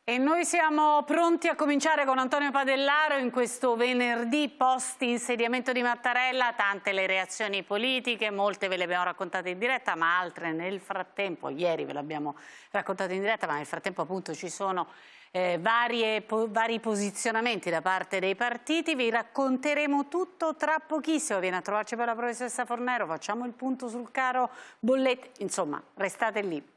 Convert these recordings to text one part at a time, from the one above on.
E noi siamo pronti a cominciare con Antonio Padellaro in questo venerdì post insediamento di Mattarella. Tante le reazioni politiche, molte ve le abbiamo raccontate in diretta, ma altre nel frattempo, ieri ve le abbiamo raccontate in diretta, ma nel frattempo appunto ci sono vari posizionamenti da parte dei partiti. Vi racconteremo tutto tra pochissimo. Viene a trovarci per la professoressa Fornero, facciamo il punto sul caro bollette, insomma restate lì.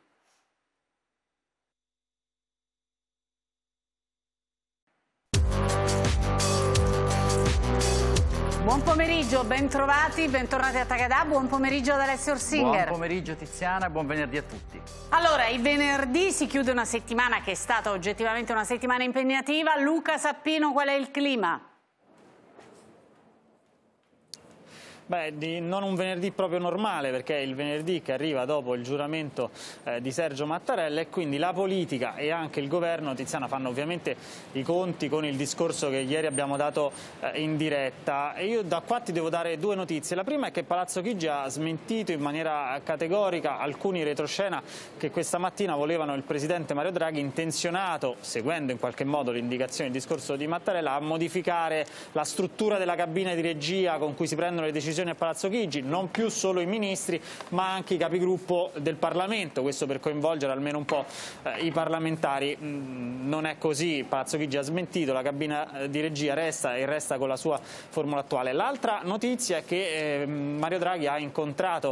Buon pomeriggio, bentrovati, bentornati a Tagadà, buon pomeriggio ad Alessio Orsinger. Buon pomeriggio Tiziana, buon venerdì a tutti. Allora, il venerdì si chiude una settimana che è stata oggettivamente una settimana impegnativa. Luca Sappino, qual è il clima? Beh, non un venerdì proprio normale, perché è il venerdì che arriva dopo il giuramento di Sergio Mattarella, e quindi la politica e anche il governo, Tiziana, fanno ovviamente i conti con il discorso che ieri abbiamo dato in diretta. E io da qua ti devo dare due notizie. La prima è che Palazzo Chigi ha smentito in maniera categorica alcuni retroscena che questa mattina volevano il presidente Mario Draghi, intenzionato, seguendo in qualche modo l'indicazione del discorso di Mattarella, a modificare la struttura della cabina di regia con cui si prendono le decisioni a Palazzo Chigi, non più solo i ministri ma anche i capigruppo del Parlamento, questo per coinvolgere almeno un po' i parlamentari. Non è così, Palazzo Chigi ha smentito, la cabina di regia resta e resta con la sua formula attuale. L'altra notizia è che Mario Draghi ha incontrato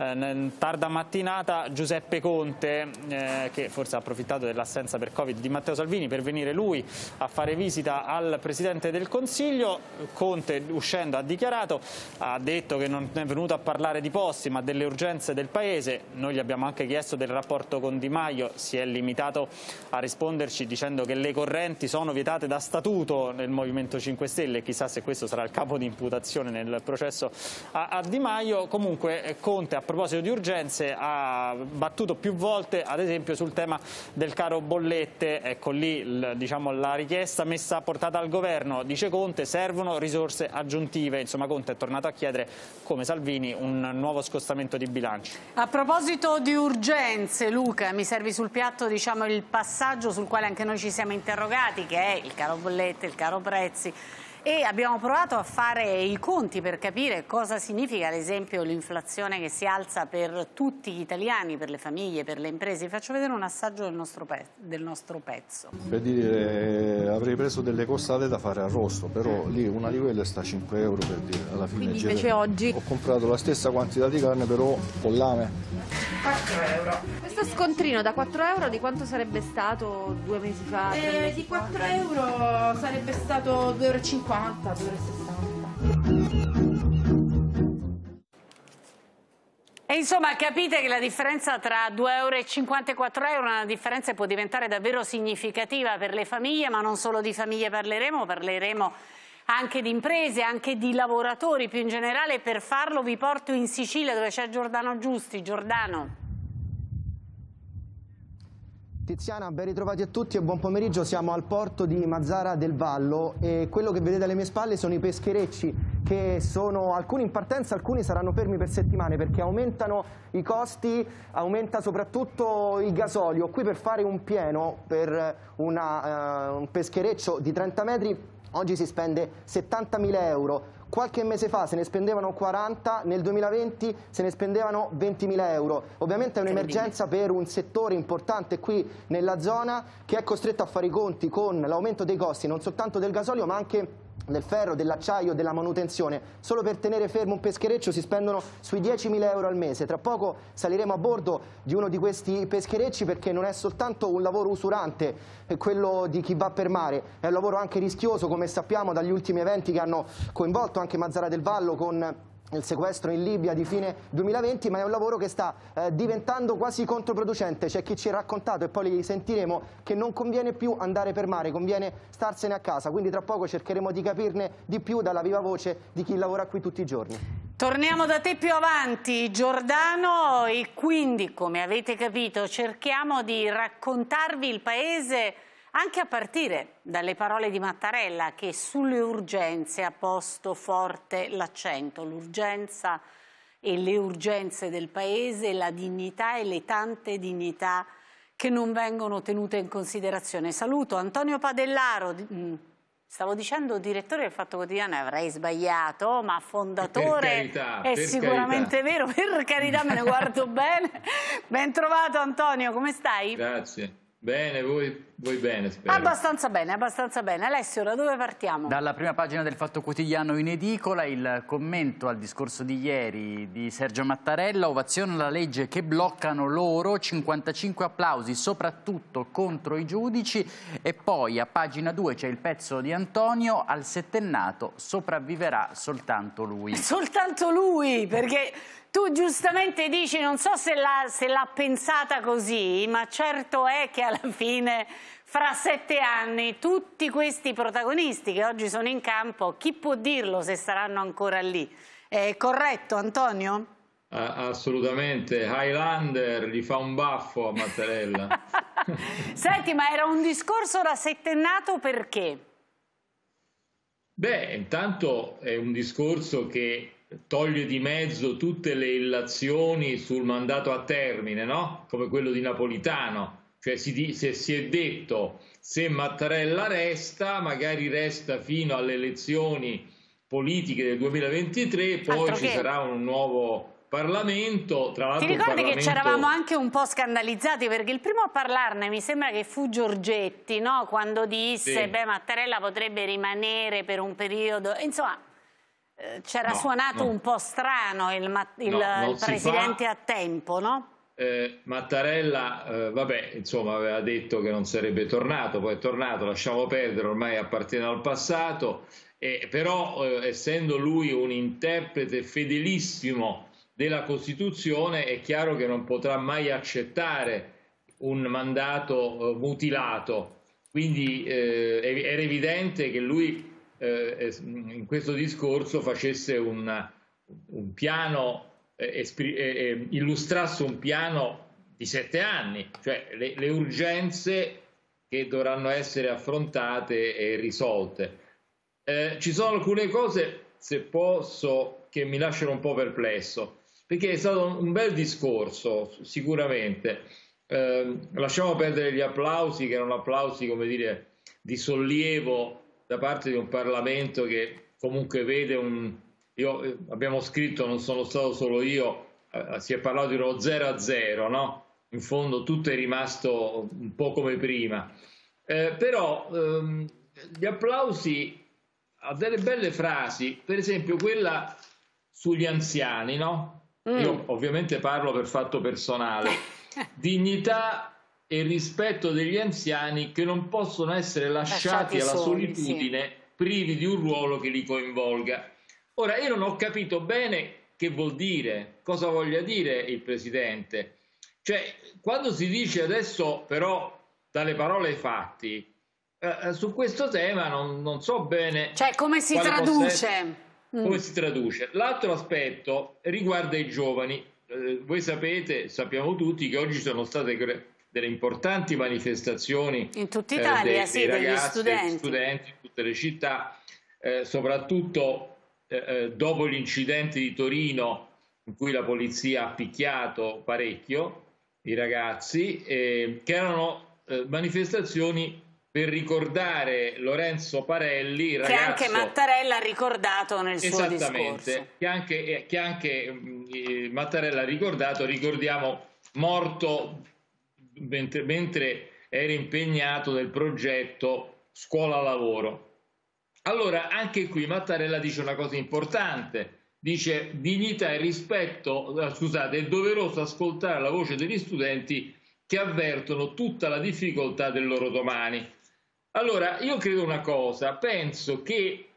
tarda mattinata Giuseppe Conte, che forse ha approfittato dell'assenza per Covid di Matteo Salvini per venire lui a fare visita al Presidente del Consiglio. Conte, uscendo, ha dichiarato, ha detto che non è venuto a parlare di posti ma delle urgenze del Paese. Noi gli abbiamo anche chiesto del rapporto con Di Maio, si è limitato a risponderci dicendo che le correnti sono vietate da statuto nel Movimento 5 Stelle, chissà se questo sarà il capo di imputazione nel processo a Di Maio. Comunque Conte, a proposito di urgenze, ha battuto più volte ad esempio sul tema del caro bollette. Ecco lì diciamo, la richiesta messa a portata al governo, dice Conte, servono risorse aggiuntive. Insomma, Conte è tornato a chiedere, come Salvini, un nuovo scostamento di bilancio. A proposito di urgenze, Luca, mi servi sul piatto diciamo, il passaggio sul quale anche noi ci siamo interrogati, che è il caro bollette, il caro prezzi, e abbiamo provato a fare i conti per capire cosa significa ad esempio l'inflazione che si alza per tutti gli italiani, per le famiglie, per le imprese. Vi faccio vedere un assaggio del nostro pezzo. Per dire, avrei preso delle costate da fare arrosto, però lì una livella sta a 5 euro, per dire, alla fine. Quindi invece oggi ho comprato la stessa quantità di carne, però con lame. 4 euro. Questo scontrino da 4 euro di quanto sarebbe stato 2 mesi fa? Di 4 euro sarebbe stato 2,50 euro. 2,60 euro. E insomma capite che la differenza tra 2,50 euro e 4 euro è una differenza che può diventare davvero significativa per le famiglie, ma non solo di famiglie parleremo anche di imprese, anche di lavoratori più in generale. Per farlo vi porto in Sicilia dove c'è Giordano Giusti. Giordano. Tiziana, ben ritrovati a tutti e buon pomeriggio. Siamo al porto di Mazara del Vallo e quello che vedete alle mie spalle sono i pescherecci, che sono alcuni in partenza, alcuni saranno fermi per settimane perché aumentano i costi, aumenta soprattutto il gasolio. Qui per fare un pieno per un peschereccio di 30 metri oggi si spende 70.000 euro. Qualche mese fa se ne spendevano 40, nel 2020 se ne spendevano 20.000 euro. Ovviamente è un'emergenza per un settore importante qui nella zona che è costretto a fare i conti con l'aumento dei costi non soltanto del gasolio ma anche del ferro, dell'acciaio, della manutenzione. Solo per tenere fermo un peschereccio si spendono sui 10.000 euro al mese. Tra poco saliremo a bordo di uno di questi pescherecci perché non è soltanto un lavoro usurante quello di chi va per mare, è un lavoro anche rischioso, come sappiamo dagli ultimi eventi che hanno coinvolto anche Mazara del Vallo con il sequestro in Libia di fine 2020, ma è un lavoro che sta diventando quasi controproducente. C'è chi ci ha raccontato, e poi li sentiremo, che non conviene più andare per mare, conviene starsene a casa, quindi tra poco cercheremo di capirne di più dalla viva voce di chi lavora qui tutti i giorni. Torniamo da te più avanti, Giordano, e quindi, come avete capito, cerchiamo di raccontarvi il paese anche a partire dalle parole di Mattarella, che sulle urgenze ha posto forte l'accento. L'urgenza e le urgenze del Paese, la dignità e le tante dignità che non vengono tenute in considerazione. Saluto Antonio Padellaro, stavo dicendo direttore del Fatto Quotidiano, avrei sbagliato, ma fondatore è sicuramente vero, per carità, me ne guardo bene. Ben trovato Antonio, come stai? Grazie. Bene, voi bene, spero. Abbastanza bene, abbastanza bene. Alessio, da dove partiamo? Dalla prima pagina del Fatto Quotidiano in edicola, il commento al discorso di ieri di Sergio Mattarella: ovazione alla legge che bloccano loro, 55 applausi soprattutto contro i giudici. E poi a pagina 2 c'è il pezzo di Antonio: al settennato sopravviverà soltanto lui. Soltanto lui, perché tu giustamente dici, non so se l'ha pensata così, ma certo è che alla fine, fra 7 anni, tutti questi protagonisti che oggi sono in campo, chi può dirlo se saranno ancora lì? È corretto, Antonio? Assolutamente. Highlander gli fa un baffo a Mattarella. Senti, ma era un discorso da settennato perché? Beh, intanto è un discorso che toglie di mezzo tutte le illazioni sul mandato a termine, no? Come quello di Napolitano. Cioè si è detto, se Mattarella resta, magari resta fino alle elezioni politiche del 2023, poi ci sarà un nuovo Parlamento. Tra l'altro, ti ricordi che ci eravamo anche un po' scandalizzati, perché il primo a parlarne mi sembra che fu Giorgetti, no? Quando disse, sì, beh, Mattarella potrebbe rimanere per un periodo, insomma c'era suonato un po' strano il presidente a tempo, no? Mattarella, vabbè, insomma, aveva detto che non sarebbe tornato, poi è tornato, lasciamo perdere, ormai appartiene al passato, però essendo lui un interprete fedelissimo della Costituzione, è chiaro che non potrà mai accettare un mandato mutilato, quindi era evidente che lui in questo discorso facesse un piano, illustrasse un piano di 7 anni, cioè le urgenze che dovranno essere affrontate e risolte. Ci sono alcune cose, se posso, che mi lasciano un po' perplesso, perché è stato un bel discorso, sicuramente. Lasciamo perdere gli applausi, che erano applausi, come dire, di sollievo da parte di un Parlamento che comunque vede abbiamo scritto, non sono stato solo io, si è parlato di uno 0-0, no? In fondo tutto è rimasto un po' come prima. Però gli applausi a delle belle frasi, per esempio quella sugli anziani, no? Io ovviamente parlo per fatto personale. Dignità e rispetto degli anziani che non possono essere lasciati alla solitudine, privi di un ruolo che li coinvolga. Ora, io non ho capito bene che vuol dire, cosa voglia dire il Presidente. Cioè, quando si dice adesso però dalle parole ai fatti, su questo tema non so bene... Cioè, come si traduce? Come si traduce? L'altro aspetto riguarda i giovani. Voi sappiamo tutti che oggi sono state delle importanti manifestazioni in tutta Italia, dei ragazzi, degli studenti in tutte le città, soprattutto dopo gli incidenti di Torino in cui la polizia ha picchiato parecchio i ragazzi, che erano manifestazioni per ricordare Lorenzo Parelli, il ragazzo, che anche Mattarella ha ricordato nel suo discorso. Esattamente, che anche Mattarella ha ricordato, ricordiamo, morto mentre era impegnato nel progetto scuola-lavoro. Allora, anche qui Mattarella dice una cosa importante, dice dignità e rispetto, scusate, è doveroso ascoltare la voce degli studenti che avvertono tutta la difficoltà del loro domani. Allora, io credo una cosa, penso che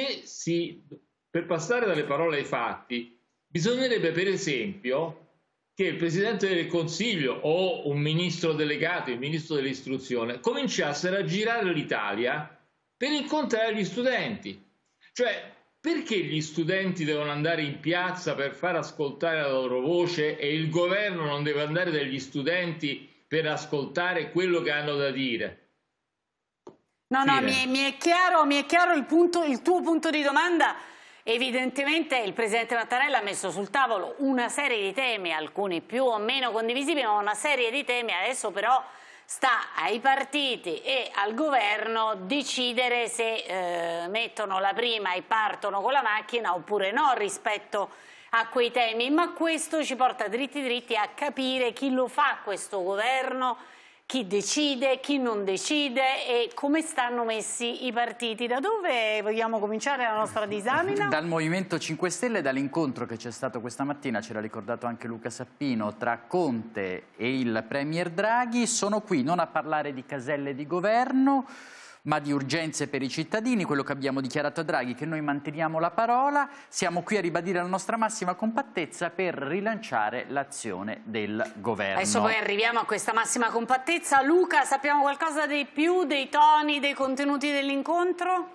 per passare dalle parole ai fatti, bisognerebbe per esempio che il Presidente del Consiglio o un ministro delegato, il ministro dell'istruzione, cominciassero a girare l'Italia per incontrare gli studenti. Cioè, perché gli studenti devono andare in piazza per far ascoltare la loro voce e il governo non deve andare dagli studenti per ascoltare quello che hanno da dire? No, mi è chiaro il tuo punto di domanda, Evidentemente il Presidente Mattarella ha messo sul tavolo una serie di temi, alcuni più o meno condivisibili, ma una serie di temi. Adesso però sta ai partiti e al governo decidere se mettono la prima e partono con la macchina oppure no rispetto a quei temi. Ma questo ci porta dritti dritti a capire chi lo fa questo governo, chi decide, chi non decide e come stanno messi i partiti. Da dove vogliamo cominciare la nostra disamina? Dal Movimento 5 Stelle, dall'incontro che c'è stato questa mattina, ce l'ha ricordato anche Luca Sappino, tra Conte e il Premier Draghi. Sono qui non a parlare di caselle di governo, ma di urgenze per i cittadini, quello che abbiamo dichiarato a Draghi, che noi manteniamo la parola. Siamo qui a ribadire la nostra massima compattezza per rilanciare l'azione del governo. Adesso poi arriviamo a questa massima compattezza. Luca, sappiamo qualcosa di più dei toni, dei contenuti dell'incontro?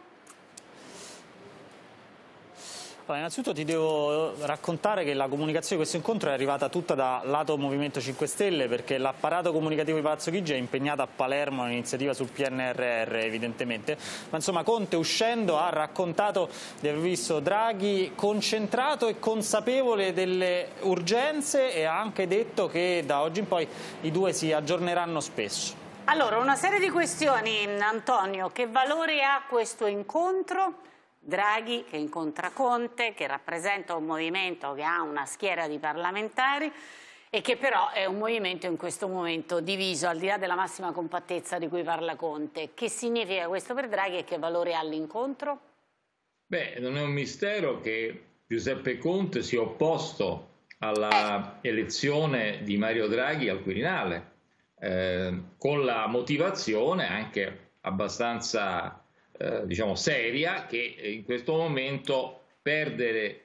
Allora, innanzitutto ti devo raccontare che la comunicazione di questo incontro è arrivata tutta da lato Movimento 5 Stelle, perché l'apparato comunicativo di Palazzo Chigi è impegnato a Palermo un'iniziativa sul PNRR evidentemente, ma insomma Conte uscendo ha raccontato di aver visto Draghi concentrato e consapevole delle urgenze e ha anche detto che da oggi in poi i due si aggiorneranno spesso. Allora, una serie di questioni, Antonio. Che valore ha questo incontro? Draghi che incontra Conte, che rappresenta un movimento che ha una schiera di parlamentari e che però è un movimento in questo momento diviso, al di là della massima compattezza di cui parla Conte. Che significa questo per Draghi e che valore ha l'incontro? Beh, non è un mistero che Giuseppe Conte si è opposto alla elezione di Mario Draghi al Quirinale, con la motivazione anche abbastanza diciamo seria che in questo momento perdere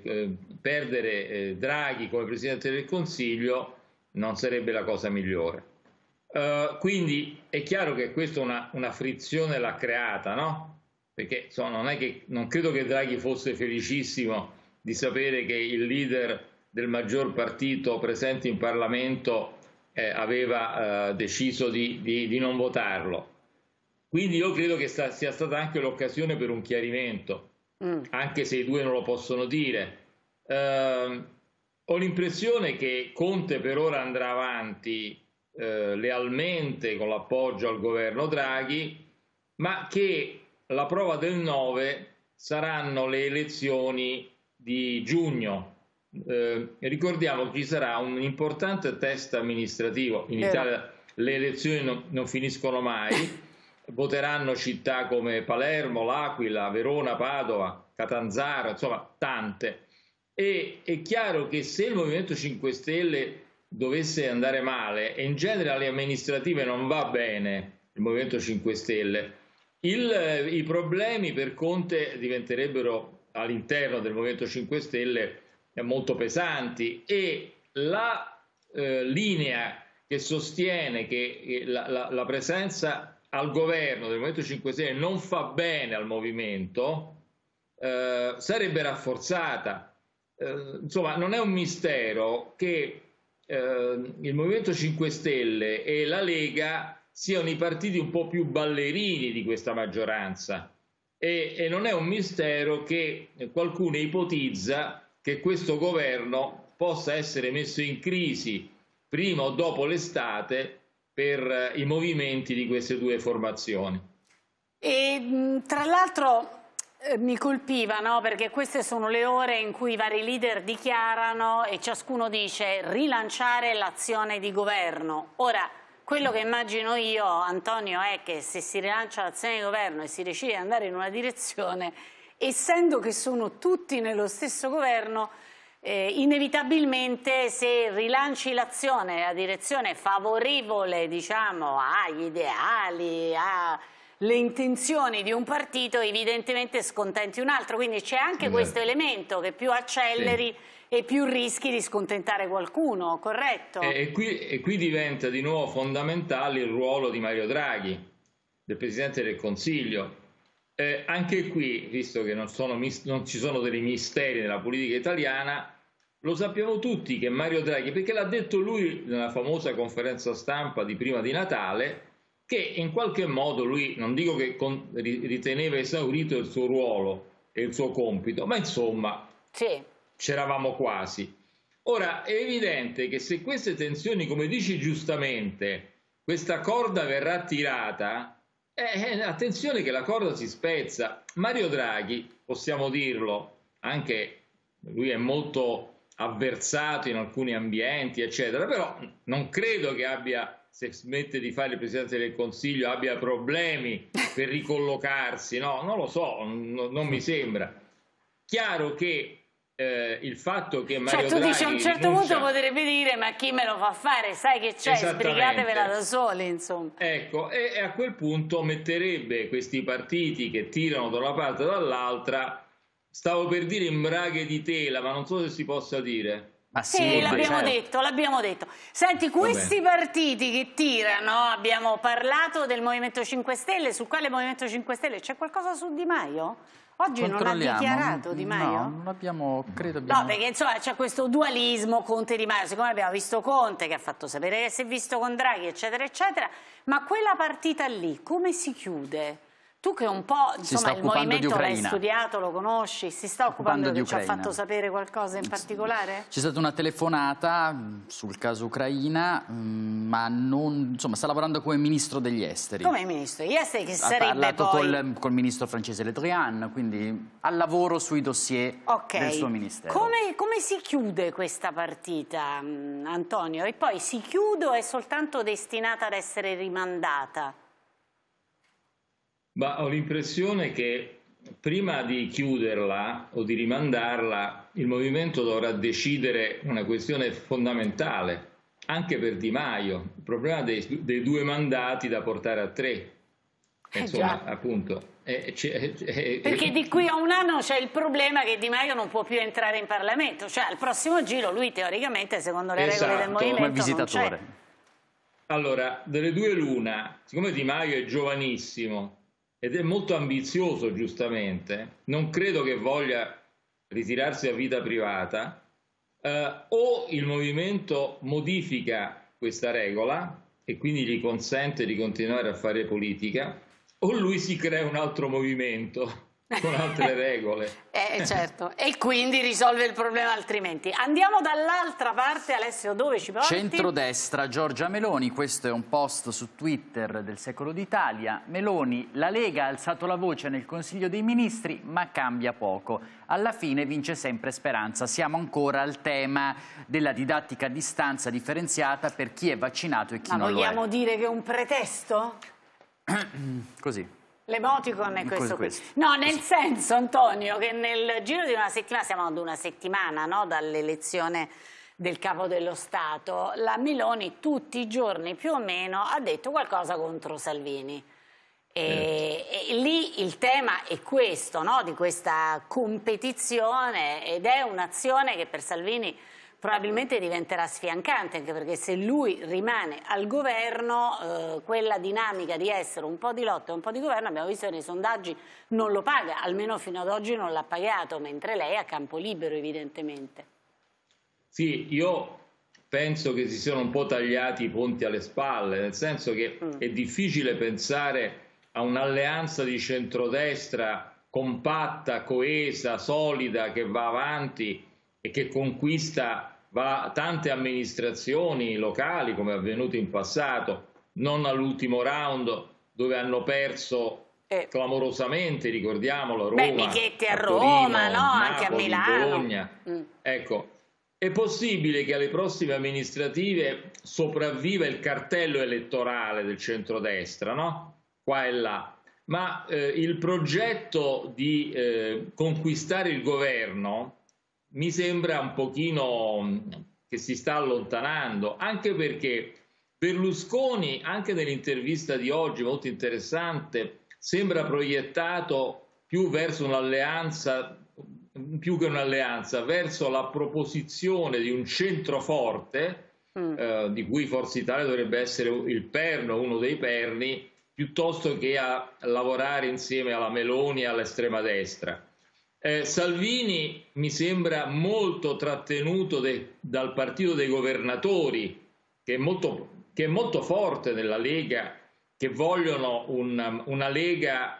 Draghi come Presidente del Consiglio non sarebbe la cosa migliore. Quindi è chiaro che questa una frizione l'ha creata, no? Perché insomma, non credo che Draghi fosse felicissimo di sapere che il leader del maggior partito presente in Parlamento aveva deciso di non votarlo. Quindi io credo che sia stata anche l'occasione per un chiarimento, anche se i due non lo possono dire. Ho l'impressione che Conte per ora andrà avanti lealmente con l'appoggio al governo Draghi, ma che la prova del 9 saranno le elezioni di giugno. Ricordiamo che ci sarà un importante test amministrativo. In Italia le elezioni non finiscono mai. Voteranno città come Palermo, L'Aquila, Verona, Padova, Catanzaro, insomma tante. E è chiaro che se il Movimento 5 Stelle dovesse andare male, e in genere alle amministrative non va bene il Movimento 5 Stelle, i problemi per Conte diventerebbero all'interno del Movimento 5 Stelle molto pesanti e la linea che sostiene che la presenza al governo del Movimento 5 Stelle non fa bene al movimento, sarebbe rafforzata. Insomma, non è un mistero che il Movimento 5 Stelle e la Lega siano i partiti un po' più ballerini di questa maggioranza e non è un mistero che qualcuno ipotizza che questo governo possa essere messo in crisi prima o dopo l'estate per i movimenti di queste due formazioni. E tra l'altro mi colpiva, no? Perché queste sono le ore in cui i vari leader dichiarano e ciascuno dice rilanciare l'azione di governo. Ora, quello che immagino io, Antonio, è che se si rilancia l'azione di governo e si decide di andare in una direzione, essendo che sono tutti nello stesso governo, inevitabilmente se rilanci l'azione nella direzione favorevole, diciamo, agli ideali, alle intenzioni di un partito, evidentemente scontenti un altro. Quindi c'è anche questo elemento che più acceleri e più rischi di scontentare qualcuno, corretto? E qui diventa di nuovo fondamentale il ruolo di Mario Draghi, del Presidente del Consiglio. Anche qui, visto che non ci sono dei misteri nella politica italiana, lo sappiamo tutti che Mario Draghi, perché l'ha detto lui nella famosa conferenza stampa di prima di Natale, che in qualche modo lui, non dico che riteneva esaurito il suo ruolo, e il suo compito, ma insomma sì, c'eravamo quasi. Ora è evidente che se queste tensioni, come dici giustamente, questa corda verrà tirata, attenzione che la corda si spezza. Mario Draghi, possiamo dirlo, anche lui è molto avversato in alcuni ambienti, eccetera, però non credo che abbia, se smette di fare il Presidente del Consiglio, abbia problemi per ricollocarsi, no, non lo so, non mi sembra. Chiaro che il fatto che Mario Draghi dici a un certo punto potrebbe dire ma chi me lo fa fare, sai che c'è, sbrigatevela da soli, insomma. Ecco, e a quel punto metterebbe questi partiti che tirano da una parte e dall'altra, stavo per dire in braghe di tela, ma non so se si possa dire. Ma sì, l'abbiamo detto. Senti, questi partiti che tirano, abbiamo parlato del Movimento 5 Stelle, sul quale Movimento 5 Stelle c'è qualcosa su Di Maio? Oggi non ha dichiarato Di Maio? No, non abbiamo, No, perché insomma c'è questo dualismo Conte-Di Maio, siccome abbiamo visto Conte che ha fatto sapere che si è visto con Draghi, eccetera, eccetera, ma quella partita lì come si chiude? Tu che un po', insomma, il movimento l'hai studiato, lo conosci, si sta occupando di Ucraina. Ci ha fatto sapere qualcosa in particolare? C'è stata una telefonata sul caso Ucraina, ma non, insomma, sta lavorando come ministro degli esteri. Come ministro degli esteri, che sarebbe poi... Ha parlato poi... col ministro francese Le Drian, quindi al lavoro sui dossier del suo ministero. Come si chiude questa partita, Antonio? E poi si chiude o è soltanto destinata ad essere rimandata? Ma ho l'impressione che prima di chiuderla o di rimandarla il movimento dovrà decidere una questione fondamentale, anche per Di Maio, il problema dei 2 mandati da portare a 3. Insomma, appunto. Perché di qui a un anno c'è il problema che Di Maio non può più entrare in Parlamento, cioè al prossimo giro lui teoricamente, secondo le regole del movimento, come visitatore. Non c'è. Allora, delle 2 l'una, siccome Di Maio è giovanissimo ed è molto ambizioso, giustamente, non credo che voglia ritirarsi a vita privata, o il movimento modifica questa regola e quindi gli consente di continuare a fare politica, o lui si crea un altro movimento con altre regole. Certo, e quindi risolve il problema altrimenti. Andiamo dall'altra parte, Alessio, dove ci porti? Centrodestra, Giorgia Meloni, questo è un post su Twitter del Secolo d'Italia. Meloni, la Lega ha alzato la voce nel Consiglio dei Ministri, ma cambia poco. Alla fine vince sempre Speranza. Siamo ancora al tema della didattica a distanza differenziata per chi è vaccinato e chi non lo è. Ma vogliamo dire che è un pretesto? Così. L'emoticon è questo qui. No, nel senso, Antonio, che nel giro di una settimana, stiamo ad una settimana, no, dall'elezione del Capo dello Stato, la Meloni tutti i giorni più o meno ha detto qualcosa contro Salvini. E lì il tema è questo, no, di questa competizione, ed è un'azione che per Salvini probabilmente diventerà sfiancante, anche perché se lui rimane al governo, quella dinamica di essere un po' di lotta e un po' di governo, abbiamo visto che nei sondaggi non lo paga, almeno fino ad oggi non l'ha pagato, mentre lei è a campo libero evidentemente. Sì, io penso che si siano un po' tagliati i ponti alle spalle, nel senso che è difficile pensare a un'alleanza di centrodestra compatta, coesa, solida, che va avanti e che conquista tante amministrazioni locali, come è avvenuto in passato, non all'ultimo round dove hanno perso clamorosamente, ricordiamolo, Roma, Michetti a Torino, Roma, no? Napoli, Anche a Milano. Bologna. Ecco, è possibile che alle prossime amministrative sopravviva il cartello elettorale del centrodestra, no? Qua e là. Ma il progetto di conquistare il governo mi sembra un pochino che si sta allontanando, anche perché Berlusconi, anche nell'intervista di oggi, molto interessante, sembra proiettato più verso un'alleanza, più che un'alleanza, verso la proposizione di un centroforte, di cui Forza Italia dovrebbe essere il perno, uno dei perni, piuttosto che a lavorare insieme alla Meloni e all'estrema destra. Salvini mi sembra molto trattenuto dal partito dei governatori, che è molto forte nella Lega, che vogliono una Lega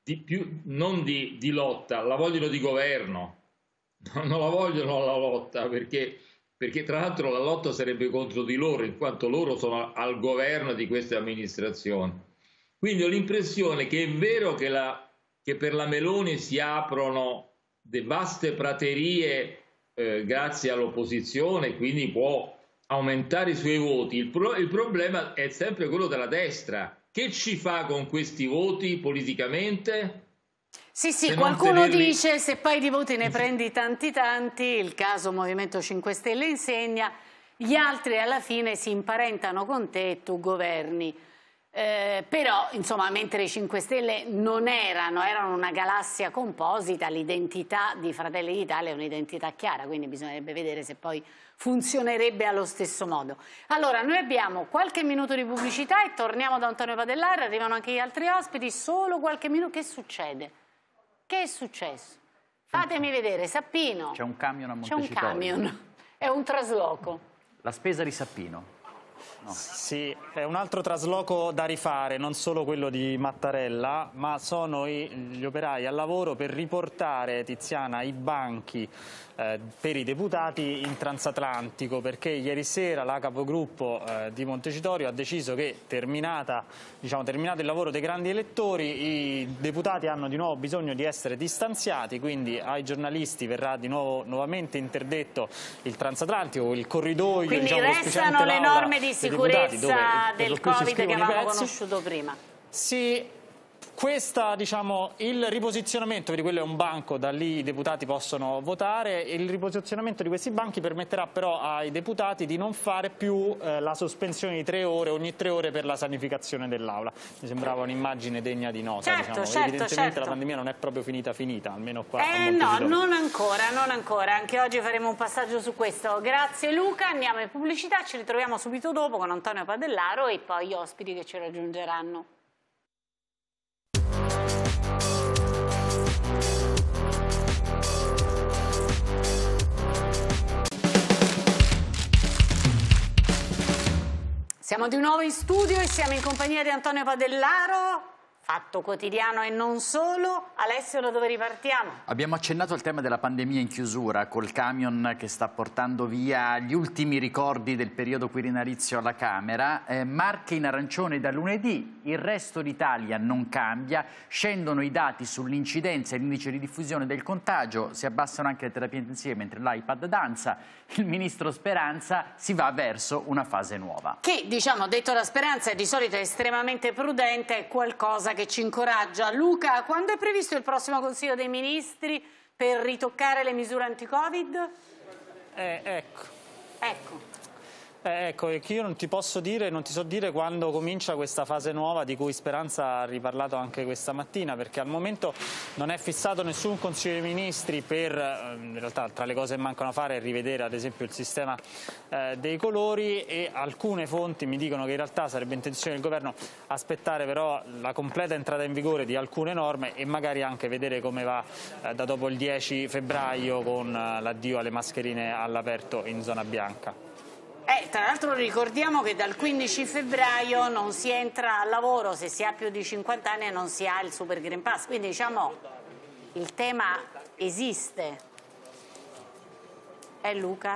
non di lotta, la vogliono di governo, non la vogliono la lotta, perché tra l'altro la lotta sarebbe contro di loro, in quanto loro sono al governo di queste amministrazioni. Quindi ho l'impressione che è vero che per la Meloni si aprono vaste praterie grazie all'opposizione, quindi può aumentare i suoi voti. Il problema è sempre quello della destra. Che ci fa con questi voti politicamente? Sì, qualcuno dice se poi di voti ne prendi tanti, il caso Movimento 5 Stelle insegna, gli altri alla fine si imparentano con te e tu governi. Però, insomma, mentre i 5 Stelle non erano una galassia composita, l'identità di Fratelli d'Italia è un'identità chiara, quindi bisognerebbe vedere se poi funzionerebbe allo stesso modo. Allora, noi abbiamo qualche minuto di pubblicità e torniamo da Antonio Padellaro, arrivano anche gli altri ospiti, solo qualche minuto. Che succede? Che è successo? Fatemi vedere, Sappino. C'è un camion a Montecitorio. C'è un camion, è un trasloco. La spesa di Sappino. No. Sì, è un altro trasloco da rifare, non solo quello di Mattarella, ma sono gli operai al lavoro per riportare, Tiziana, i banchi per i deputati in transatlantico, perché ieri sera la capogruppo di Montecitorio ha deciso che terminato il lavoro dei grandi elettori, i deputati hanno di nuovo bisogno di essere distanziati, quindi ai giornalisti verrà nuovamente interdetto il transatlantico, il corridoio. Quindi restano le norme di sicurezza del Covid che avevamo conosciuto prima. Sì. Il riposizionamento, perché quello è un banco, da lì i deputati possono votare, il riposizionamento di questi banchi permetterà però ai deputati di non fare più la sospensione di 3 ore, ogni 3 ore per la sanificazione dell'Aula. Mi sembrava un'immagine degna di nota. Evidentemente la pandemia non è proprio finita, almeno qua. No, non ancora. Anche oggi faremo un passaggio su questo. Grazie Luca, andiamo in pubblicità, ci ritroviamo subito dopo con Antonio Padellaro e poi gli ospiti che ci raggiungeranno. Siamo di nuovo in studio e siamo in compagnia di Antonio Padellaro, Fatto Quotidiano e non solo. Alessio, da dove ripartiamo? Abbiamo accennato al tema della pandemia in chiusura, col camion che sta portando via gli ultimi ricordi del periodo quirinalizio alla Camera. Marche in arancione da lunedì, il resto d'Italia non cambia, scendono i dati sull'incidenza e l'indice di diffusione del contagio, si abbassano anche le terapie intensive mentre l'iPad danza. Il ministro Speranza si va verso una fase nuova. Che, detto da Speranza, è di solito estremamente prudente, è qualcosa che ci incoraggia. Luca, quando è previsto il prossimo Consiglio dei Ministri per ritoccare le misure anti-Covid? Ecco, che io non ti so dire quando comincia questa fase nuova di cui Speranza ha riparlato anche questa mattina, perché al momento non è fissato nessun Consiglio dei Ministri in realtà tra le cose che mancano a fare è rivedere ad esempio il sistema dei colori, e alcune fonti mi dicono che in realtà sarebbe intenzione del governo aspettare però la completa entrata in vigore di alcune norme e magari anche vedere come va da dopo il 10 febbraio con l'addio alle mascherine all'aperto in zona bianca. Tra l'altro ricordiamo che dal 15 febbraio non si entra al lavoro se si ha più di 50 anni e non si ha il Super Green Pass, quindi il tema esiste. Luca?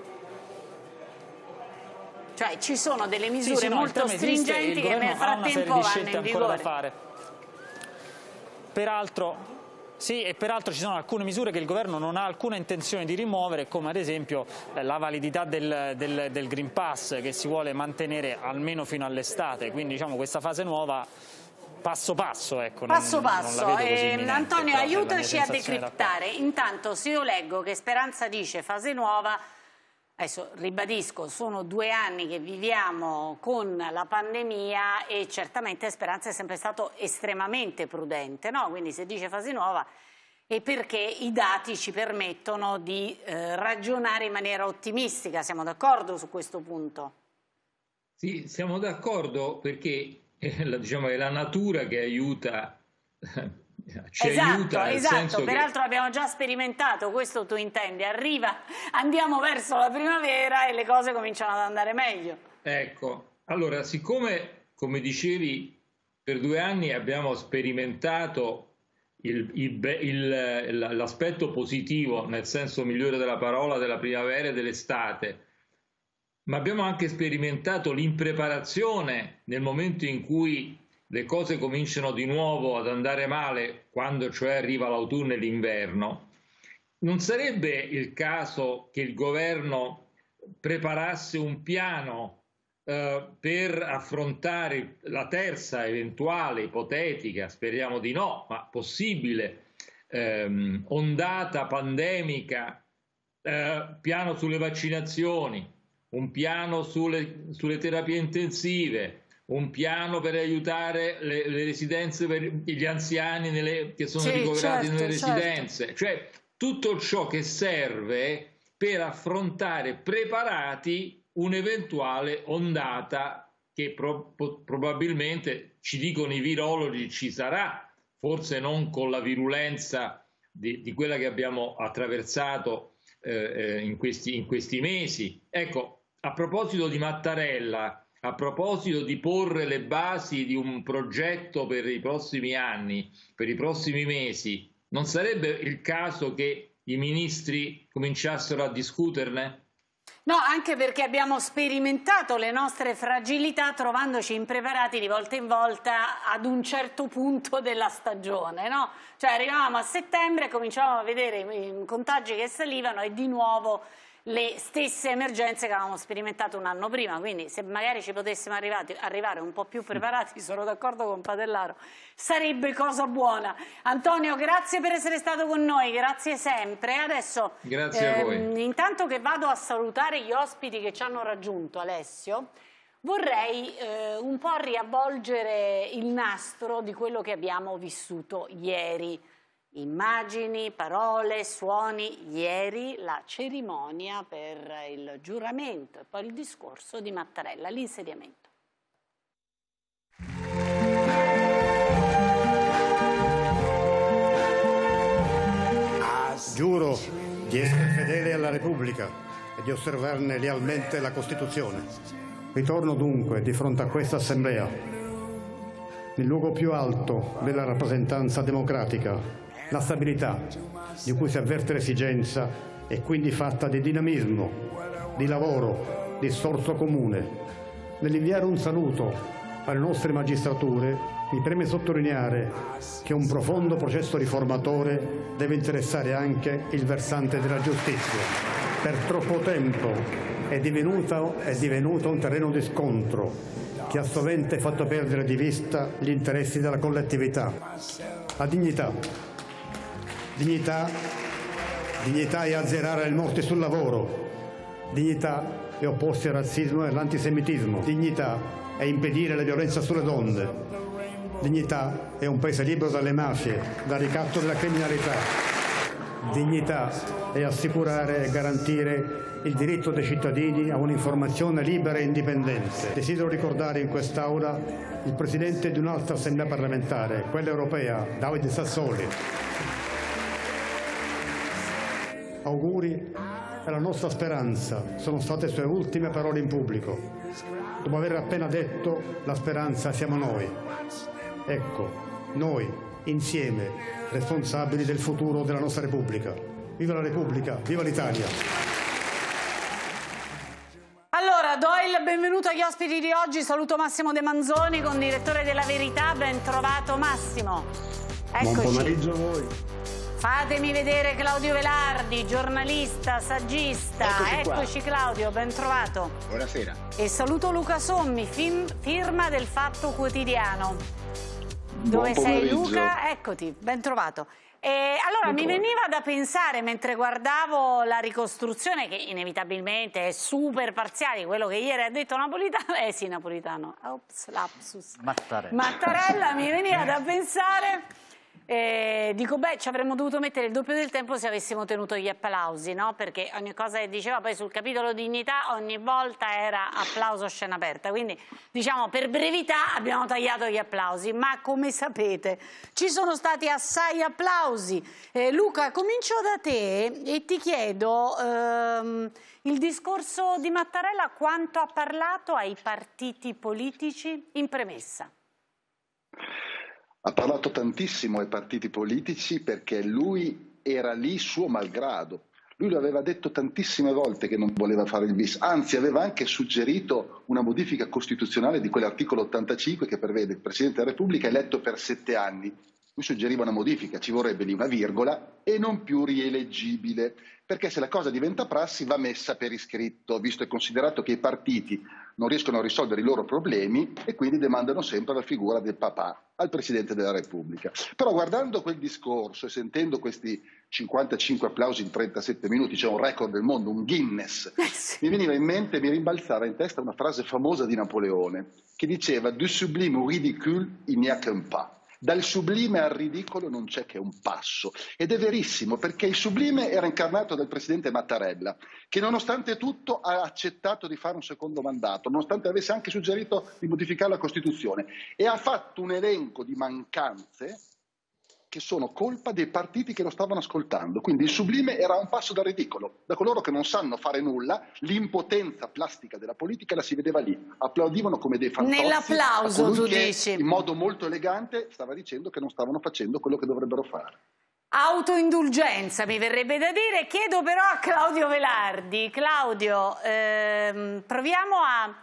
Cioè ci sono delle misure molto stringenti che nel frattempo vanno in vigore. Peraltro ci sono alcune misure che il governo non ha alcuna intenzione di rimuovere, come ad esempio la validità del Green Pass, che si vuole mantenere almeno fino all'estate, quindi questa fase nuova passo passo. Passo passo. Antonio, aiutaci a decriptare. Intanto, se io leggo che Speranza dice fase nuova, adesso ribadisco, sono 2 anni che viviamo con la pandemia e certamente Speranza è sempre stato estremamente prudente, no? Quindi se dice fase nuova è perché i dati ci permettono di ragionare in maniera ottimistica. Siamo d'accordo su questo punto? Sì, siamo d'accordo perché è la natura che aiuta. Esatto. Peraltro abbiamo già sperimentato, questo tu intendi, andiamo verso la primavera e le cose cominciano ad andare meglio. Ecco, allora siccome, come dicevi, per 2 anni abbiamo sperimentato l'aspetto positivo, nel senso migliore della parola, della primavera e dell'estate, ma abbiamo anche sperimentato l'impreparazione nel momento in cui le cose cominciano di nuovo ad andare male, quando cioè arriva l'autunno e l'inverno. Non sarebbe il caso che il governo preparasse un piano per affrontare la terza eventuale, ipotetica, speriamo di no, ma possibile, ondata pandemica, piano sulle vaccinazioni, un piano sulle terapie intensive, un piano per aiutare le residenze per gli anziani che sono ricoverati nelle residenze, cioè tutto ciò che serve per affrontare preparati un'eventuale ondata che probabilmente, ci dicono i virologi, ci sarà, forse non con la virulenza di quella che abbiamo attraversato in questi mesi. Ecco, a proposito di Mattarella, a proposito di porre le basi di un progetto per i prossimi anni, per i prossimi mesi, non sarebbe il caso che i ministri cominciassero a discuterne? No, anche perché abbiamo sperimentato le nostre fragilità trovandoci impreparati di volta in volta ad un certo punto della stagione, no? Cioè arrivavamo a settembre e cominciavamo a vedere i contagi che salivano e di nuovo le stesse emergenze che avevamo sperimentato un anno prima, quindi se magari ci potessimo arrivare un po' più preparati, sono d'accordo con Padellaro, sarebbe cosa buona. Antonio, grazie per essere stato con noi, grazie sempre. Adesso, grazie a voi. Intanto che vado a salutare gli ospiti che ci hanno raggiunto, Alessio, vorrei un po' riavvolgere il nastro di quello che abbiamo vissuto ieri. Immagini, parole, suoni. Ieri la cerimonia per il giuramento e poi il discorso di Mattarella, l'insediamento. Giuro di essere fedele alla Repubblica e di osservarne lealmente la Costituzione. Ritorno dunque di fronte a questa Assemblea, nel luogo più alto della rappresentanza democratica. La stabilità, di cui si avverte l'esigenza, è quindi fatta di dinamismo, di lavoro, di sforzo comune. Nell'inviare un saluto alle nostre magistrature, mi preme sottolineare che un profondo processo riformatore deve interessare anche il versante della giustizia. Per troppo tempo è divenuto un terreno di scontro che ha sovente fatto perdere di vista gli interessi della collettività. La dignità è azzerare le morti sul lavoro. Dignità è opporsi al razzismo e all'antisemitismo. Dignità è impedire la violenza sulle donne. Dignità è un paese libero dalle mafie, dal ricatto della criminalità. Dignità è assicurare e garantire il diritto dei cittadini a un'informazione libera e indipendente. Desidero ricordare in quest'Aula il Presidente di un'altra Assemblea parlamentare, quella europea, David Sassoli. Auguri e la nostra speranza sono state sue ultime parole in pubblico. Dopo aver appena detto, la speranza siamo noi. Ecco, noi, insieme, responsabili del futuro della nostra Repubblica. Viva la Repubblica, viva l'Italia! Allora, do il benvenuto agli ospiti di oggi. Saluto Massimo De Manzoni, condirettore della Verità. Ben trovato Massimo. Eccoci. Buon pomeriggio a voi. Fatemi vedere Claudio Velardi, giornalista, saggista. Eccoci Claudio, ben trovato. Buonasera. E saluto Luca Sommi, firma del Fatto Quotidiano. Dove sei Luca? Eccoti, ben trovato. Allora mi veniva da pensare mentre guardavo la ricostruzione, che inevitabilmente è super parziale, quello che ieri ha detto Napolitano, sì Napolitano, ops, lapsus. Mattarella, mi veniva da pensare... dico, beh, ci avremmo dovuto mettere il doppio del tempo se avessimo tenuto gli applausi, no? Perché ogni cosa che diceva poi sul capitolo dignità ogni volta era applauso scena aperta, quindi diciamo per brevità abbiamo tagliato gli applausi, ma come sapete ci sono stati assai applausi. Luca, comincio da te e ti chiedo il discorso di Mattarella quanto ha parlato ai partiti politici in premessa? Ha parlato tantissimo ai partiti politici perché lui era lì suo malgrado. Lui lo aveva detto tantissime volte che non voleva fare il bis, anzi aveva anche suggerito una modifica costituzionale di quell'articolo 85 che prevede il Presidente della Repubblica eletto per 7 anni. Lui suggeriva una modifica, ci vorrebbe lì una virgola e non più rieleggibile, perché se la cosa diventa prassi va messa per iscritto, visto e considerato che i partiti non riescono a risolvere i loro problemi e quindi demandano sempre la figura del papà al Presidente della Repubblica. Però guardando quel discorso e sentendo questi 55 applausi in 37 minuti, c'è un record del mondo, un Guinness, mi veniva in mente, mi rimbalzava in testa una frase famosa di Napoleone che diceva «Du sublime au ridicule il n'y a qu'un pas». Dal sublime al ridicolo non c'è che un passo, ed è verissimo, perché il sublime era incarnato dal presidente Mattarella, che nonostante tutto ha accettato di fare un secondo mandato, nonostante avesse anche suggerito di modificare la Costituzione, e ha fatto un elenco di mancanze che sono colpa dei partiti che lo stavano ascoltando. Quindi il sublime era un passo dal ridicolo, da coloro che non sanno fare nulla. L'impotenza plastica della politica la si vedeva lì, applaudivano come dei fantozzi. Nell'applauso tu dici. In modo molto elegante stava dicendo che non stavano facendo quello che dovrebbero fare. Autoindulgenza mi verrebbe da dire. Chiedo però a Claudio Velardi. Claudio, proviamo a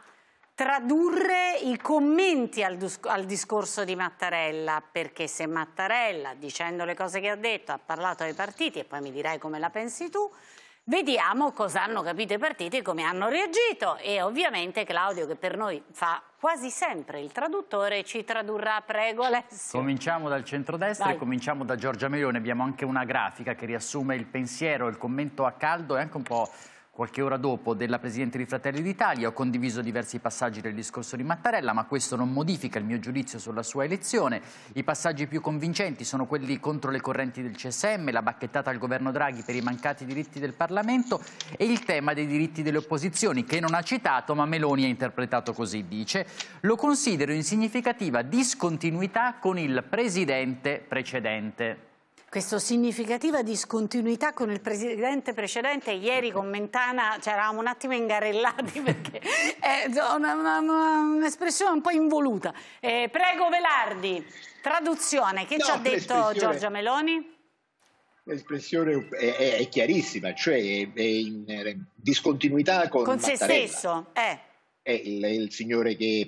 tradurre i commenti al discorso di Mattarella, perché se Mattarella, dicendo le cose che ha detto, ha parlato ai partiti, e poi mi dirai come la pensi tu, vediamo cosa hanno capito i partiti e come hanno reagito. E ovviamente Claudio, che per noi fa quasi sempre il traduttore, ci tradurrà. Prego Alessio. Cominciamo dal centrodestra. Vai. E cominciamo da Giorgia Meloni. Abbiamo anche una grafica che riassume il pensiero, il commento a caldo e anche un po' qualche ora dopo della Presidente di Fratelli d'Italia. Ho condiviso diversi passaggi del discorso di Mattarella, ma questo non modifica il mio giudizio sulla sua elezione. I passaggi più convincenti sono quelli contro le correnti del CSM, la bacchettata al governo Draghi per i mancati diritti del Parlamento e il tema dei diritti delle opposizioni, che non ha citato, ma Meloni ha interpretato così. Dice: lo considero in significativa discontinuità con il Presidente precedente. Questa significativa discontinuità con il presidente precedente, ieri con Mentana eravamo un attimo ingarellati perché è un'espressione un po' involuta. Prego Velardi, traduzione, che ci ha detto Giorgia Meloni? L'espressione è chiarissima, cioè è in discontinuità con se stesso. È il signore che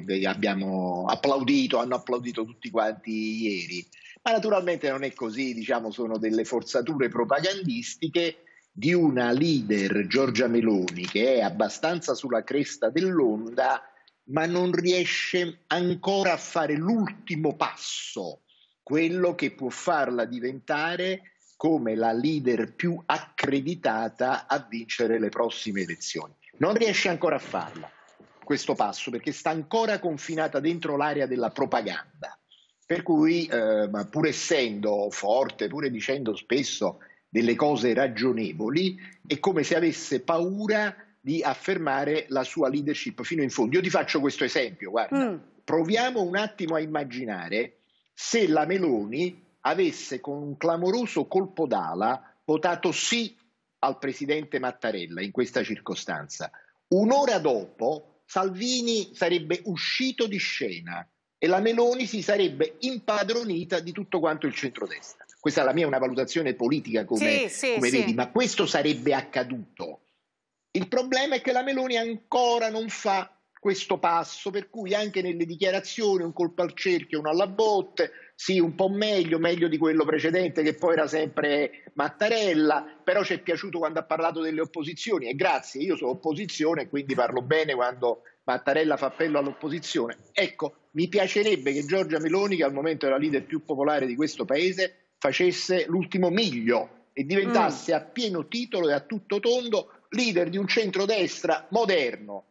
abbiamo applaudito, hanno applaudito tutti quanti ieri. Ma naturalmente non è così, diciamo, sono delle forzature propagandistiche di una leader, Giorgia Meloni, che è abbastanza sulla cresta dell'onda, ma non riesce ancora a fare l'ultimo passo, quello che può farla diventare come la leader più accreditata a vincere le prossime elezioni. Non riesce ancora a farla, questo passo, perché sta ancora confinata dentro l'area della propaganda. Per cui, pur essendo forte, pure dicendo spesso delle cose ragionevoli, è come se avesse paura di affermare la sua leadership fino in fondo. Io ti faccio questo esempio, guarda. Proviamo un attimo a immaginare se la Meloni avesse con un clamoroso colpo d'ala votato sì al presidente Mattarella in questa circostanza. Un'ora dopo Salvini sarebbe uscito di scena e la Meloni si sarebbe impadronita di tutto quanto il centrodestra. Questa è la mia una valutazione politica, come vedi, ma questo sarebbe accaduto. Il problema è che la Meloni ancora non fa questo passo, per cui anche nelle dichiarazioni un colpo al cerchio, uno alla botte, sì, un po' meglio di quello precedente che poi era sempre Mattarella, però ci è piaciuto quando ha parlato delle opposizioni e grazie, io sono opposizione e quindi parlo bene quando Mattarella fa appello all'opposizione. Ecco, mi piacerebbe che Giorgia Meloni, che al momento è la leader più popolare di questo paese, facesse l'ultimo miglio e diventasse a pieno titolo e a tutto tondo leader di un centrodestra moderno,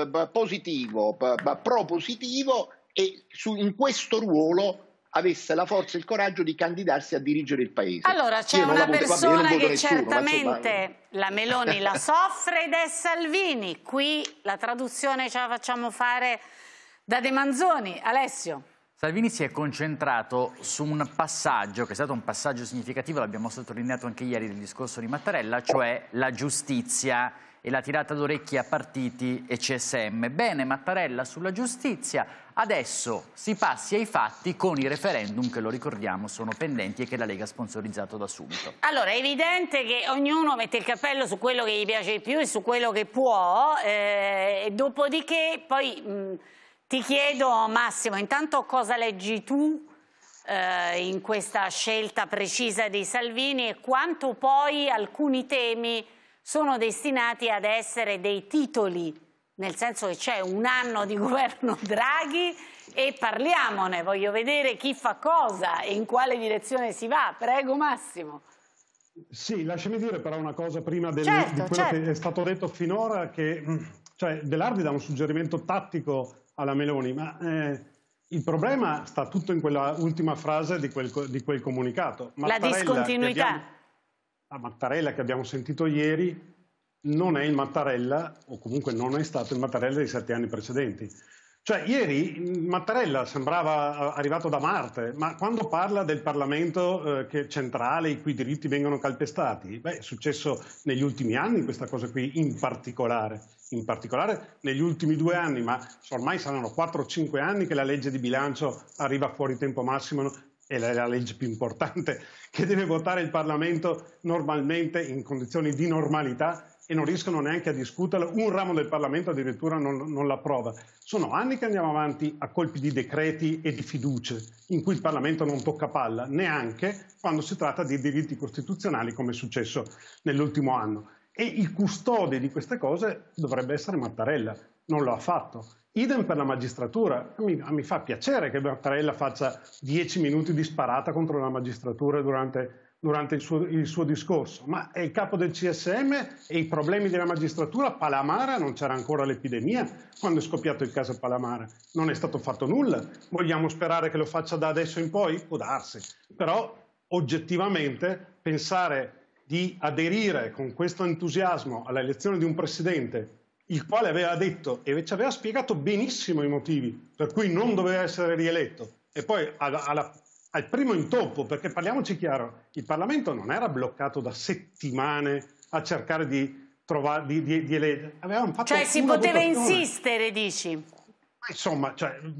positivo, propositivo e in questo ruolo avesse la forza e il coraggio di candidarsi a dirigere il paese. Allora c'è una persona che certamente la Meloni la soffre ed è Salvini. Qui la traduzione ce la facciamo fare da De Manzoni. Alessio. Salvini si è concentrato su un passaggio, che è stato un passaggio significativo, l'abbiamo sottolineato anche ieri nel discorso di Mattarella, cioè la giustizia e la tirata d'orecchie a partiti e CSM. Bene, Mattarella sulla giustizia, adesso si passi ai fatti con i referendum che, lo ricordiamo, sono pendenti e che la Lega ha sponsorizzato da subito. Allora, è evidente che ognuno mette il cappello su quello che gli piace di più e su quello che può, e dopodiché poi ti chiedo, Massimo, intanto cosa leggi tu in questa scelta precisa di Salvini e quanto poi alcuni temi sono destinati ad essere dei titoli, nel senso che c'è un anno di governo Draghi e parliamone, voglio vedere chi fa cosa e in quale direzione si va. Prego Massimo. Sì, lasciami dire però una cosa prima di certo. che è stato detto finora, che cioè, Belardi dà un suggerimento tattico alla Meloni, ma il problema sta tutto in quella ultima frase di quel comunicato. La discontinuità. Mattarella che abbiamo sentito ieri non è il Mattarella, o comunque non è stato il Mattarella dei 7 anni precedenti. Cioè ieri Mattarella sembrava arrivato da Marte, ma quando parla del Parlamento centrale i cui diritti vengono calpestati, è successo negli ultimi anni questa cosa qui in particolare negli ultimi 2 anni, ma ormai saranno 4 o 5 anni che la legge di bilancio arriva fuori tempo massimo. È la legge più importante che deve votare il Parlamento normalmente in condizioni di normalità e non riescono neanche a discuterlo. Un ramo del Parlamento addirittura non l'approva. Sono anni che andiamo avanti a colpi di decreti e di fiducie in cui il Parlamento non tocca palla, neanche quando si tratta di diritti costituzionali come è successo nell'ultimo anno. E il custode di queste cose dovrebbe essere Mattarella, non lo ha fatto. Idem per la magistratura, mi fa piacere che Mattarella faccia 10 minuti di sparata contro la magistratura durante il suo discorso, ma è il capo del CSM e i problemi della magistratura. Palamara, non c'era ancora l'epidemia quando è scoppiato il caso Palamara, non è stato fatto nulla. Vogliamo sperare che lo faccia da adesso in poi? Può darsi, però oggettivamente pensare di aderire con questo entusiasmo all'elezione di un presidente il quale aveva detto e ci aveva spiegato benissimo i motivi per cui non doveva essere rieletto, e poi al primo intoppo, perché parliamoci chiaro, il Parlamento non era bloccato da settimane a cercare di eleggere. Avevamo fatto cioè si poteva votazione. Insistere, dici? Insomma,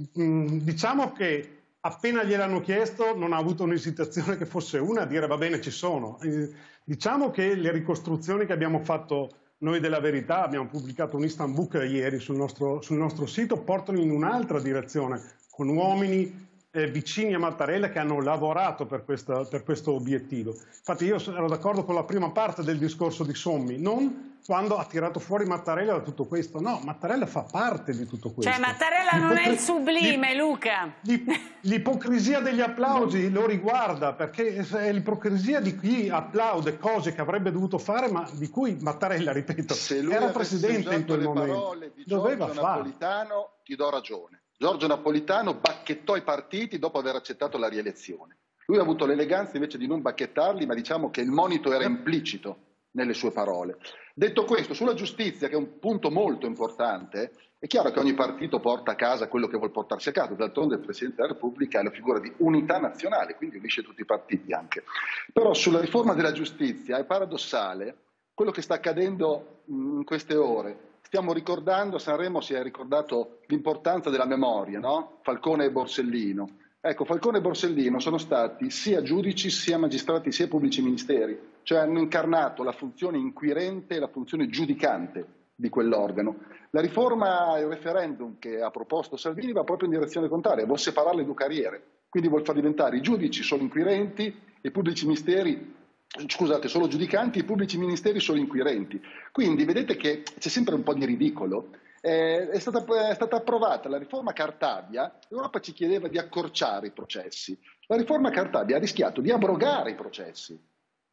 diciamo che appena gliel'hanno chiesto non ha avuto un'esitazione che fosse una a dire va bene, ci sono. Diciamo che le ricostruzioni che abbiamo fatto noi della Verità, abbiamo pubblicato un instant book ieri sul nostro sito, portano in un'altra direzione, con uomini vicini a Mattarella che hanno lavorato per questo obiettivo. Infatti io ero d'accordo con la prima parte del discorso di Sommi, non quando ha tirato fuori Mattarella da tutto questo. No, Mattarella fa parte di tutto questo. Cioè Mattarella non è il sublime, Luca. L'ipocrisia degli applausi lo riguarda, perché è l'ipocrisia di chi applaude cose che avrebbe dovuto fare, ma di cui Mattarella, ripeto, era presidente in quel momento. Parole di doveva Giorgio fare. Napolitano, ti do ragione. Giorgio Napolitano bacchettò i partiti dopo aver accettato la rielezione. Lui ha avuto l'eleganza invece di non bacchettarli, ma diciamo che il monito era implicito nelle sue parole. Detto questo, sulla giustizia, che è un punto molto importante, è chiaro che ogni partito porta a casa quello che vuol portarsi a casa. D'altronde il Presidente della Repubblica è la figura di unità nazionale, quindi unisce tutti i partiti anche. Però sulla riforma della giustizia è paradossale quello che sta accadendo in queste ore. Stiamo ricordando, Sanremo si è ricordato l'importanza della memoria, no? Falcone e Borsellino. Ecco, Falcone e Borsellino sono stati sia giudici, sia magistrati, sia pubblici ministeri, cioè hanno incarnato la funzione inquirente e la funzione giudicante di quell'organo. La riforma e il referendum che ha proposto Salvini va proprio in direzione contraria, vuol separare le due carriere, quindi vuol far diventare i giudici solo inquirenti e i pubblici ministeri, scusate, solo giudicanti e i pubblici ministeri solo inquirenti. Quindi vedete che c'è sempre un po' di ridicolo. È stata approvata la riforma Cartabia, l'Europa ci chiedeva di accorciare i processi. La riforma Cartabia ha rischiato di abrogare i processi.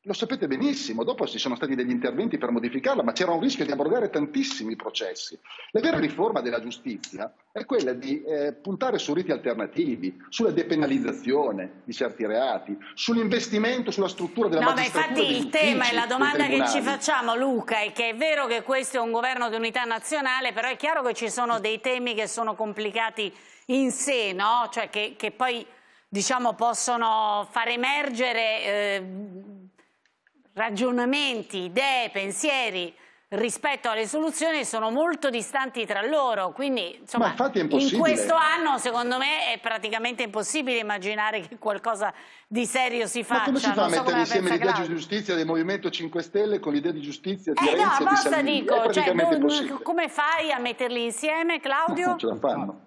Lo sapete benissimo, dopo ci sono stati degli interventi per modificarla, ma c'era un rischio di abrogare tantissimi processi. La vera riforma della giustizia è quella di puntare su riti alternativi, sulla depenalizzazione di certi reati, sull'investimento, sulla struttura della magistratura. Ma infatti il tema e la domanda che ci facciamo, Luca, è che è vero che questo è un governo di unità nazionale, però è chiaro che ci sono dei temi che sono complicati in sé, no? Cioè che poi, diciamo, possono far emergere ragionamenti, idee, pensieri rispetto alle soluzioni sono molto distanti tra loro, quindi insomma in questo anno secondo me è praticamente impossibile immaginare che qualcosa di serio si faccia. Ma come si fa a mettere insieme l'idea di giustizia del Movimento 5 Stelle con l'idea di giustizia di Renzi e di Salvini? Dico, cioè, come fai a metterli insieme, Claudio? Non ce la fanno.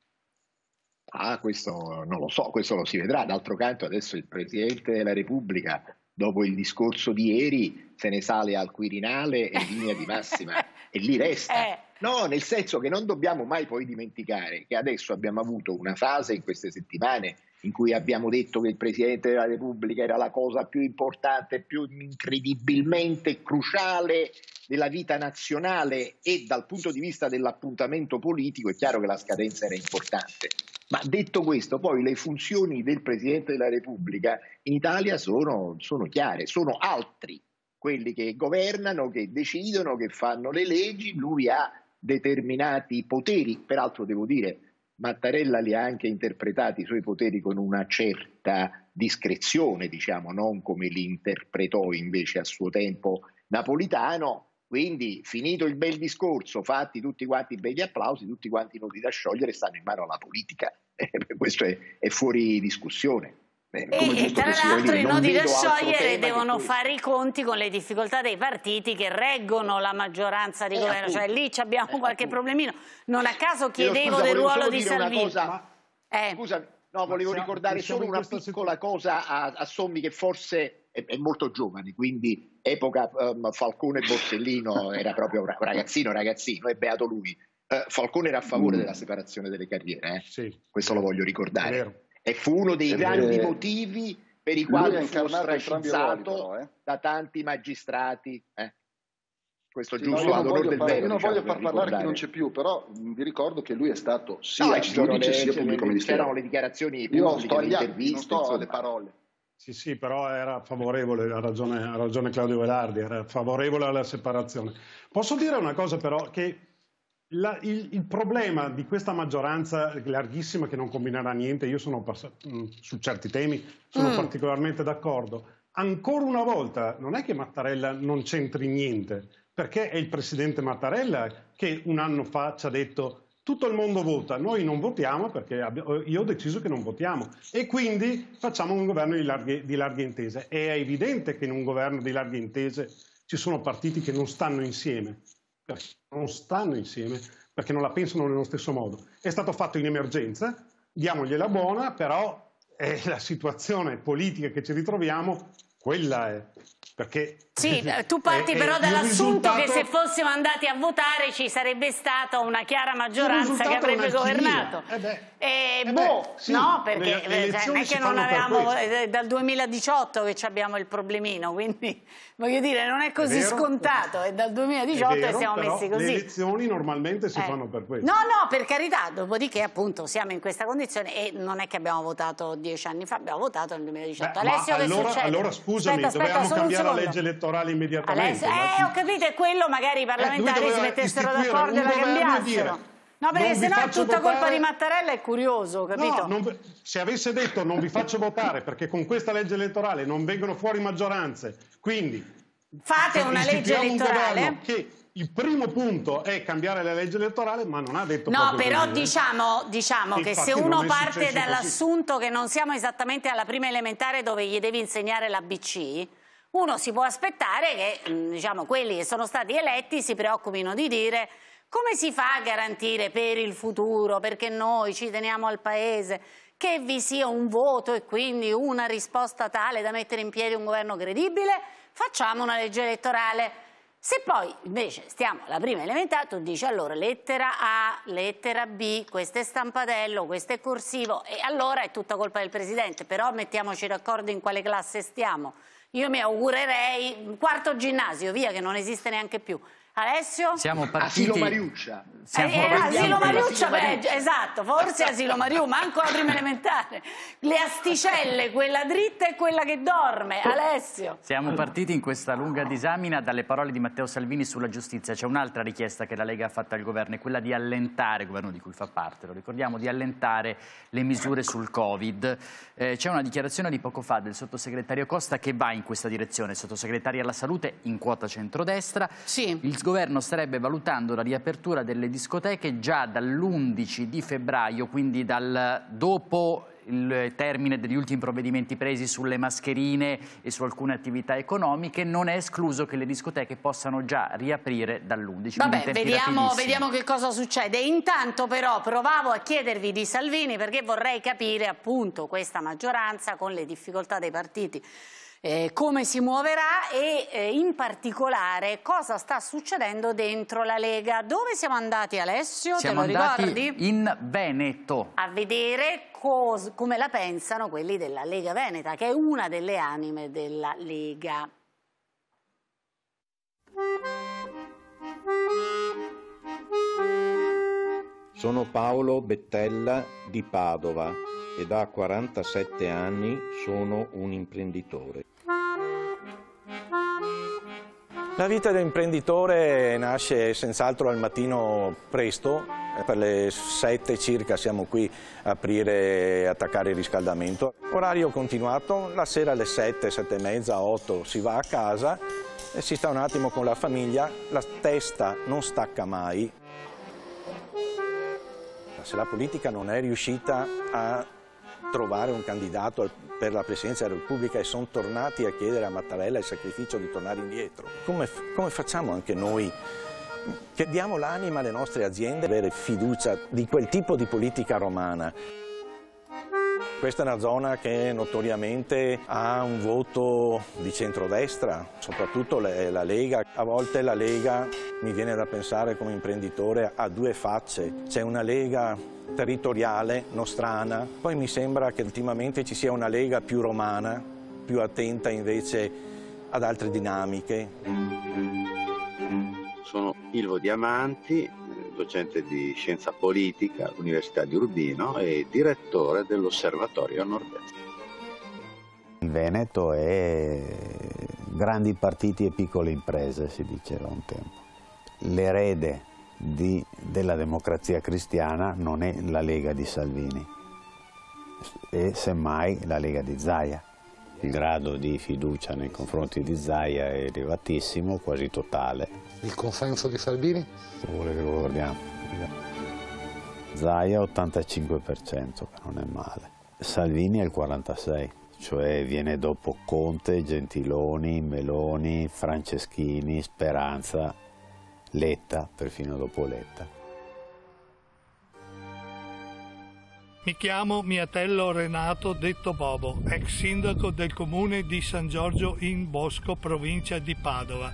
Questo non lo so, questo lo si vedrà. D'altro canto adesso il Presidente della Repubblica, dopo il discorso di ieri, se ne sale al Quirinale e in linea di massima e lì resta. No, nel senso che non dobbiamo mai poi dimenticare che adesso abbiamo avuto una fase in queste settimane in cui abbiamo detto che il Presidente della Repubblica era la cosa più importante, più incredibilmente cruciale della vita nazionale, e dal punto di vista dell'appuntamento politico è chiaro che la scadenza era importante. Ma detto questo, poi le funzioni del Presidente della Repubblica in Italia sono chiare, sono altri quelli che governano, che decidono, che fanno le leggi. Lui ha determinati poteri, peraltro devo dire Mattarella li ha anche interpretati i suoi poteri con una certa discrezione, diciamo, non come li interpretò invece a suo tempo Napolitano. Quindi, finito il bel discorso, fatti tutti quanti begli applausi, tutti quanti nodi da sciogliere stanno in mano alla politica. Questo è fuori discussione. E tra l'altro i nodi da sciogliere devono fare i conti con le difficoltà dei partiti che reggono la maggioranza di governo, cioè lì abbiamo qualche problemino. Non a caso chiedevo del ruolo di Salvini. Scusa, no, volevo ricordare solo una piccola cosa a Sommi, che forse è molto giovane, quindi epoca Falcone e Borsellino, era proprio un ragazzino, e beato lui. Falcone era a favore della separazione delle carriere, questo lo voglio ricordare. E fu uno dei grandi motivi per i quali fu ostracizzato da tanti magistrati. Questo giusto ad onor del vero. Io non voglio far parlare chi non c'è più, però vi ricordo che lui è stato sia giudice sia pubblico ministero. C'erano le dichiarazioni pubbliche, le interviste, non sto alle parole. Sì, però era favorevole, ha ragione Claudio Velardi, era favorevole alla separazione. Posso dire una cosa però, che il problema di questa maggioranza larghissima che non combinerà niente, io sono su certi temi sono particolarmente d'accordo. Ancora una volta non è che Mattarella non c'entri niente, perché è il presidente Mattarella che un anno fa ci ha detto: tutto il mondo vota, noi non votiamo perché io ho deciso che non votiamo, e quindi facciamo un governo di larghe intese. È evidente che in un governo di larghe intese ci sono partiti che non stanno insieme, perché non la pensano nello stesso modo. È stato fatto in emergenza, diamogliela buona, però è la situazione politica che ci ritroviamo, quella è. Perché sì, tu parti però dall'assunto che se fossimo andati a votare ci sarebbe stata una chiara maggioranza che avrebbe governato. No, perché non è che non avevamo, è dal 2018 che abbiamo il problemino, quindi voglio dire, non è così scontato, è dal 2018 e siamo messi così. Le elezioni normalmente si fanno per questo. No, per carità, dopodiché appunto siamo in questa condizione e non è che abbiamo votato 10 anni fa, abbiamo votato nel 2018. Alessio, che succede? Allora scusami, dovevamo cambiare la legge elettorale immediatamente. Ho capito, e quello magari i parlamentari si mettessero d'accordo e la cambiassero. No, perché sennò è tutta colpa di Mattarella, è curioso, capito? No, se avesse detto non vi faccio votare perché con questa legge elettorale non vengono fuori maggioranze, quindi fate una legge elettorale che il primo punto è cambiare la legge elettorale, ma non ha detto no, però diciamo che se uno parte dall'assunto che non siamo esattamente alla prima elementare dove gli devi insegnare l'ABC, uno si può aspettare che diciamo, quelli che sono stati eletti si preoccupino di dire: come si fa a garantire per il futuro, perché noi ci teniamo al Paese, che vi sia un voto e quindi una risposta tale da mettere in piedi un governo credibile? Facciamo una legge elettorale. Se poi invece stiamo alla prima elementare, tu dici allora lettera A, lettera B, questo è stampatello, questo è corsivo, e allora è tutta colpa del Presidente, però mettiamoci d'accordo in quale classe stiamo. Io mi augurerei quarto ginnasio, via, che non esiste neanche più. Alessio? Siamo partiti... Asilo Mariuccia. Asilo Mariuccia, esatto, forse Asilo Mariuccia, manco la prima elementare. Le asticelle, quella dritta e quella che dorme. Alessio? Siamo partiti in questa lunga disamina dalle parole di Matteo Salvini sulla giustizia. C'è un'altra richiesta che la Lega ha fatto al governo, è quella di allentare, il governo di cui fa parte, lo ricordiamo, di allentare le misure sul Covid. C'è una dichiarazione di poco fa del sottosegretario Costa che va in questa direzione, sottosegretario alla salute in quota centrodestra. Sì. Il governo starebbe valutando la riapertura delle discoteche già dall'11 di febbraio, quindi dopo il termine degli ultimi provvedimenti presi sulle mascherine e su alcune attività economiche. Non è escluso che le discoteche possano già riaprire dall'11. Vabbè, vediamo che cosa succede. Intanto però provavo a chiedervi di Salvini, perché vorrei capire appunto questa maggioranza con le difficoltà dei partiti come si muoverà e in particolare cosa sta succedendo dentro la Lega. Dove siamo andati, Alessio? Siamo Te lo ricordi? andati in Veneto a vedere come la pensano quelli della Lega Veneta, che è una delle anime della Lega. Sono Paolo Bettella di Padova e da 47 anni sono un imprenditore. La vita dell'imprenditore nasce senz'altro al mattino presto, per le 7 circa siamo qui a aprire e attaccare il riscaldamento. Orario continuato, la sera alle 7, 7 e mezza, 8 si va a casa e si sta un attimo con la famiglia, la testa non stacca mai. Se la politica non è riuscita a trovare un candidato per la Presidenza della Repubblica e sono tornati a chiedere a Mattarella il sacrificio di tornare indietro, come facciamo anche noi, che diamo l'anima alle nostre aziende, avere fiducia di quel tipo di politica romana? Questa è una zona che notoriamente ha un voto di centrodestra, soprattutto la Lega. A volte la Lega, mi viene da pensare come imprenditore, ha due facce. C'è una Lega territoriale, nostrana, poi mi sembra che ultimamente ci sia una Lega più romana, più attenta invece ad altre dinamiche. Sono Ilvo Diamanti, docente di scienza politica all'Università di Urbino e direttore dell'Osservatorio Nord-Est. Il Veneto è grandi partiti e piccole imprese, si diceva un tempo. L'erede della democrazia cristiana non è la Lega di Salvini, è semmai la Lega di Zaia. Il grado di fiducia nei confronti di Zaia è elevatissimo, quasi totale. Il consenso di Salvini? Vuole che lo guardiamo. Zaia 85%, che non è male. Salvini è il 46%, cioè viene dopo Conte, Gentiloni, Meloni, Franceschini, Speranza, Letta, perfino dopo Letta. Mi chiamo Miatello Renato, detto Bobo, ex sindaco del comune di San Giorgio in Bosco, provincia di Padova.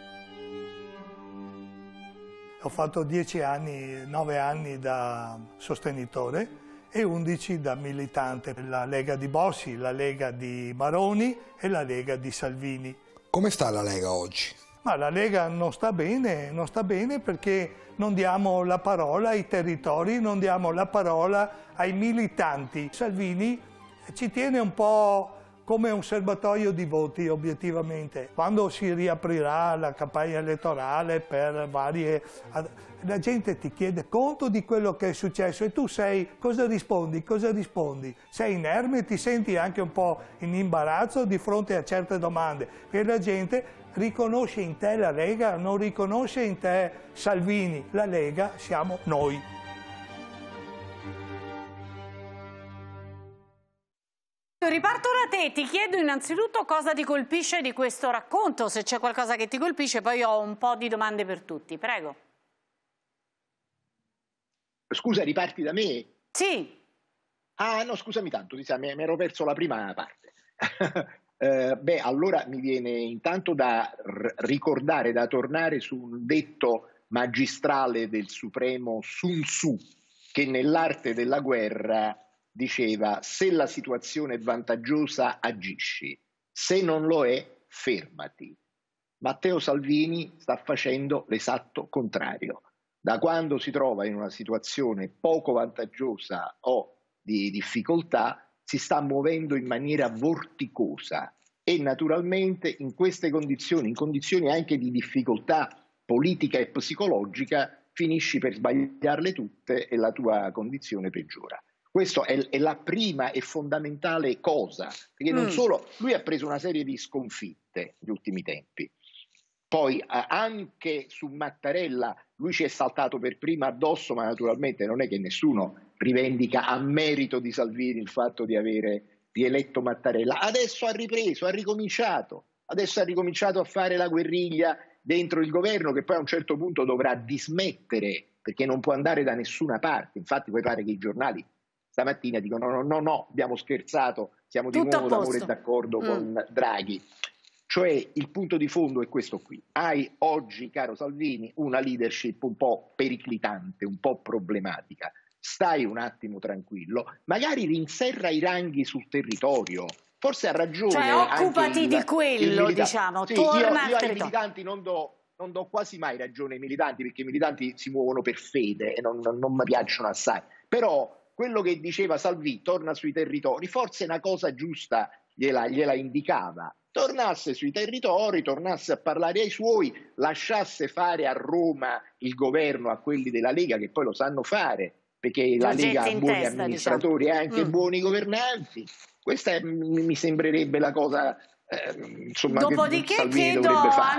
Ho fatto 10 anni, 9 anni da sostenitore e 11 da militante. La Lega di Bossi, la Lega di Maroni e la Lega di Salvini. Come sta la Lega oggi? Ma la Lega non sta bene perché non diamo la parola ai territori, non diamo la parola ai militanti. Salvini ci tiene un po' come un serbatoio di voti, obiettivamente. Quando si riaprirà la campagna elettorale per varie... La gente ti chiede conto di quello che è successo e tu cosa rispondi? Sei inerme, ti senti anche un po' in imbarazzo di fronte a certe domande. Perché la gente riconosce in te la Lega, non riconosce in te Salvini. La Lega siamo noi. Riparto da te, ti chiedo innanzitutto cosa ti colpisce di questo racconto, se c'è qualcosa che ti colpisce, poi ho un po' di domande per tutti, prego. Scusa, riparti da me? Sì. Ah no, scusami tanto, mi ero perso la prima parte. Beh, allora mi viene intanto da ricordare, da tornare su un detto magistrale del supremo Sun Tzu, che nell'arte della guerra diceva: se la situazione è vantaggiosa agisci, Se non lo è, fermati. Matteo Salvini sta facendo l'esatto contrario. Da quando si trova in una situazione poco vantaggiosa o di difficoltà, si sta muovendo in maniera vorticosa e naturalmente in queste condizioni, in condizioni anche di difficoltà politica e psicologica, finisci per sbagliarle tutte e la tua condizione peggiora. Questa è la prima e fondamentale cosa, perché non solo lui ha preso una serie di sconfitte negli ultimi tempi, poi anche su Mattarella lui ci è saltato per prima addosso, ma naturalmente non è che nessuno rivendica a merito di Salvini il fatto di avere rieletto Mattarella. Adesso ha ripreso, ha ricominciato a fare la guerriglia dentro il governo, che poi a un certo punto dovrà dismettere perché non può andare da nessuna parte. Infatti poi pare che i giornali stamattina dicono no, abbiamo scherzato, siamo di nuovo d'amore e d'accordo con Draghi. Cioè il punto di fondo è questo qui. Hai oggi, caro Salvini, una leadership un po' periclitante, un po' problematica. Stai un attimo tranquillo, magari rinserra i ranghi sul territorio. Forse ha ragione. Cioè occupati di quello, diciamo, sì, torna io al ai militanti non do quasi mai ragione ai militanti, perché i militanti si muovono per fede e non mi piacciono assai. Però quello che diceva Salvini, torna sui territori, forse una cosa giusta gliela indicava. Tornasse sui territori, tornasse a parlare ai suoi, lasciasse fare a Roma il governo a quelli della Lega, che poi lo sanno fare, perché la Lega ha buoni amministratori e anche buoni governanti. Questa mi sembrerebbe la cosa insomma, dopodiché che Salvini chiedo dovrebbe fare.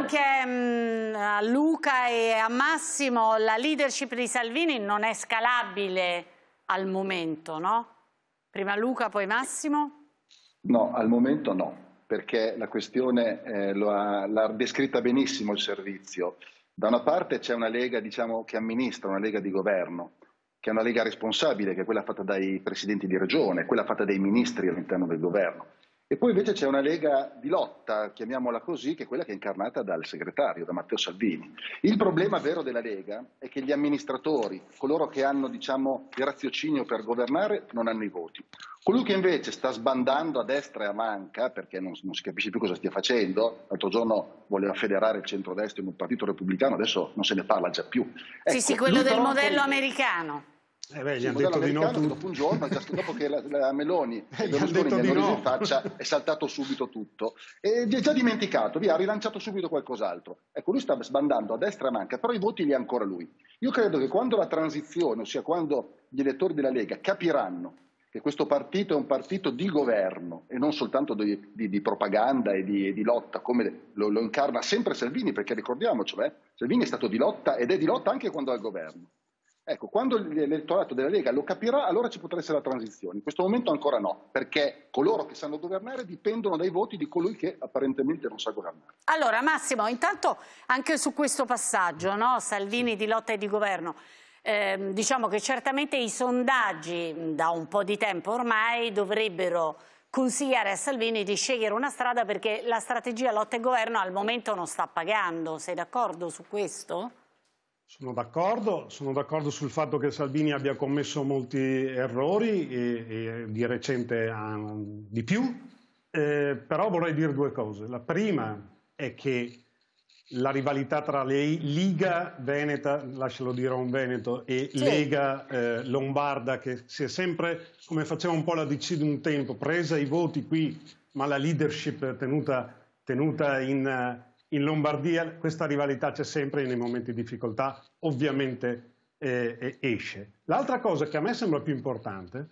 anche a Luca e a Massimo, la leadership di Salvini non è scalabile al momento, no? Prima Luca, poi Massimo? No, al momento no, perché la questione l'ha descritta benissimo il servizio. Da una parte c'è una Lega, diciamo, che amministra, una Lega di governo, che è una Lega responsabile, che è quella fatta dai presidenti di regione, quella fatta dai ministri all'interno del governo. E poi invece c'è una Lega di lotta, chiamiamola così, che è quella che è incarnata dal segretario, da Matteo Salvini. Il problema vero della Lega è che gli amministratori, coloro che hanno, diciamo, il raziocinio per governare, non hanno i voti. Colui che invece sta sbandando a destra e a manca, perché non si capisce più cosa stia facendo, l'altro giorno voleva federare il centrodestra in un partito repubblicano, adesso non se ne parla già più. Ecco, sì, quello del modello americano. Gli hanno detto di no dopo un giorno, dopo che la Meloni e Berlusconi gli hanno riso in faccia, è saltato subito tutto e vi è già dimenticato, ha rilanciato subito qualcos'altro. Ecco, lui sta sbandando a destra e a manca, però i voti li ha ancora lui. Io credo che quando la transizione, ossia quando gli elettori della Lega capiranno che questo partito è un partito di governo e non soltanto di propaganda e di lotta, come lo incarna sempre Salvini, perché ricordiamocelo, Salvini è stato di lotta ed è di lotta anche quando è al governo. Ecco, quando l'elettorato della Lega lo capirà, allora ci potrà essere la transizione. In questo momento ancora no, perché coloro che sanno governare dipendono dai voti di colui che apparentemente non sa governare. Allora Massimo, intanto anche su questo passaggio, no? Salvini di lotta e di governo, diciamo che certamente i sondaggi da un po' di tempo ormai dovrebbero consigliare a Salvini di scegliere una strada, perché la strategia lotta e governo al momento non sta pagando. Sei d'accordo su questo? Sono d'accordo sul fatto che Salvini abbia commesso molti errori e di recente di più, però vorrei dire due cose. La prima è che la rivalità tra Liga Veneta, lascialo dire a un veneto, e Lega Lombarda, che si è sempre, come faceva un po' la DC di un tempo, presa i voti qui, ma la leadership tenuta in Lombardia, questa rivalità c'è sempre nei momenti di difficoltà, ovviamente esce. L'altra cosa che a me sembra più importante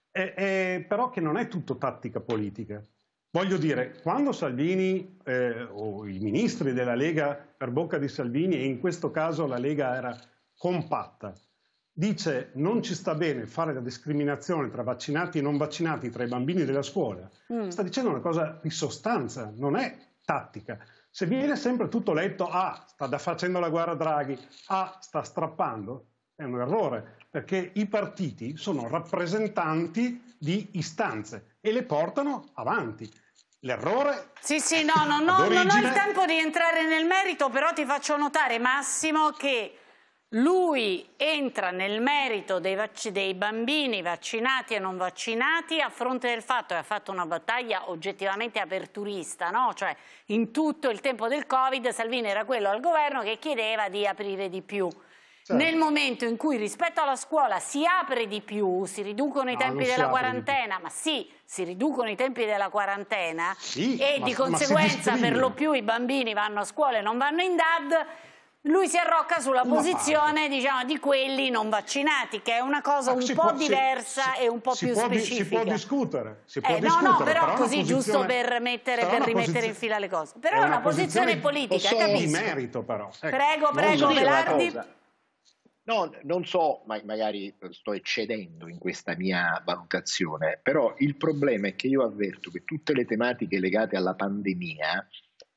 è però che non è tutto tattica politica. Voglio dire, quando Salvini o i ministri della Lega per bocca di Salvini, e in questo caso la Lega era compatta, dice non ci sta bene fare la discriminazione tra vaccinati e non vaccinati, tra i bambini della scuola, sta dicendo una cosa di sostanza, non è tattica. Se viene sempre tutto letto, sta facendo la guerra a Draghi, sta strappando, è un errore, perché i partiti sono rappresentanti di istanze e le portano avanti. L'errore... Sì, non ho il tempo di entrare nel merito, però ti faccio notare, Massimo, che Lui entra nel merito dei bambini vaccinati e non vaccinati a fronte del fatto che ha fatto una battaglia oggettivamente aperturista, no? Cioè in tutto il tempo del Covid Salvini era quello al governo che chiedeva di aprire di più. Certo. Nel momento in cui rispetto alla scuola si apre di più, si riducono i tempi della quarantena, ma sì, si riducono i tempi della quarantena e di conseguenza per lo più i bambini vanno a scuola e non vanno in DAD, lui si arrocca sulla posizione diciamo, di quelli non vaccinati, che è una cosa un po' diversa e un po' più specifica. Si può discutere. No, però così giusto per rimettere in fila le cose. Però è una posizione politica, capisco. Di merito però. Prego, Velardi. No, non so, magari sto eccedendo in questa mia valutazione, però il problema è che io avverto che tutte le tematiche legate alla pandemia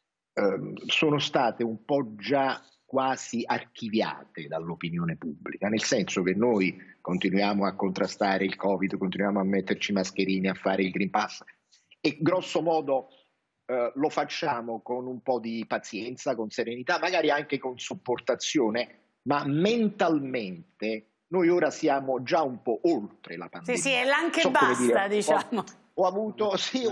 sono state un po' già quasi archiviate dall'opinione pubblica, nel senso che noi continuiamo a contrastare il Covid, continuiamo a metterci mascherine, a fare il Green Pass e grosso modo lo facciamo con un po' di pazienza, con serenità, magari anche con sopportazione, ma mentalmente noi ora siamo già un po' oltre la pandemia. Sì, è l'anche basta, diciamo. Ho avuto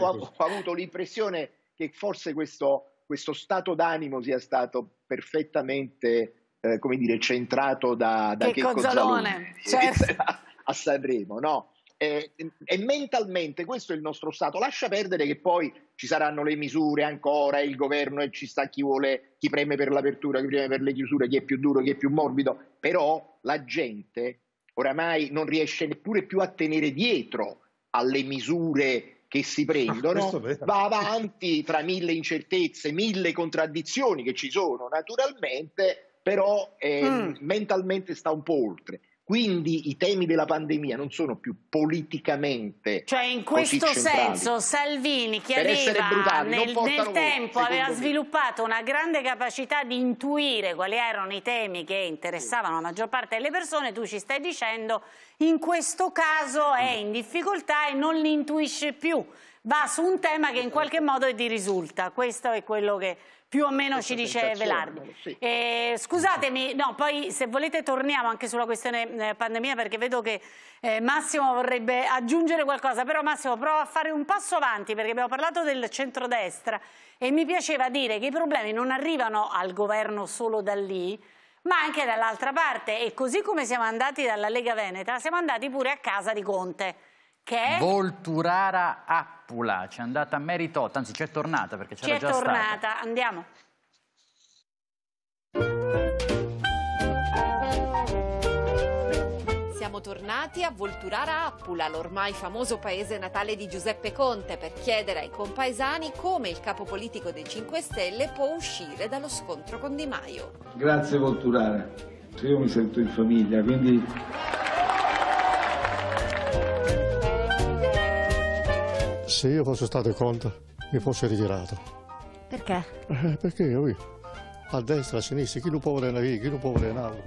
l'impressione che forse questo stato d'animo sia stato perfettamente, centrato da Checco Zalone certo. a Sanremo, no? E mentalmente questo è il nostro stato. Lascia perdere che poi ci saranno le misure ancora, il governo e ci sta chi preme per l'apertura, chi preme per le chiusure, chi è più duro, chi è più morbido, però la gente oramai non riesce neppure più a tenere dietro alle misure che si prendono, va avanti tra mille incertezze, mille contraddizioni che ci sono naturalmente, però mentalmente sta un po' oltre. Quindi i temi della pandemia non sono più politicamente cioè in questo senso Salvini che nel tempo aveva sviluppato una grande capacità di intuire quali erano i temi che interessavano la maggior parte delle persone, tu ci stai dicendo in questo caso è in difficoltà e non li intuisce più, va su un tema che in qualche modo gli risulta, questo è quello che più o meno ci dice Velardi. Sì. Scusatemi, no, poi se volete torniamo anche sulla questione pandemia perché vedo che Massimo vorrebbe aggiungere qualcosa, però Massimo prova a fare un passo avanti perché abbiamo parlato del centrodestra e mi piaceva dire che i problemi non arrivano al governo solo da lì, ma anche dall'altra parte e così come siamo andati dalla Lega Veneta siamo andati pure a casa di Conte. Che è? Volturara Appula, c'è andata a Meritotta, anzi c'è tornata perché c'era già stata. C'è tornata, andiamo. Siamo tornati a Volturara Appula, l'ormai famoso paese natale di Giuseppe Conte, per chiedere ai compaesani come il capo politico dei 5 Stelle può uscire dallo scontro con Di Maio. Grazie Volturara, io mi sento in famiglia, quindi... Se io fossi stato Conte mi fossi ritirato. Perché? Perché io a destra, a sinistra, chi lo può volere qui, chi lo può volere là.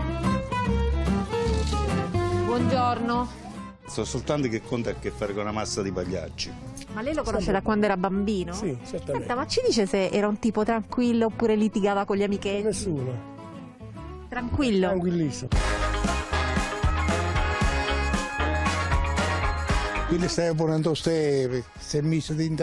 Buongiorno. So soltanto che Conte ha a che fare con una massa di pagliacci. Ma lei lo conosce da quando era bambino? Sì, certamente. Senta, ma ci dice se era un tipo tranquillo oppure litigava con gli amichetti? Nessuno. Tranquillo? Tranquillissimo. Quelli stai ponendo se messo di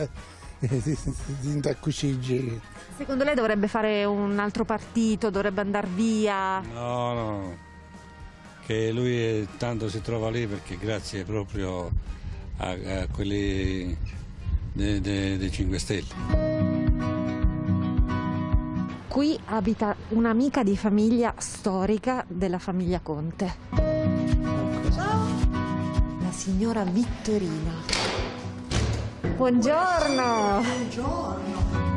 cuciggi. Secondo lei dovrebbe fare un altro partito, dovrebbe andare via? No, che lui tanto si trova lì perché grazie proprio a quelli dei 5 Stelle. Qui abita un'amica di famiglia storica della famiglia Conte. Signora Vittorina. Buongiorno. Buongiorno.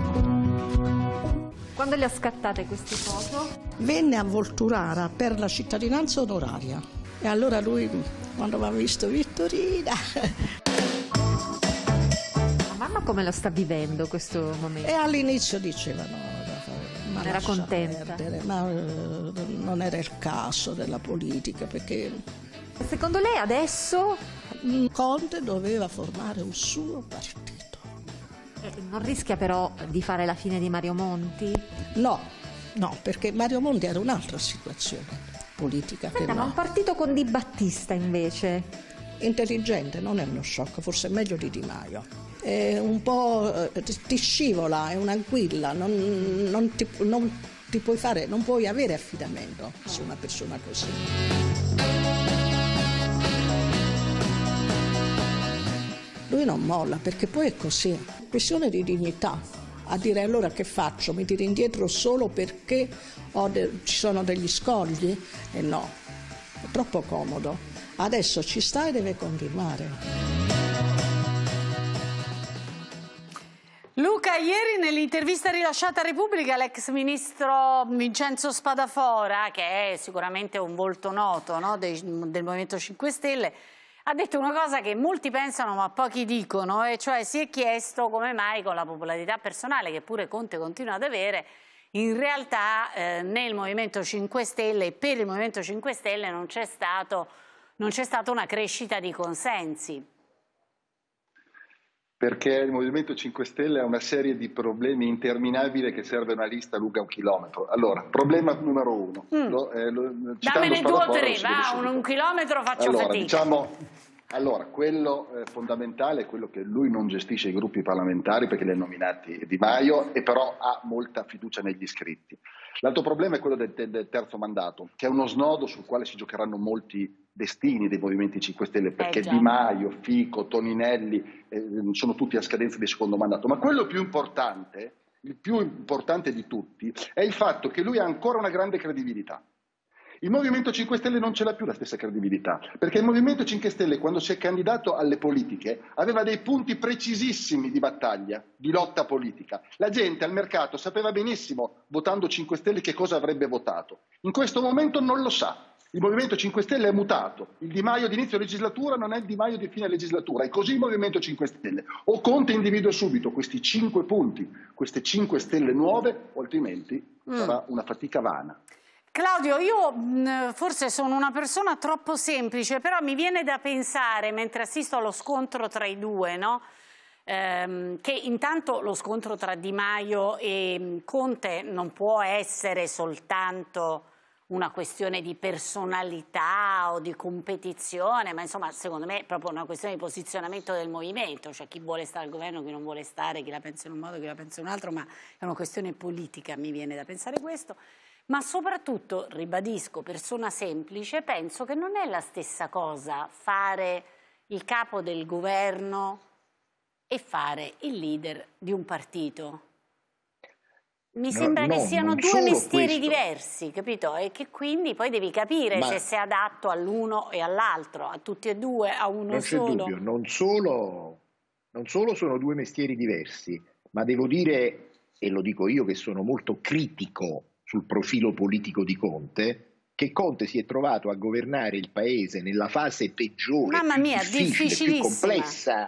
Quando le ha scattate queste foto? Venne a Volturara per la cittadinanza onoraria e allora lui quando mi ha visto Vittorina. La mamma come lo sta vivendo questo momento? E all'inizio dicevano non era contenta. Ma non era il caso della politica perché... Secondo lei adesso Conte doveva formare un suo partito. Non rischia però di fare la fine di Mario Monti? No, perché Mario Monti era un'altra situazione. politica. Senta, ma un partito con Di Battista invece? Intelligente, non è uno sciocco, forse è meglio di Di Maio. È un po' ti scivola, è un'anguilla, non puoi avere affidamento su una persona così. Lui non molla, perché poi è così, questione di dignità, a dire allora che faccio, mi tiro indietro solo perché ci sono degli scogli? E no, è troppo comodo, adesso ci sta e deve continuare. Luca, ieri nell'intervista rilasciata a Repubblica l'ex ministro Vincenzo Spadafora, che è sicuramente un volto noto, no, del Movimento 5 Stelle, ha detto una cosa che molti pensano ma pochi dicono, e cioè si è chiesto come mai con la popolarità personale che pure Conte continua ad avere, in realtà nel Movimento 5 Stelle e per il Movimento 5 Stelle non c'è stata una crescita di consensi. Perché il Movimento 5 Stelle ha una serie di problemi interminabili che serve una lista lunga 1 chilometro. Allora, problema numero 1. Dammene 2 o 3, va, un chilometro faccio fatica. Allora, quello fondamentale è quello che lui non gestisce i gruppi parlamentari perché li ha nominati Di Maio e però ha molta fiducia negli iscritti. L'altro problema è quello del terzo mandato, che è uno snodo sul quale si giocheranno molti destini dei Movimenti 5 Stelle, perché Di Maio, Fico, Toninelli sono tutti a scadenza di secondo mandato. Ma quello più importante, il più importante di tutti, è il fatto che lui ha ancora una grande credibilità. Il Movimento 5 Stelle non ce l'ha più la stessa credibilità, perché il Movimento 5 Stelle quando si è candidato alle politiche aveva dei punti precisissimi di battaglia, di lotta politica. La gente al mercato sapeva benissimo, votando 5 Stelle, che cosa avrebbe votato. In questo momento non lo sa. Il Movimento 5 Stelle è mutato. Il Di Maio di inizio legislatura non è il Di Maio di fine legislatura. È così il Movimento 5 Stelle. O Conte individua subito questi 5 punti, queste 5 stelle nuove, o altrimenti sarà una fatica vana. Claudio, io forse sono una persona troppo semplice, però mi viene da pensare, mentre assisto allo scontro tra i due, no? Che intanto lo scontro tra Di Maio e Conte non può essere soltanto una questione di personalità o di competizione, ma insomma secondo me è proprio una questione di posizionamento del movimento, cioè chi vuole stare al governo, chi non vuole stare, chi la pensa in un modo, chi la pensa in un altro, ma è una questione politica, mi viene da pensare questo. Ma soprattutto, ribadisco, persona semplice, penso che non è la stessa cosa fare il capo del governo e fare il leader di un partito. Mi sembra che siano due mestieri diversi, capito? E che quindi poi devi capire se sei adatto all'uno e all'altro, a tutti e due, a uno solo. Non c'è dubbio, non solo sono due mestieri diversi, ma devo dire, e lo dico io che sono molto critico sul profilo politico di Conte, che Conte si è trovato a governare il paese nella fase peggiore, più difficile, più complessa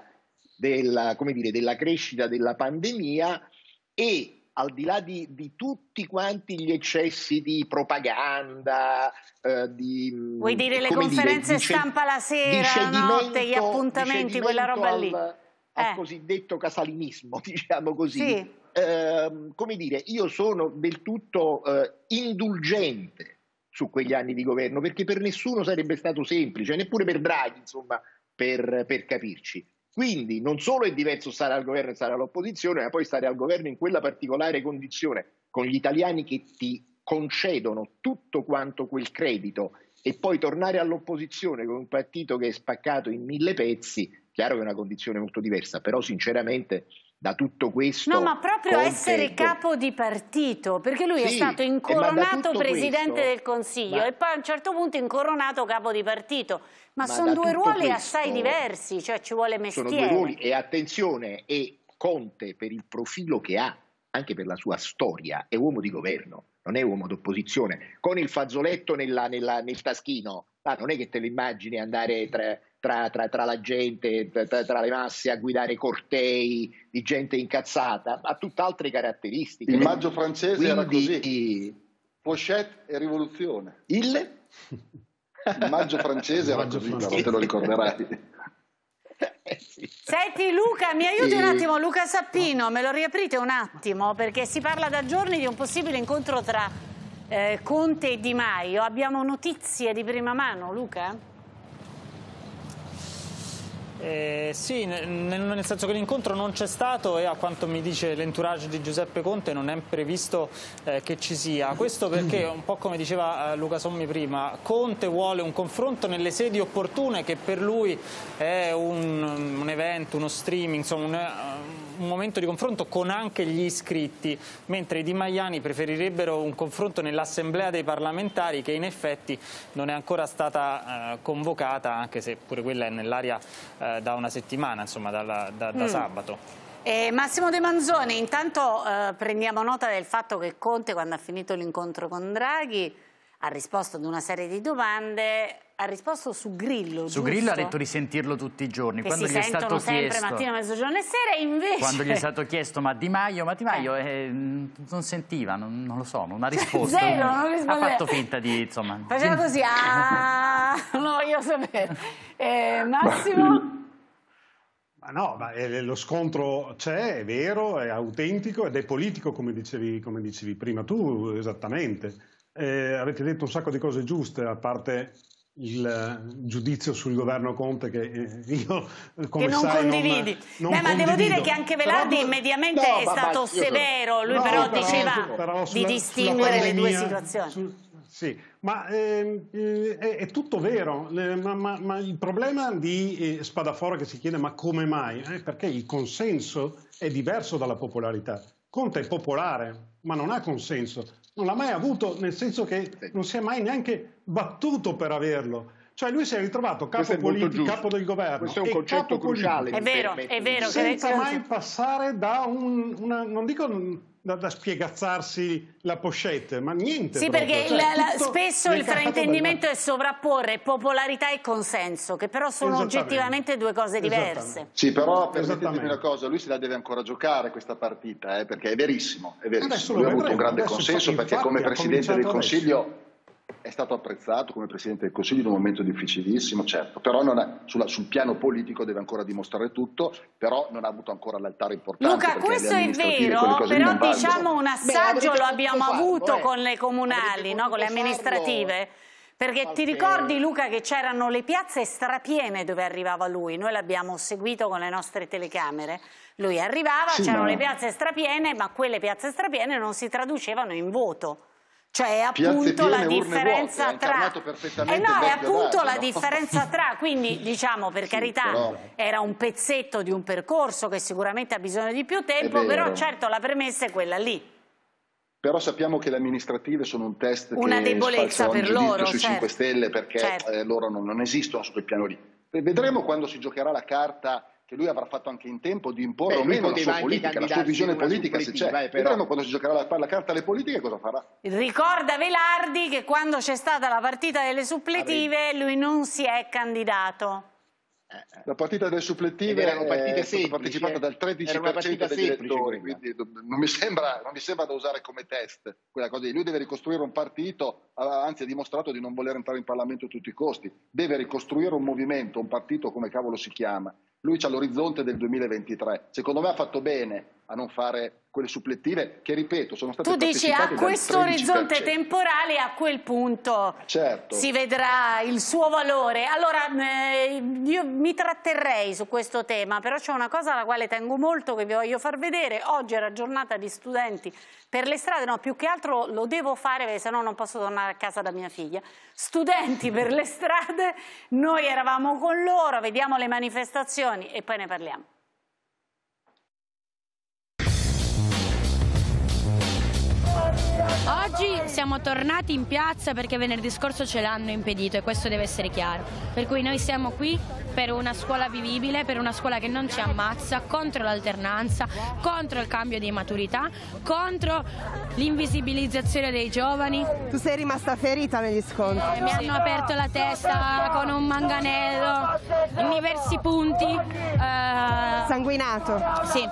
della crescita della pandemia, e al di là di tutti quanti gli eccessi di propaganda, vuoi dire le conferenze stampa la sera, la notte, gli appuntamenti, quella roba lì? Al cosiddetto casalinismo, diciamo così. Sì. Come dire, io sono del tutto indulgente su quegli anni di governo, perché per nessuno sarebbe stato semplice, neppure per Draghi, insomma, per capirci. Quindi non solo è diverso stare al governo e stare all'opposizione, ma poi stare al governo in quella particolare condizione, con gli italiani che ti concedono tutto quanto quel credito, e poi tornare all'opposizione con un partito che è spaccato in 1000 pezzi, chiaro che è una condizione molto diversa, però sinceramente da tutto questo... No, ma proprio essere capo di partito, perché lui è stato incoronato presidente del Consiglio e poi a un certo punto incoronato capo di partito, ma sono due ruoli assai diversi, cioè ci vuole mestiere. Sono due ruoli, e attenzione, e Conte per il profilo che ha, anche per la sua storia, è uomo di governo, non è uomo d'opposizione, con il fazzoletto nel taschino, non è che te lo immagini andare tra la gente, tra le masse a guidare cortei di gente incazzata, ha tutt'altre caratteristiche. Il maggio francese era così, pochette e rivoluzione. Il maggio francese era così, però te lo ricorderai. Senti Luca, mi aiuti un attimo, Luca Sappino, me lo riaprite un attimo, perché si parla da giorni di un possibile incontro tra Conte e Di Maio. Abbiamo notizie di prima mano, Luca? Sì, nel senso che l'incontro non c'è stato e a quanto mi dice l'entourage di Giuseppe Conte non è previsto che ci sia. Questo perché, un po' come diceva Luca Sommi prima, Conte vuole un confronto nelle sedi opportune, che per lui è un evento, uno streaming, insomma un momento di confronto con anche gli iscritti, mentre i dimaiani preferirebbero un confronto nell'assemblea dei parlamentari, che in effetti non è ancora stata convocata, anche se pure quella è nell'aria da una settimana, insomma da sabato. Massimo De Manzoni, intanto prendiamo nota del fatto che Conte, quando ha finito l'incontro con Draghi, ha risposto ad una serie di domande, ha risposto su Grillo, Su giusto? Grillo ha detto di sentirlo tutti i giorni. Che quando si gli è sentono stato sempre chiesto, mattina, mezzogiorno e sera, invece... Quando gli è stato chiesto ma Di Maio non sentiva, non lo so, non ha risposto. Zero, non rispondeva. Ha fatto finta di, insomma... Faceva così, non lo voglio sapere. Massimo? Ma no, lo scontro c'è, è vero, è autentico ed è politico, come dicevi prima tu, esattamente. Avete detto un sacco di cose giuste, a parte il giudizio sul governo Conte che io, come che non sai, condividi. non ma condivido. devo dire che anche Velardi mediamente è stato severo, lui però diceva di distinguere le due situazioni. Sì, ma è tutto vero, ma il problema di Spadafora che si chiede ma come mai? Perché il consenso è diverso dalla popolarità. Conte è popolare, ma non ha consenso. Non l'ha mai avuto, nel senso che non si è mai neanche battuto per averlo. Cioè lui si è ritrovato capo politico, capo del governo. Questo è un concetto cruciale. È vero. Senza mai passare da non dico da spiegazzarsi la pochette, ma niente. Sì, proprio. perché spesso il fraintendimento è sovrapporre popolarità e consenso, che però sono oggettivamente due cose diverse. Sì, però permettetemi una cosa, lui se la deve ancora giocare questa partita, perché è verissimo. Lui ha avuto un grande consenso perché come Presidente del Consiglio è stato apprezzato come Presidente del Consiglio in un momento difficilissimo, certo, però sul piano politico deve ancora dimostrare tutto, però non ha avuto ancora l'altare importante. Luca, questo è vero, però diciamo un assaggio lo abbiamo avuto con le comunali, no? Con le amministrative, perché ti ricordi Luca che c'erano le piazze strapiene dove arrivava lui, noi l'abbiamo seguito con le nostre telecamere, lui arrivava, c'erano le piazze strapiene, ma quelle piazze strapiene non si traducevano in voto. Cioè è appunto la differenza tra è appunto la differenza tra, quindi diciamo per carità era un pezzetto di un percorso che sicuramente ha bisogno di più tempo, però certo la premessa è quella lì. Però sappiamo che le amministrative sono un test una debolezza per loro sui 5 Stelle perché loro non esistono su quel piano lì. Vedremo quando si giocherà la carta che lui avrà fatto anche in tempo di imporre o meno la sua politica, la sua visione politica se c'è. Vedremo quando si giocherà la carta alle politiche cosa farà. Ricorda Velardi che quando c'è stata la partita delle suppletive lui non si è candidato. La partita delle suppletive erano partite semplici, partecipata dal 13% degli elettori, quindi non mi sembra da usare come test quella cosa. Lui deve ricostruire un partito, anzi ha dimostrato di non voler entrare in Parlamento a tutti i costi, deve ricostruire un movimento, un partito come cavolo si chiama. Lui c'ha l'orizzonte del 2023, secondo me ha fatto bene a non fare quelle supplettive che, ripeto, sono state partecipate. Tu dici a questo orizzonte temporale, a quel punto si vedrà il suo valore. Allora io mi tratterrei su questo tema, però c'è una cosa alla quale tengo molto che vi voglio far vedere. Oggi era giornata di studenti per le strade, no, più che altro lo devo fare perché sennò non posso tornare a casa da mia figlia. Studenti per le strade, noi eravamo con loro, vediamo le manifestazioni e poi ne parliamo. Oggi siamo tornati in piazza perché venerdì scorso ce l'hanno impedito e questo deve essere chiaro. Per cui noi siamo qui per una scuola vivibile, per una scuola che non ci ammazza, contro l'alternanza, contro il cambio di maturità, contro l'invisibilizzazione dei giovani. Tu sei rimasta ferita negli scontri? Mi hanno aperto la testa con un manganello in diversi punti. Sanguinato? Sì.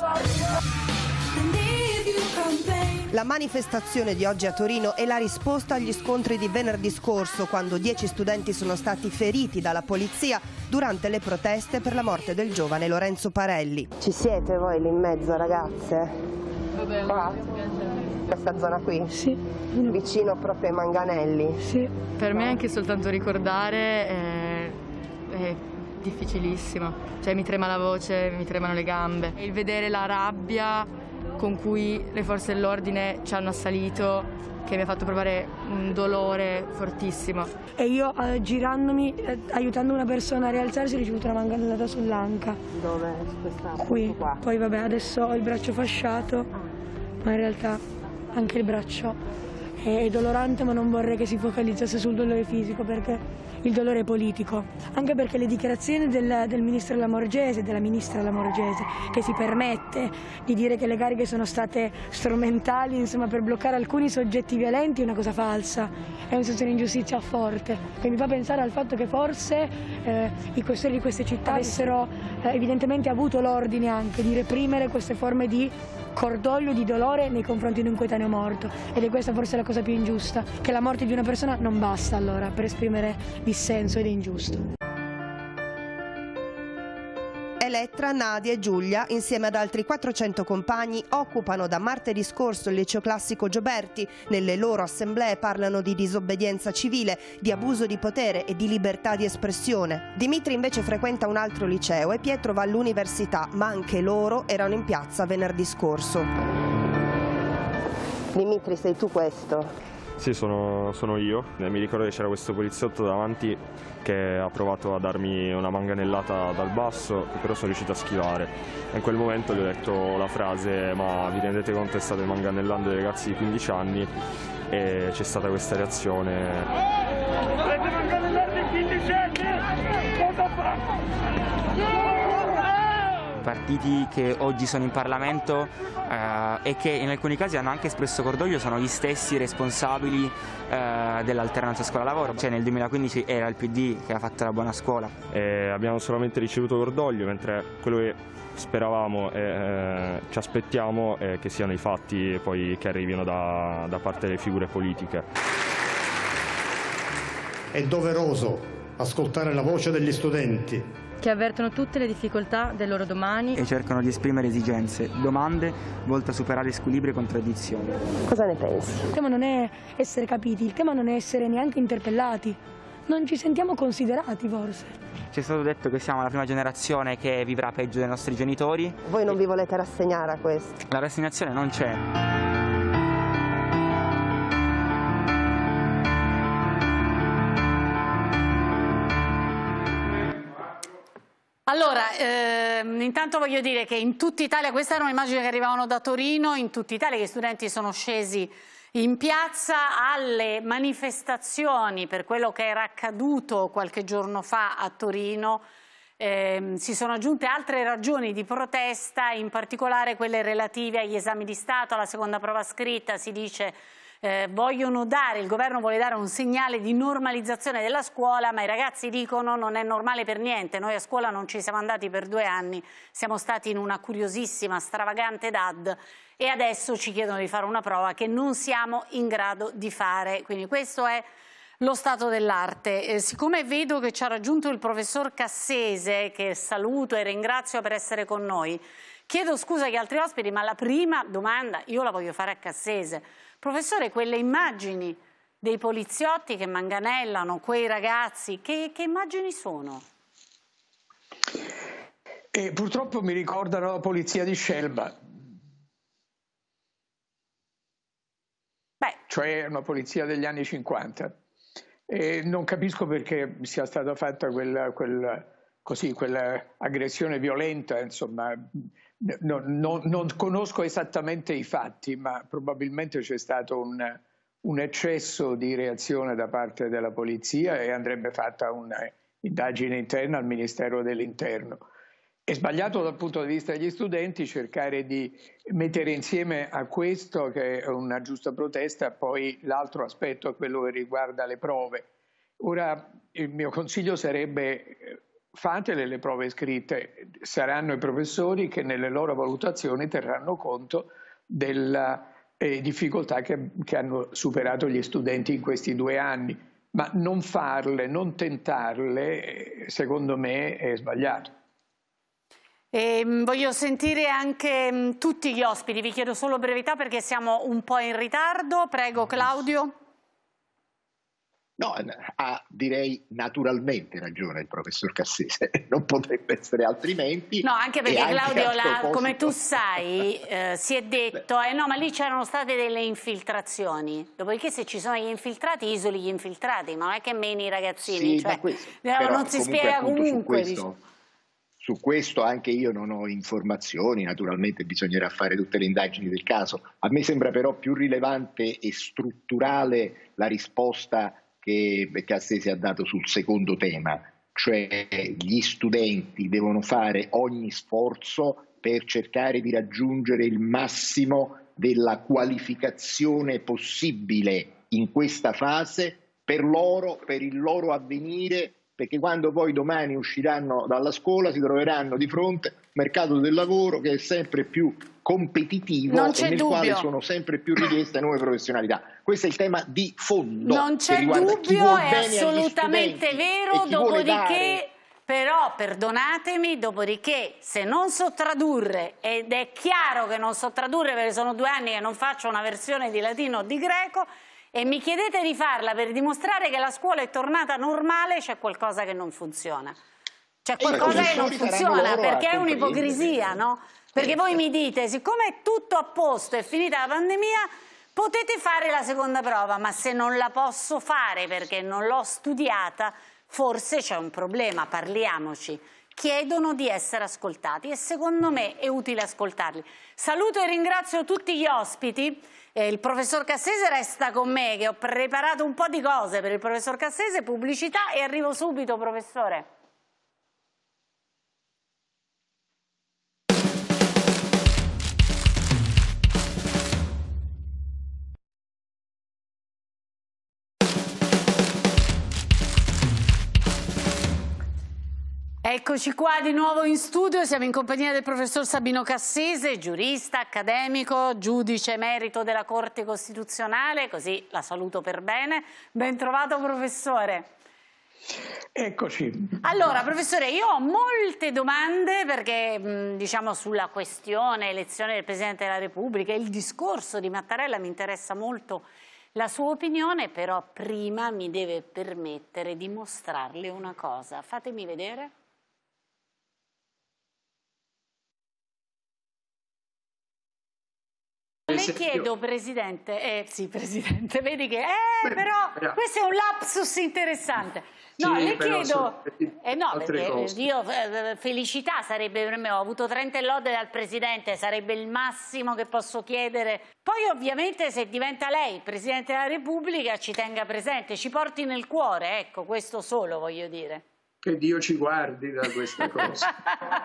La manifestazione di oggi a Torino è la risposta agli scontri di venerdì scorso, quando 10 studenti sono stati feriti dalla polizia durante le proteste per la morte del giovane Lorenzo Parelli. Ci siete voi lì in mezzo, ragazze? Qua? Questa zona qui? Sì. Vicino proprio ai manganelli? Sì. Per me anche soltanto ricordare è difficilissimo, cioè mi trema la voce, mi tremano le gambe. Il vedere la rabbia con cui le forze dell'ordine ci hanno assalito, che mi ha fatto provare un dolore fortissimo. E io girandomi, aiutando una persona a rialzarsi, ho ricevuto una manganellata sull'anca. Dove? Qui. Qua. Poi vabbè, adesso ho il braccio fasciato, ma in realtà anche il braccio è dolorante, ma non vorrei che si focalizzasse sul dolore fisico, perché il dolore è politico, anche perché le dichiarazioni del ministro Lamorgese, della ministra Lamorgese, che si permette di dire che le cariche sono state strumentali, insomma, per bloccare alcuni soggetti violenti, è una cosa falsa, è una sensazione di ingiustizia forte, che mi fa pensare al fatto che forse i questori di queste città avessero evidentemente avuto l'ordine anche di reprimere queste forme di cordoglio, di dolore nei confronti di un coetaneo morto, ed è questa forse la cosa più ingiusta, che la morte di una persona non basta allora per esprimere dissenso, ed è ingiusto. Elettra, Nadia e Giulia, insieme ad altri 400 compagni, occupano da martedì scorso il liceo classico Gioberti. Nelle loro assemblee parlano di disobbedienza civile, di abuso di potere e di libertà di espressione. Dimitri invece frequenta un altro liceo e Pietro va all'università, ma anche loro erano in piazza venerdì scorso. Dimitri, sei tu questo? Sì, sono io. Mi ricordo che c'era questo poliziotto davanti che ha provato a darmi una manganellata dal basso, che però sono riuscito a schivare. E in quel momento gli ho detto la frase: ma vi rendete conto che state manganellando dei ragazzi di 15 anni? E c'è stata questa reazione. Volete manganellare i 15 anni? Cosa fa? Partiti che oggi sono in Parlamento e che in alcuni casi hanno anche espresso cordoglio sono gli stessi responsabili dell'alternanza scuola-lavoro. Cioè nel 2015 era il PD che ha fatto la buona scuola. Abbiamo solamente ricevuto cordoglio, mentre quello che speravamo e ci aspettiamo è che siano i fatti poi che arrivino da parte delle figure politiche. È doveroso ascoltare la voce degli studenti, che avvertono tutte le difficoltà del loro domani e cercano di esprimere esigenze, domande volte a superare squilibri e contraddizioni. Cosa ne pensi? Il tema non è essere capiti, il tema non è essere neanche interpellati. Non ci sentiamo considerati forse. Ci è stato detto che siamo la prima generazione che vivrà peggio dei nostri genitori. Voi non vi volete rassegnare a questo? La rassegnazione non c'è. Allora, intanto voglio dire che in tutta Italia, queste erano immagini che arrivavano da Torino, in tutta Italia gli studenti sono scesi in piazza alle manifestazioni per quello che era accaduto qualche giorno fa a Torino. Si sono aggiunte altre ragioni di protesta, in particolare quelle relative agli esami di Stato, alla seconda prova scritta. Si dice il governo vuole dare un segnale di normalizzazione della scuola, ma i ragazzi dicono non è normale per niente, noi a scuola non ci siamo andati per 2 anni, siamo stati in una curiosissima, stravagante DAD e adesso ci chiedono di fare una prova che non siamo in grado di fare. Quindi questo è lo stato dell'arte. Siccome vedo che ci ha raggiunto il professor Cassese, che saluto e ringrazio per essere con noi, chiedo scusa agli altri ospiti, ma la prima domanda io la voglio fare a Cassese. Professore, quelle immagini dei poliziotti che manganellano quei ragazzi, che immagini sono? Purtroppo mi ricordano la polizia di Scelba. Cioè una polizia degli anni 50. Non capisco perché sia stata fatta quell'aggressione violenta, insomma. Non conosco esattamente i fatti, ma probabilmente c'è stato un eccesso di reazione da parte della polizia e andrebbe fatta un'indagine interna al Ministero dell'Interno. È sbagliato dal punto di vista degli studenti cercare di mettere insieme a questo, che è una giusta protesta, poi l'altro aspetto è quello che riguarda le prove. Ora il mio consiglio sarebbe: fatele le prove scritte, saranno i professori che nelle loro valutazioni terranno conto della difficoltà che hanno superato gli studenti in questi 2 anni, ma non farle, non tentarle, secondo me è sbagliato. Voglio sentire anche tutti gli ospiti, vi chiedo solo brevità perché siamo un po' in ritardo. Prego Claudio. No, ha direi naturalmente ragione il professor Cassese, non potrebbe essere altrimenti. No, anche perché anche Claudio, come tu sai, si è detto, no, ma lì c'erano state delle infiltrazioni, dopodiché se ci sono gli infiltrati, isoli gli infiltrati, ma non è che meni i ragazzini, sì, cioè, però non si spiega comunque. Su questo anche io non ho informazioni, naturalmente bisognerà fare tutte le indagini del caso. A me sembra però più rilevante e strutturale la risposta che Cassese ha dato sul secondo tema, cioè gli studenti devono fare ogni sforzo per cercare di raggiungere il massimo della qualificazione possibile in questa fase per loro, per il loro avvenire, perché quando poi domani usciranno dalla scuola si troveranno di fronte al mercato del lavoro che è sempre più competitivo e nel quale sono sempre più richieste nuove professionalità. Questo è il tema di fondo. Non c'è dubbio, è assolutamente vero, dopodiché però, perdonatemi, dopodiché se non so tradurre, ed è chiaro che non so tradurre perché sono 2 anni che non faccio una versione di latino o di greco, e mi chiedete di farla per dimostrare che la scuola è tornata normale, c'è qualcosa che non funziona. C'è qualcosa che non funziona, perché è un'ipocrisia, no? Perché voi mi dite, siccome è tutto a posto, è finita la pandemia, potete fare la seconda prova, ma se non la posso fare perché non l'ho studiata, forse c'è un problema, parliamoci. Chiedono di essere ascoltati e secondo me è utile ascoltarli. Saluto e ringrazio tutti gli ospiti. Il professor Cassese resta con me, che ho preparato un po' di cose per il professor Cassese, pubblicità, e arrivo subito, professore. Eccoci qua di nuovo in studio, siamo in compagnia del professor Sabino Cassese, giurista, accademico, giudice emerito della Corte Costituzionale, così la saluto per bene. Ben trovato professore. Eccoci. Allora professore, io ho molte domande perché diciamo sulla questione elezione del Presidente della Repubblica, il discorso di Mattarella mi interessa molto la sua opinione, però prima mi deve permettere di mostrarle una cosa. Fatemi vedere. Le chiedo, Presidente, sì Presidente, vedi che, però questo è un lapsus interessante. No, sì, le chiedo, no, io felicità sarebbe per me, ho avuto 30 lode dal Presidente, sarebbe il massimo che posso chiedere. Poi ovviamente se diventa lei Presidente della Repubblica ci tenga presente, ci porti nel cuore, ecco, questo solo voglio dire. Che Dio ci guardi da questa cosa.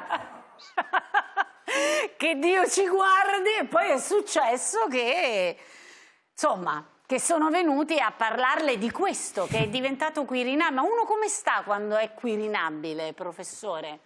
Che Dio ci guardi, e poi è successo che, insomma, che sono venuti a parlarle di questo, che è diventato quirinabile. Ma uno come sta quando è quirinabile, professore?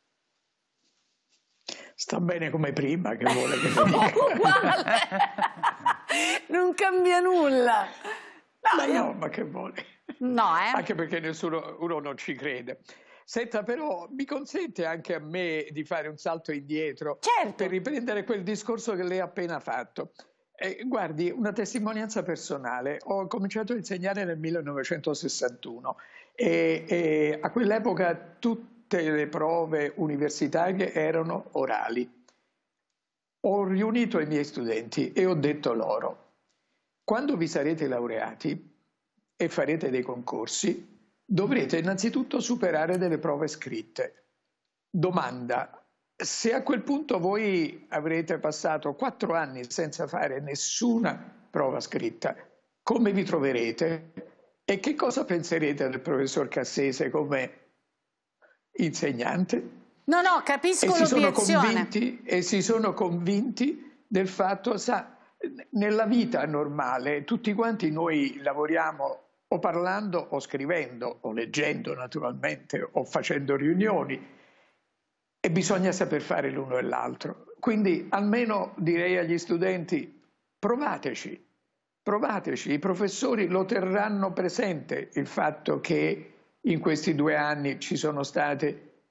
Sta bene come prima, che vuole che lo dica. Uguale! Non cambia nulla. Ma che vuole? No, Anche perché uno non ci crede. Senta, però mi consente anche a me di fare un salto indietro per riprendere quel discorso che lei ha appena fatto. Guardi, una testimonianza personale. Ho cominciato a insegnare nel 1961 e a quell'epoca tutte le prove universitarie erano orali. Ho riunito i miei studenti e ho detto loro: quando vi sarete laureati e farete dei concorsi, dovrete innanzitutto superare delle prove scritte. Domanda: se a quel punto voi avrete passato 4 anni senza fare nessuna prova scritta, come vi troverete? E che cosa penserete del professor Cassese come insegnante? No, capisco l'obiezione. E si sono convinti del fatto, sa, nella vita normale tutti quanti noi lavoriamo o parlando o scrivendo o leggendo naturalmente o facendo riunioni, e bisogna saper fare l'uno e l'altro. Quindi almeno direi agli studenti: provateci, i professori lo terranno presente il fatto che in questi 2 anni ci sono state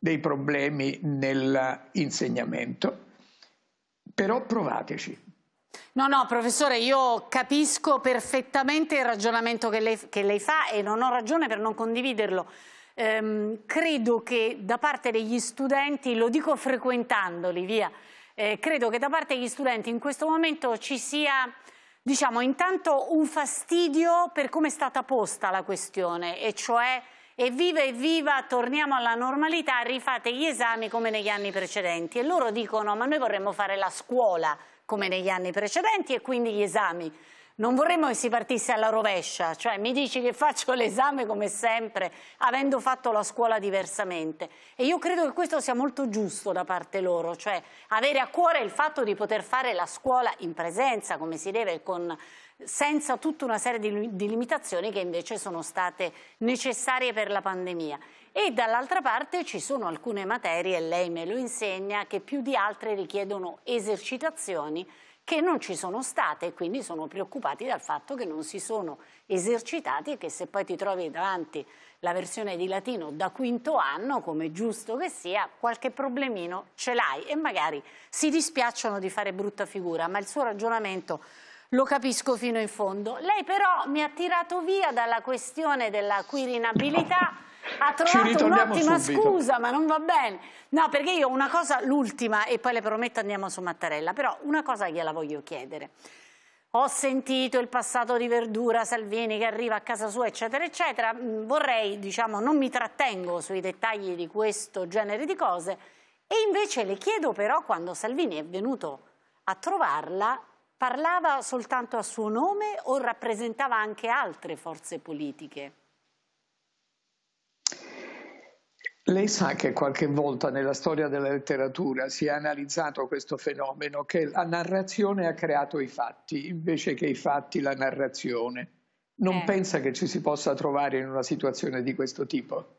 dei problemi nell'insegnamento. Però provateci. No, professore, io capisco perfettamente il ragionamento che lei fa e non ho ragione per non condividerlo. Credo che da parte degli studenti, lo dico frequentandoli, credo che da parte degli studenti in questo momento ci sia, diciamo, intanto un fastidio per come è stata posta la questione, e cioè evviva, torniamo alla normalità, rifate gli esami come negli anni precedenti. E loro dicono: ma noi vorremmo fare la scuola come negli anni precedenti e quindi gli esami. Non vorremmo che si partisse alla rovescia, cioè mi dici che faccio l'esame come sempre, avendo fatto la scuola diversamente. E io credo che questo sia molto giusto da parte loro, cioè avere a cuore il fatto di poter fare la scuola in presenza, come si deve, senza tutta una serie di limitazioni che invece sono state necessarie per la pandemia. E dall'altra parte ci sono alcune materie, lei me lo insegna, che più di altre richiedono esercitazioni che non ci sono state, e quindi sono preoccupati dal fatto che non si sono esercitati, e che se poi ti trovi davanti la versione di latino da quinto anno, come è giusto che sia, qualche problemino ce l'hai e magari si dispiacciono di fare brutta figura, ma il suo ragionamento lo capisco fino in fondo. Lei però mi ha tirato via dalla questione della quirinabilità. Ha trovato un'ottima scusa, ma non va bene. No, perché io una cosa, l'ultima, e poi le prometto andiamo su Mattarella, però una cosa gliela voglio chiedere. Ho sentito il passato di Verdura, Salvini che arriva a casa sua, eccetera, eccetera. Vorrei, diciamo, non mi trattengo sui dettagli di questo genere di cose, e invece le chiedo però, quando Salvini è venuto a trovarla, parlava soltanto a suo nome o rappresentava anche altre forze politiche? Lei sa che qualche volta nella storia della letteratura si è analizzato questo fenomeno, che la narrazione ha creato i fatti, invece che i fatti la narrazione. Non pensa che ci si possa trovare in una situazione di questo tipo?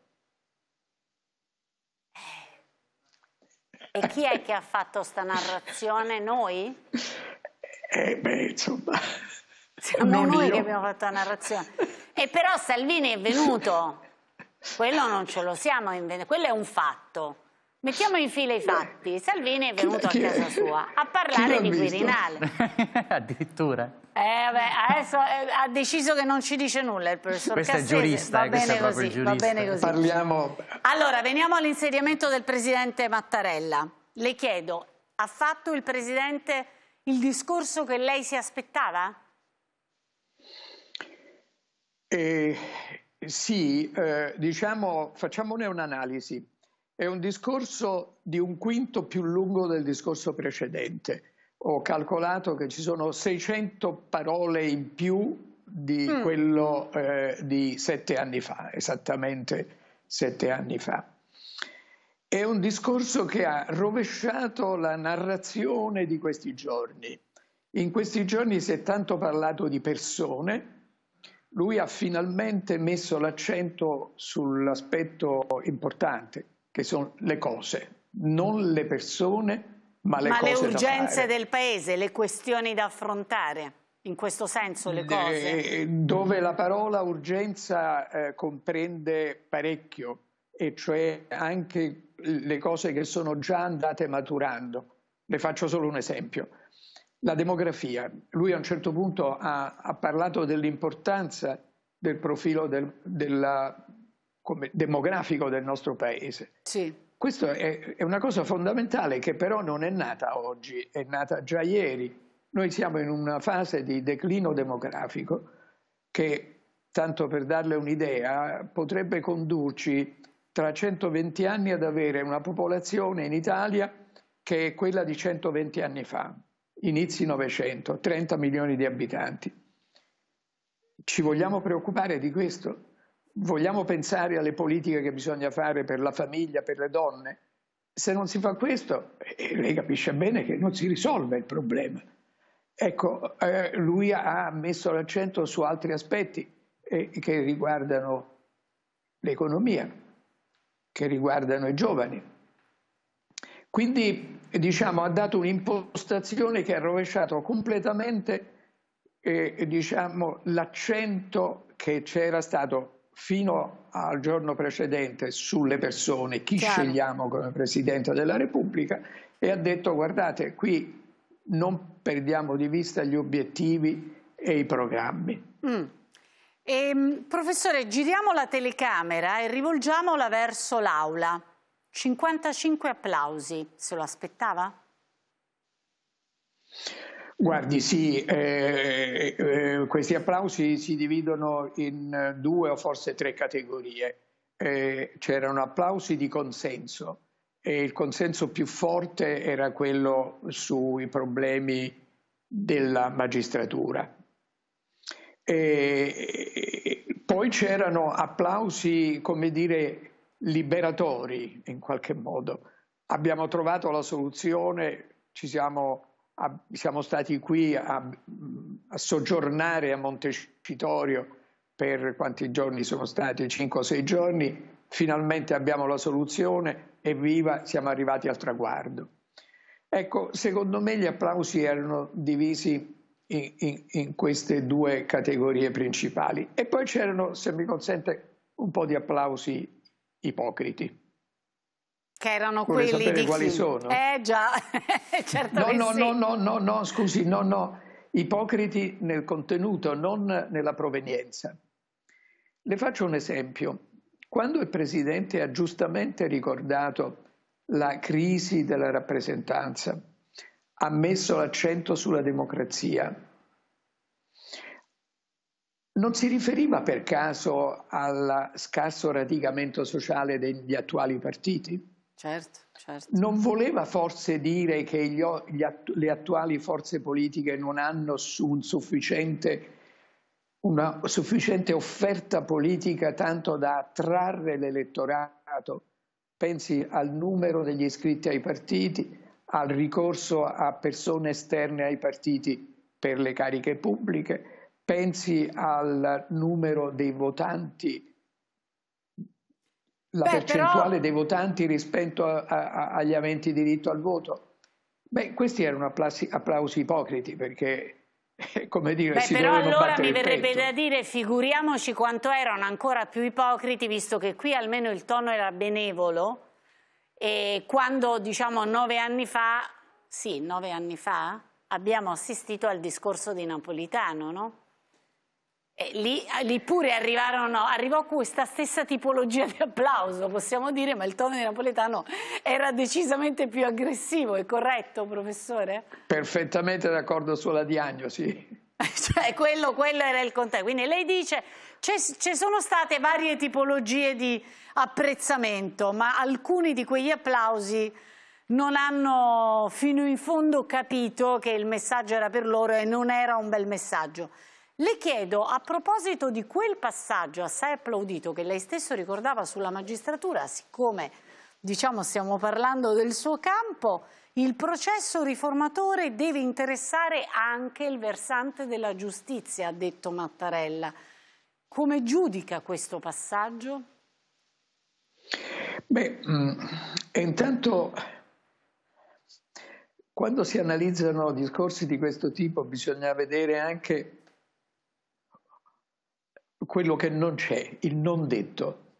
E chi è che ha fatto sta narrazione? Noi? Insomma... Siamo noi che abbiamo fatto la narrazione. E però Salvini è venuto... Quello non ce lo siamo inventati, quello è un fatto. Mettiamo in fila i fatti. Salvini è venuto a casa sua a parlare di Quirinale. Addirittura. Adesso ha deciso che non ci dice nulla il professor Cassese. Questo è giurista, va bene così, va bene così. Parliamo... Allora, veniamo all'insediamento del presidente Mattarella. Le chiedo, ha fatto il presidente il discorso che lei si aspettava? Sì, diciamo, facciamone un'analisi. È un discorso di un quinto più lungo del discorso precedente. Ho calcolato che ci sono 600 parole in più di quello di 7 anni fa, esattamente 7 anni fa. È un discorso che ha rovesciato la narrazione di questi giorni. In questi giorni si è tanto parlato di persone. Lui ha finalmente messo l'accento sull'aspetto importante, che sono le cose, non le persone, ma le cose da fare. Le urgenze del paese, le questioni da affrontare, in questo senso le cose? Dove la parola urgenza comprende parecchio, e cioè anche le cose che sono già andate maturando. Le faccio solo un esempio. La demografia. Lui a un certo punto ha parlato dell'importanza del profilo demografico del nostro paese. Sì. Questa è una cosa fondamentale che però non è nata oggi, è nata già ieri. Noi siamo in una fase di declino demografico che, tanto per darle un'idea, potrebbe condurci tra 120 anni ad avere una popolazione in Italia che è quella di 120 anni fa. Inizi Novecento, 30 milioni di abitanti. Ci vogliamo preoccupare di questo? Vogliamo pensare alle politiche che bisogna fare per la famiglia, per le donne? Se non si fa questo, lei capisce bene che non si risolve il problema. Ecco, lui ha messo l'accento su altri aspetti che riguardano l'economia, che riguardano i giovani. Quindi, diciamo, ha dato un'impostazione che ha rovesciato completamente, diciamo, l'accento che c'era stato fino al giorno precedente sulle persone, chi scegliamo come Presidente della Repubblica, e ha detto: guardate, qui non perdiamo di vista gli obiettivi e i programmi. Professore, giriamo la telecamera e rivolgiamola verso l'Aula. 55 applausi, se lo aspettava? Guardi, sì, questi applausi si dividono in 2 o forse 3 categorie. C'erano applausi di consenso, e il consenso più forte era quello sui problemi della magistratura. Poi c'erano applausi, come dire, liberatori in qualche modo. Abbiamo trovato la soluzione, siamo stati qui a soggiornare a Montecitorio per quanti giorni sono stati? 5 o 6 giorni. Finalmente abbiamo la soluzione, evviva, siamo arrivati al traguardo. Ecco, secondo me gli applausi erano divisi in queste 2 categorie principali. E poi c'erano, se mi consente, un po' di applausi ipocriti. Che erano Vuole quelli sapere di quali chi? sono? Già, certo che sì. No, scusi, no. Ipocriti nel contenuto, non nella provenienza. Le faccio un esempio. Quando il Presidente ha giustamente ricordato la crisi della rappresentanza, ha messo l'accento sulla democrazia, non si riferiva per caso al scarso radicamento sociale degli attuali partiti? Certo. Non voleva forse dire che le attuali forze politiche non hanno una sufficiente offerta politica tanto da attrarre l'elettorato? Pensi al numero degli iscritti ai partiti, al ricorso a persone esterne ai partiti per le cariche pubbliche, pensi al numero dei votanti, la percentuale dei votanti rispetto agli aventi diritto al voto. Questi erano applausi ipocriti, perché, come dire, si però dovevano allora battere mi il verrebbe petto. da dire, figuriamoci quanto erano ancora più ipocriti, visto che qui almeno il tono era benevolo, e quando, diciamo, 9 anni fa, abbiamo assistito al discorso di Napolitano, no? E lì pure arrivò questa stessa tipologia di applauso, possiamo dire, ma il tono di Napolitano era decisamente più aggressivo, è corretto, professore? Perfettamente d'accordo sulla diagnosi. Cioè, quello era il contesto. Quindi lei dice ci sono state varie tipologie di apprezzamento, ma alcuni di quegli applausi non hanno fino in fondo capito che il messaggio era per loro e non era un bel messaggio. Le chiedo, a proposito di quel passaggio assai applaudito che lei stesso ricordava sulla magistratura, siccome, diciamo, stiamo parlando del suo campo, il processo riformatore deve interessare anche il versante della giustizia, ha detto Mattarella. Come giudica questo passaggio? Intanto, quando si analizzano discorsi di questo tipo bisogna vedere anche quello che non c'è, il non detto.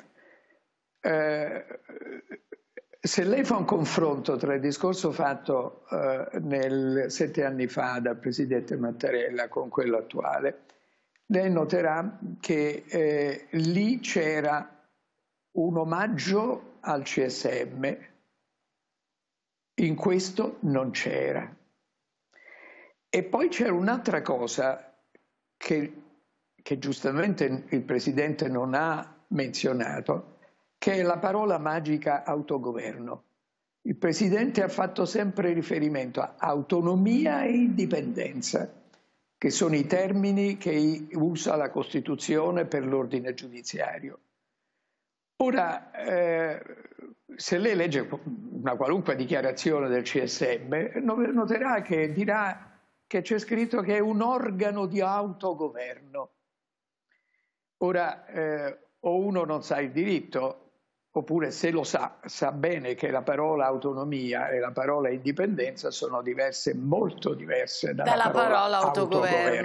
Se lei fa un confronto tra il discorso fatto 7 anni fa dal Presidente Mattarella con quello attuale, lei noterà che lì c'era un omaggio al CSM, in questo non c'era. E poi c'era un'altra cosa che giustamente il Presidente non ha menzionato, che è la parola magica autogoverno. Il Presidente ha fatto sempre riferimento a autonomia e indipendenza, che sono i termini che usa la Costituzione per l'ordine giudiziario. Ora, se lei legge una qualunque dichiarazione del CSM, noterà che dirà che c'è scritto che è un organo di autogoverno. Ora, o uno non sa il diritto, oppure se lo sa bene che la parola autonomia e la parola indipendenza sono diverse, molto diverse dalla parola autogoverno.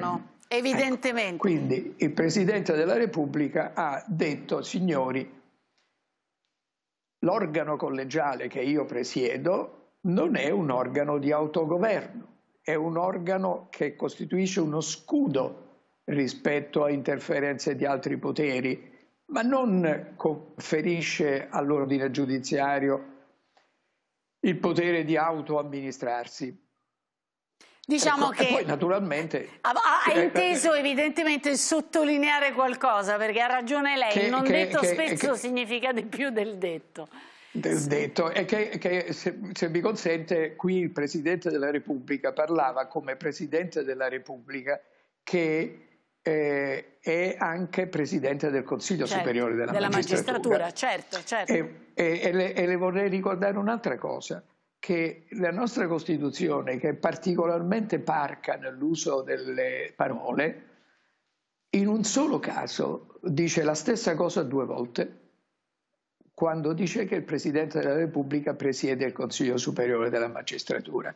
Evidentemente. Quindi il Presidente della Repubblica ha detto: signori, l'organo collegiale che io presiedo non è un organo di autogoverno, è un organo che costituisce uno scudo rispetto a interferenze di altri poteri, ma non conferisce all'ordine giudiziario il potere di autoamministrarsi. Diciamo che poi, naturalmente, ha inteso evidentemente sottolineare qualcosa, perché ha ragione lei, il non detto spesso significa di più del detto. Del detto, e che se mi consente, qui il Presidente della Repubblica parlava come Presidente della Repubblica che è anche Presidente del Consiglio Superiore della Magistratura. Certo. E le vorrei ricordare un'altra cosa, che la nostra Costituzione, che è particolarmente parca nell'uso delle parole, in un solo caso dice la stessa cosa 2 volte, quando dice che il Presidente della Repubblica presiede il Consiglio Superiore della Magistratura.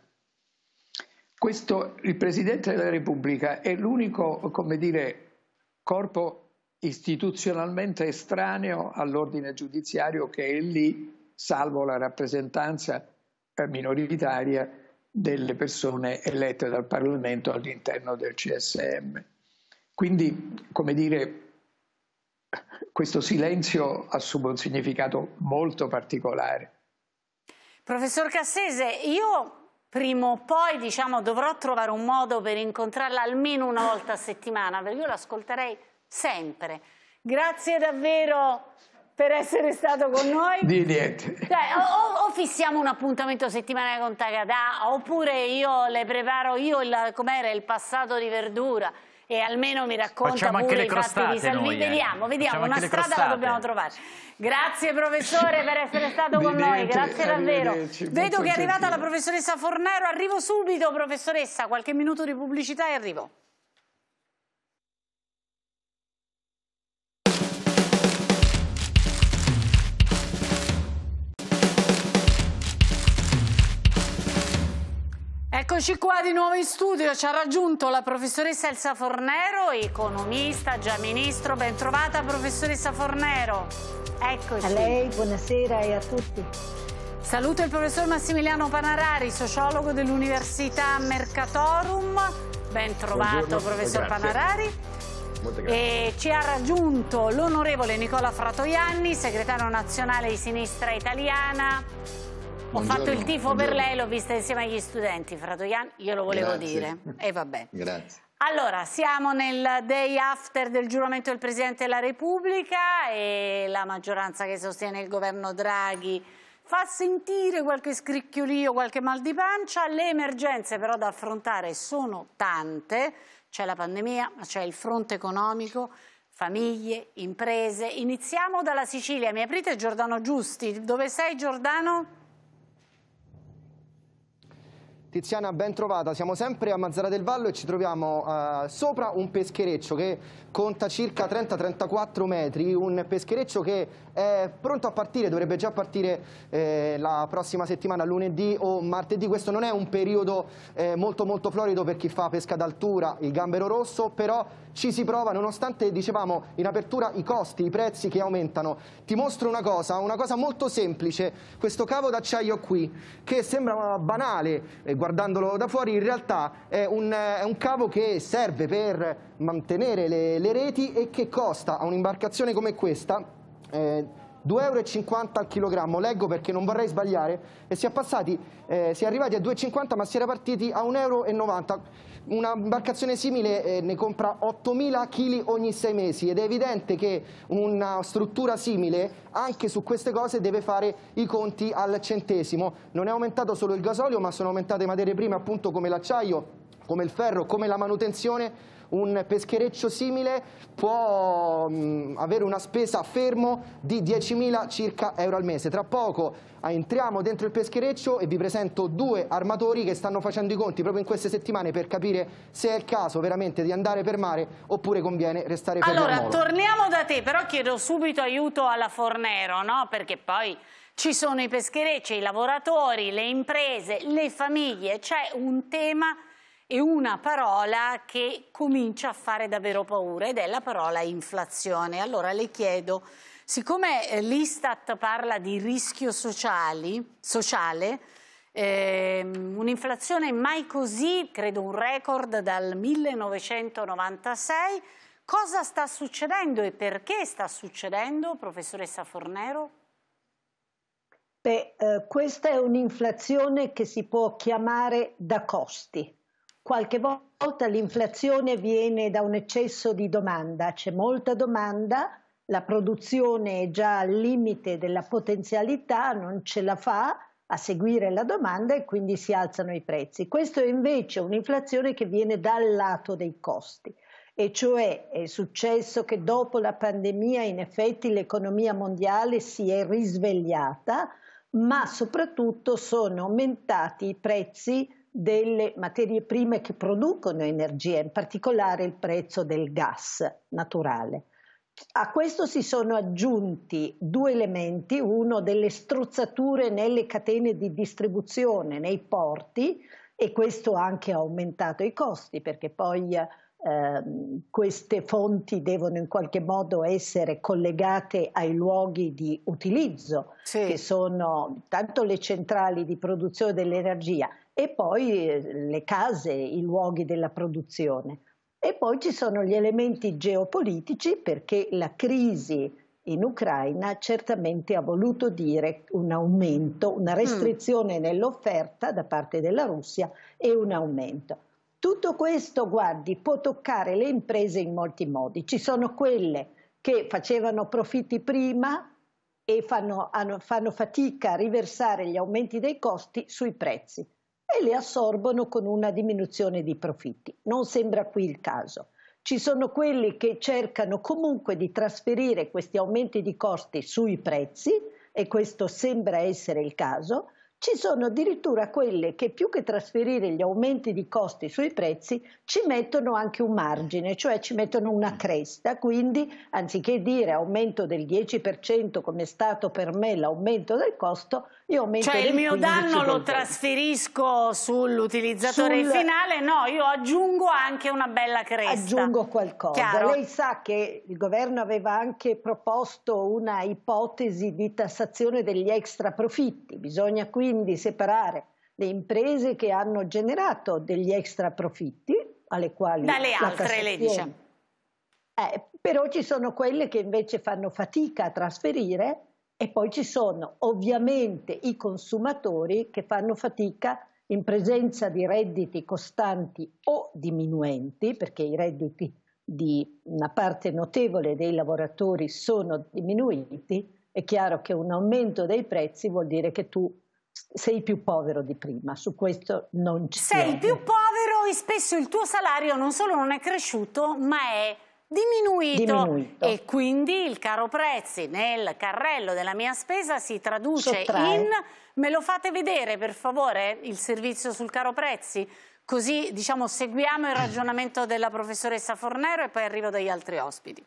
Il Presidente della Repubblica è l'unico, come dire, corpo istituzionalmente estraneo all'ordine giudiziario che è lì, salvo la rappresentanza minoritaria delle persone elette dal Parlamento all'interno del CSM. Quindi, come dire, questo silenzio assume un significato molto particolare. Professor Cassese, io prima o poi, diciamo, dovrò trovare un modo per incontrarla almeno una volta a settimana, perché io l'ascolterei sempre. Grazie davvero per essere stato con noi. Di niente. O fissiamo un appuntamento settimanale con Tagadà, oppure io le preparo com'era il passato di Verdura e almeno mi racconta pure i fatti di Salvini. Vediamo, una strada la dobbiamo trovare. Grazie professore per essere stato con noi, grazie davvero. Vedo che è arrivata la professoressa Fornero, arrivo subito professoressa, qualche minuto di pubblicità e arrivo. Eccoci qua di nuovo in studio, ci ha raggiunto la professoressa Elsa Fornero, economista, già ministro. Ben trovata professoressa Fornero. Eccoci. A lei, buonasera e a tutti. Saluto il professor Massimiliano Panarari, sociologo dell'Università Mercatorum. Ben trovato professor Panarari. E ci ha raggiunto l'onorevole Nicola Fratoianni, segretario nazionale di Sinistra Italiana. Ho fatto il tifo per lei, l'ho vista insieme agli studenti, Fratoianni, io lo volevo dire. E vabbè. Grazie. Allora, siamo nel day after del giuramento del Presidente della Repubblica e la maggioranza che sostiene il governo Draghi fa sentire qualche scricchiolio, qualche mal di pancia. Le emergenze però da affrontare sono tante, c'è la pandemia, ma c'è il fronte economico, famiglie, imprese. Iniziamo dalla Sicilia, mi aprite Giordano Giusti, dove sei Giordano? Tiziana, ben trovata. Siamo sempre a Mazzara del Vallo e ci troviamo sopra un peschereccio che conta circa 30-34 metri, un peschereccio che è pronto a partire, dovrebbe già partire la prossima settimana, lunedì o martedì. Questo non è un periodo molto florido per chi fa pesca d'altura, il gambero rosso, però ci si prova nonostante, dicevamo in apertura, i costi, i prezzi che aumentano. Ti mostro una cosa molto semplice, questo cavo d'acciaio qui, che sembra banale guardandolo da fuori, in realtà è un cavo che serve per mantenere le reti e che costa a un'imbarcazione come questa 2,50 € al chilogrammo. Leggo perché non vorrei sbagliare, e si è arrivati a 2,50 ma si era partiti a 1,90 €. Una imbarcazione simile ne compra 8.000 kg ogni 6 mesi ed è evidente che una struttura simile anche su queste cose deve fare i conti al centesimo. Non è aumentato solo il gasolio, ma sono aumentate materie prime appunto come l'acciaio, come il ferro, come la manutenzione. Un peschereccio simile può avere una spesa fermo di 10.000 circa euro al mese. Tra poco entriamo dentro il peschereccio e vi presento 2 armatori che stanno facendo i conti proprio in queste settimane per capire se è il caso veramente di andare per mare oppure conviene restare per mare. Allora, torniamo da te, però chiedo subito aiuto alla Fornero, no? Perché poi ci sono i pescherecci, i lavoratori, le imprese, le famiglie, c'è un tema e una parola che comincia a fare davvero paura, ed è la parola inflazione. Allora le chiedo, siccome l'Istat parla di rischio sociale, un'inflazione mai così, credo un record dal 1996, cosa sta succedendo e perché sta succedendo, professoressa Fornero? Questa è un'inflazione che si può chiamare da costi. Qualche volta l'inflazione viene da un eccesso di domanda, c'è molta domanda, la produzione è già al limite della potenzialità, non ce la fa a seguire la domanda e quindi si alzano i prezzi. Questo è invece un'inflazione che viene dal lato dei costi, e cioè è successo che dopo la pandemia in effetti l'economia mondiale si è risvegliata, ma soprattutto sono aumentati i prezzi delle materie prime che producono energia, in particolare il prezzo del gas naturale. A questo si sono aggiunti due elementi, uno delle strozzature nelle catene di distribuzione, nei porti, e questo anche ha aumentato i costi, perché poi queste fonti devono in qualche modo essere collegate ai luoghi di utilizzo, che sono tanto le centrali di produzione dell'energia e poi le case, i luoghi della produzione. E poi ci sono gli elementi geopolitici, perché la crisi in Ucraina certamente ha voluto dire un aumento, una restrizione nell'offerta da parte della Russia e un aumento. Tutto questo, guardi, può toccare le imprese in molti modi. Ci sono quelle che facevano profitti prima e fanno fatica a riversare gli aumenti dei costi sui prezzi e li assorbono con una diminuzione di profitti. Non sembra qui il caso. Ci sono quelli che cercano comunque di trasferire questi aumenti di costi sui prezzi, e questo sembra essere il caso. Ci sono addirittura quelle che più che trasferire gli aumenti di costi sui prezzi ci mettono anche un margine, cioè ci mettono una cresta, quindi anziché dire aumento del 10% come è stato per me l'aumento del costo, io aumento cioè del 15%. Cioè il mio danno lo trasferisco sull'utilizzatore finale, no, io aggiungo anche una bella cresta. Aggiungo qualcosa. Chiaro? Lei sa che il governo aveva anche proposto una ipotesi di tassazione degli extra profitti, bisogna quindi separare le imprese che hanno generato degli extra profitti, alle quali dalle altre, lei dice. Però ci sono quelle che invece fanno fatica a trasferire, e poi ci sono ovviamente i consumatori che fanno fatica in presenza di redditi costanti o diminuenti, perché i redditi di una parte notevole dei lavoratori sono diminuiti. È chiaro che un aumento dei prezzi vuol dire che tu sei più povero di prima, su questo non ci siamo. Sei più povero e spesso il tuo salario non solo non è cresciuto, ma è diminuito. E quindi il caro prezzi nel carrello della mia spesa si traduce in... Me lo fate vedere per favore il servizio sul caro prezzi? Così diciamo seguiamo il ragionamento della professoressa Fornero e poi arrivo dagli altri ospiti.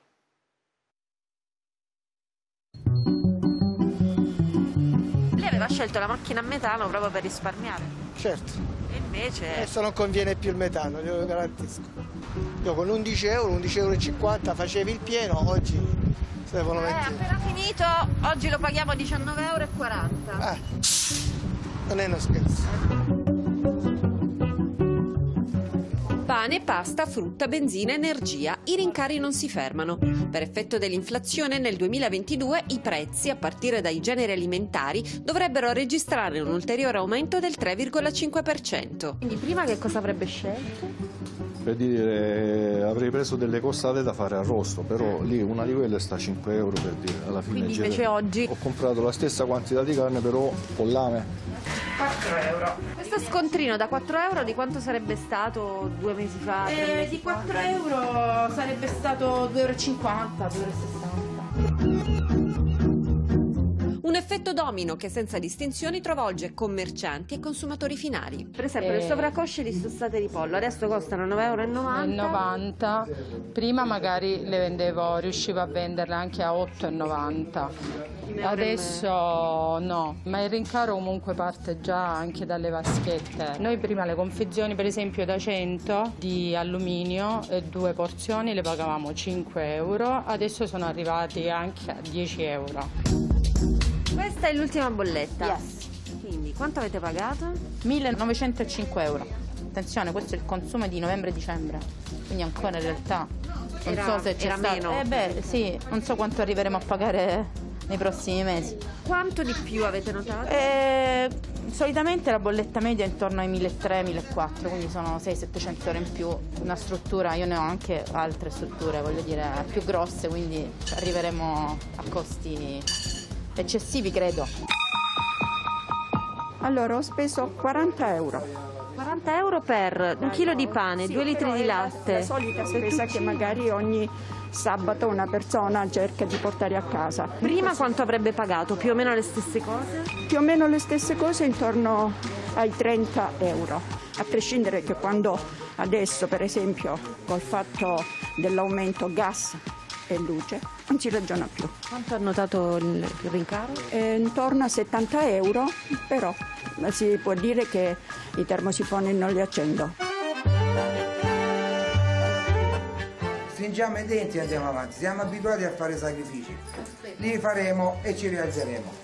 Aveva scelto la macchina a metano proprio per risparmiare. Certo. E invece... Adesso non conviene più il metano, glielo garantisco. Io con 11 euro, 11,50 euro facevi il pieno, oggi se devono mettere. Appena finito, oggi lo paghiamo a 19,40 euro. Non è uno scherzo. Pane, pasta, frutta, benzina, energia. I rincari non si fermano. Per effetto dell'inflazione nel 2022 i prezzi, a partire dai generi alimentari, dovrebbero registrare un ulteriore aumento del 3,5%. Quindi prima che cosa avrebbe scelto? Per dire, avrei preso delle costate da fare arrosto, però lì una di quelle sta a 5 euro, per dire, alla fine. Quindi invece oggi ho comprato la stessa quantità di carne, però con lame. 4 euro. Questo scontrino da 4 euro di quanto sarebbe stato 2 mesi fa? Di 4 euro sarebbe stato 2,50 euro, 2,60 euro. Un effetto domino che senza distinzioni travolge commercianti e consumatori finali. Per esempio le sovracosce di sustate di pollo adesso costano 9,90 €. Prima magari le vendevo, riuscivo a venderle anche a 8,90 €. Adesso no, ma il rincaro comunque parte già anche dalle vaschette. Noi prima le confezioni per esempio da 100 di alluminio, 2 porzioni le pagavamo 5 €, adesso sono arrivati anche a 10 €. Questa è l'ultima bolletta. Quindi quanto avete pagato? 1.905 €. Attenzione, questo è il consumo di novembre e dicembre, quindi ancora in realtà non so se c'è stato. Meno. Sì, non so quanto arriveremo a pagare nei prossimi mesi. Quanto di più avete notato? Solitamente la bolletta media è intorno ai 1.300-1.400, quindi sono 600-700 € in più. Una struttura, io ne ho anche altre strutture, voglio dire, più grosse, quindi arriveremo a costi eccessivi, credo. Allora ho speso 40 €. 40 € per un chilo di pane, 2 litri di latte. La solita spesa che magari ogni sabato una persona cerca di portare a casa. Prima quanto avrebbe pagato? Più o meno le stesse cose? Più o meno le stesse cose, intorno ai 30 €. A prescindere che quando adesso, per esempio, col fatto dell'aumento gas e luce, non si ragiona più. Quanto ha notato il rincaro? Intorno a 70 €, però si può dire che i termosifoni non li accendo. Stringiamo i denti e andiamo avanti, siamo abituati a fare sacrifici, li faremo e ci rialzeremo.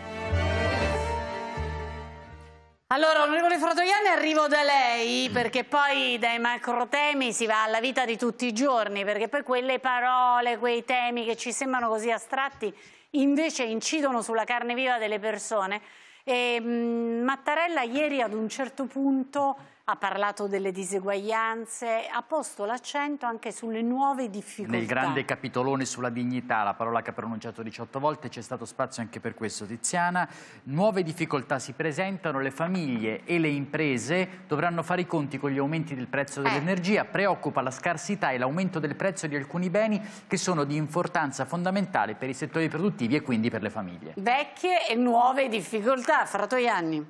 Allora, onorevole Fratoianni, arrivo da lei perché poi dai macrotemi si va alla vita di tutti i giorni, perché poi quelle parole, quei temi che ci sembrano così astratti invece incidono sulla carne viva delle persone. E Mattarella ieri ad un certo punto ha parlato delle diseguaglianze, ha posto l'accento anche sulle nuove difficoltà. Nel grande capitolone sulla dignità, la parola che ha pronunciato 18 volte, c'è stato spazio anche per questo, Tiziana. Nuove difficoltà si presentano, le famiglie e le imprese dovranno fare i conti con gli aumenti del prezzo dell'energia, preoccupa la scarsità e l'aumento del prezzo di alcuni beni che sono di importanza fondamentale per i settori produttivi e quindi per le famiglie. Vecchie e nuove difficoltà, Fratoianni.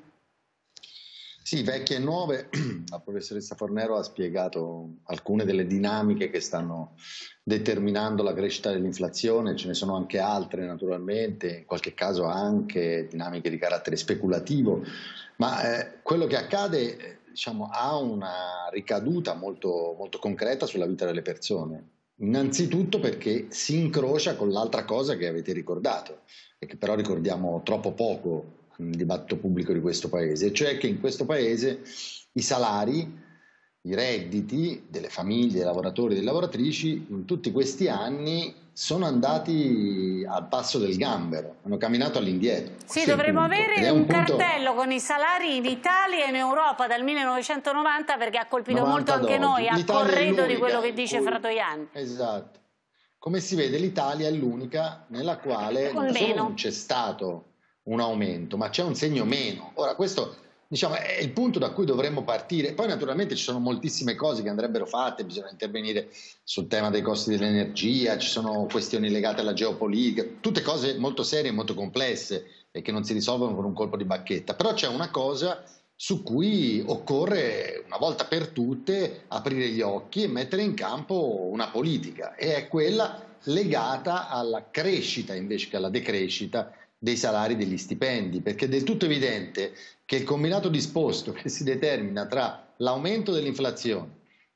Sì, vecchie e nuove. La professoressa Fornero ha spiegato alcune delle dinamiche che stanno determinando la crescita dell'inflazione, ce ne sono anche altre naturalmente, in qualche caso anche dinamiche di carattere speculativo, ma quello che accade diciamo, ha una ricaduta molto, molto concreta sulla vita delle persone. Innanzitutto perché si incrocia con l'altra cosa che avete ricordato e che però ricordiamo troppo poco nel dibattito pubblico di questo paese, cioè che in questo paese i salari, i redditi delle famiglie, dei lavoratori e delle lavoratrici in tutti questi anni sono andati al passo del gambero, hanno camminato all'indietro. Sì, dovremmo avere un cartello con i salari in Italia e in Europa dal 1990 perché ha colpito molto anche noi, a corredo di quello che dice Fratoianni. Esatto. Come si vede l'Italia è l'unica nella quale non solo non c'è stato un aumento, ma c'è un segno meno. Ora questo diciamo, è il punto da cui dovremmo partire. Poi naturalmente ci sono moltissime cose che andrebbero fatte, bisogna intervenire sul tema dei costi dell'energia, ci sono questioni legate alla geopolitica, tutte cose molto serie e molto complesse e che non si risolvono con un colpo di bacchetta. Però c'è una cosa su cui occorre una volta per tutte aprire gli occhi e mettere in campo una politica, e è quella legata alla crescita invece che alla decrescita dei salari, degli stipendi, perché è del tutto evidente che il combinato disposto che si determina tra l'aumento dell'inflazione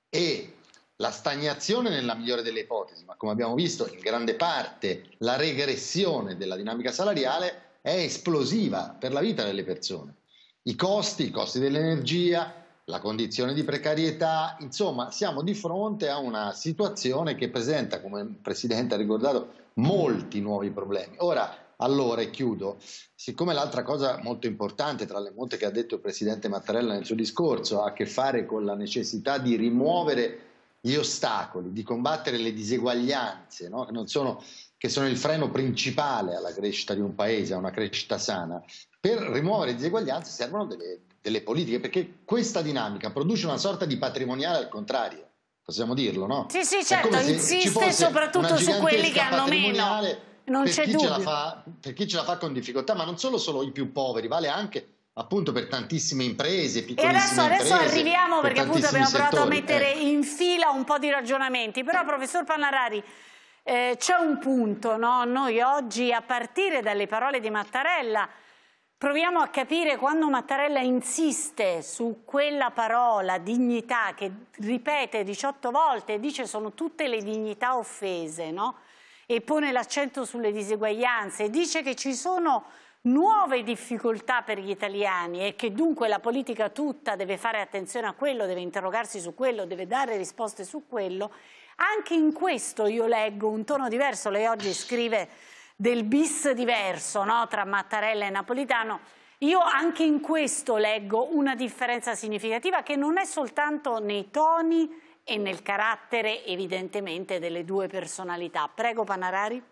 e la stagnazione nella migliore delle ipotesi, ma come abbiamo visto in grande parte la regressione della dinamica salariale è esplosiva per la vita delle persone. I costi dell'energia, la condizione di precarietà, insomma siamo di fronte a una situazione che presenta, come il Presidente ha ricordato, molti nuovi problemi. Allora, e chiudo, siccome l'altra cosa molto importante tra le molte che ha detto il Presidente Mattarella nel suo discorso ha a che fare con la necessità di rimuovere gli ostacoli, di combattere le diseguaglianze, no? che sono il freno principale alla crescita di un paese, a una crescita sana, per rimuovere le diseguaglianze servono delle politiche, perché questa dinamica produce una sorta di patrimoniale al contrario, possiamo dirlo, no? Sì, certo, insiste soprattutto su quelli che hanno meno. Non c'è dubbio. Per chi ce la fa con difficoltà, ma non solo i più poveri, vale anche appunto per tantissime imprese, piccolissime imprese. E adesso arriviamo, perché appunto abbiamo provato a mettere in fila un po' di ragionamenti, però professor Panarari, c'è un punto, no? Noi oggi, a partire dalle parole di Mattarella, proviamo a capire quando Mattarella insiste su quella parola, dignità, che ripete 18 volte e dice sono tutte le dignità offese, no? E pone l'accento sulle diseguaglianze e dice che ci sono nuove difficoltà per gli italiani e che dunque la politica tutta deve fare attenzione a quello, deve interrogarsi su quello, deve dare risposte su quello. Anche in questo io leggo un tono diverso. Lei oggi scrive del bis diverso, no? Tra Mattarella e Napolitano. Io anche in questo leggo una differenza significativa che non è soltanto nei toni e nel carattere evidentemente delle due personalità. Prego Panarari.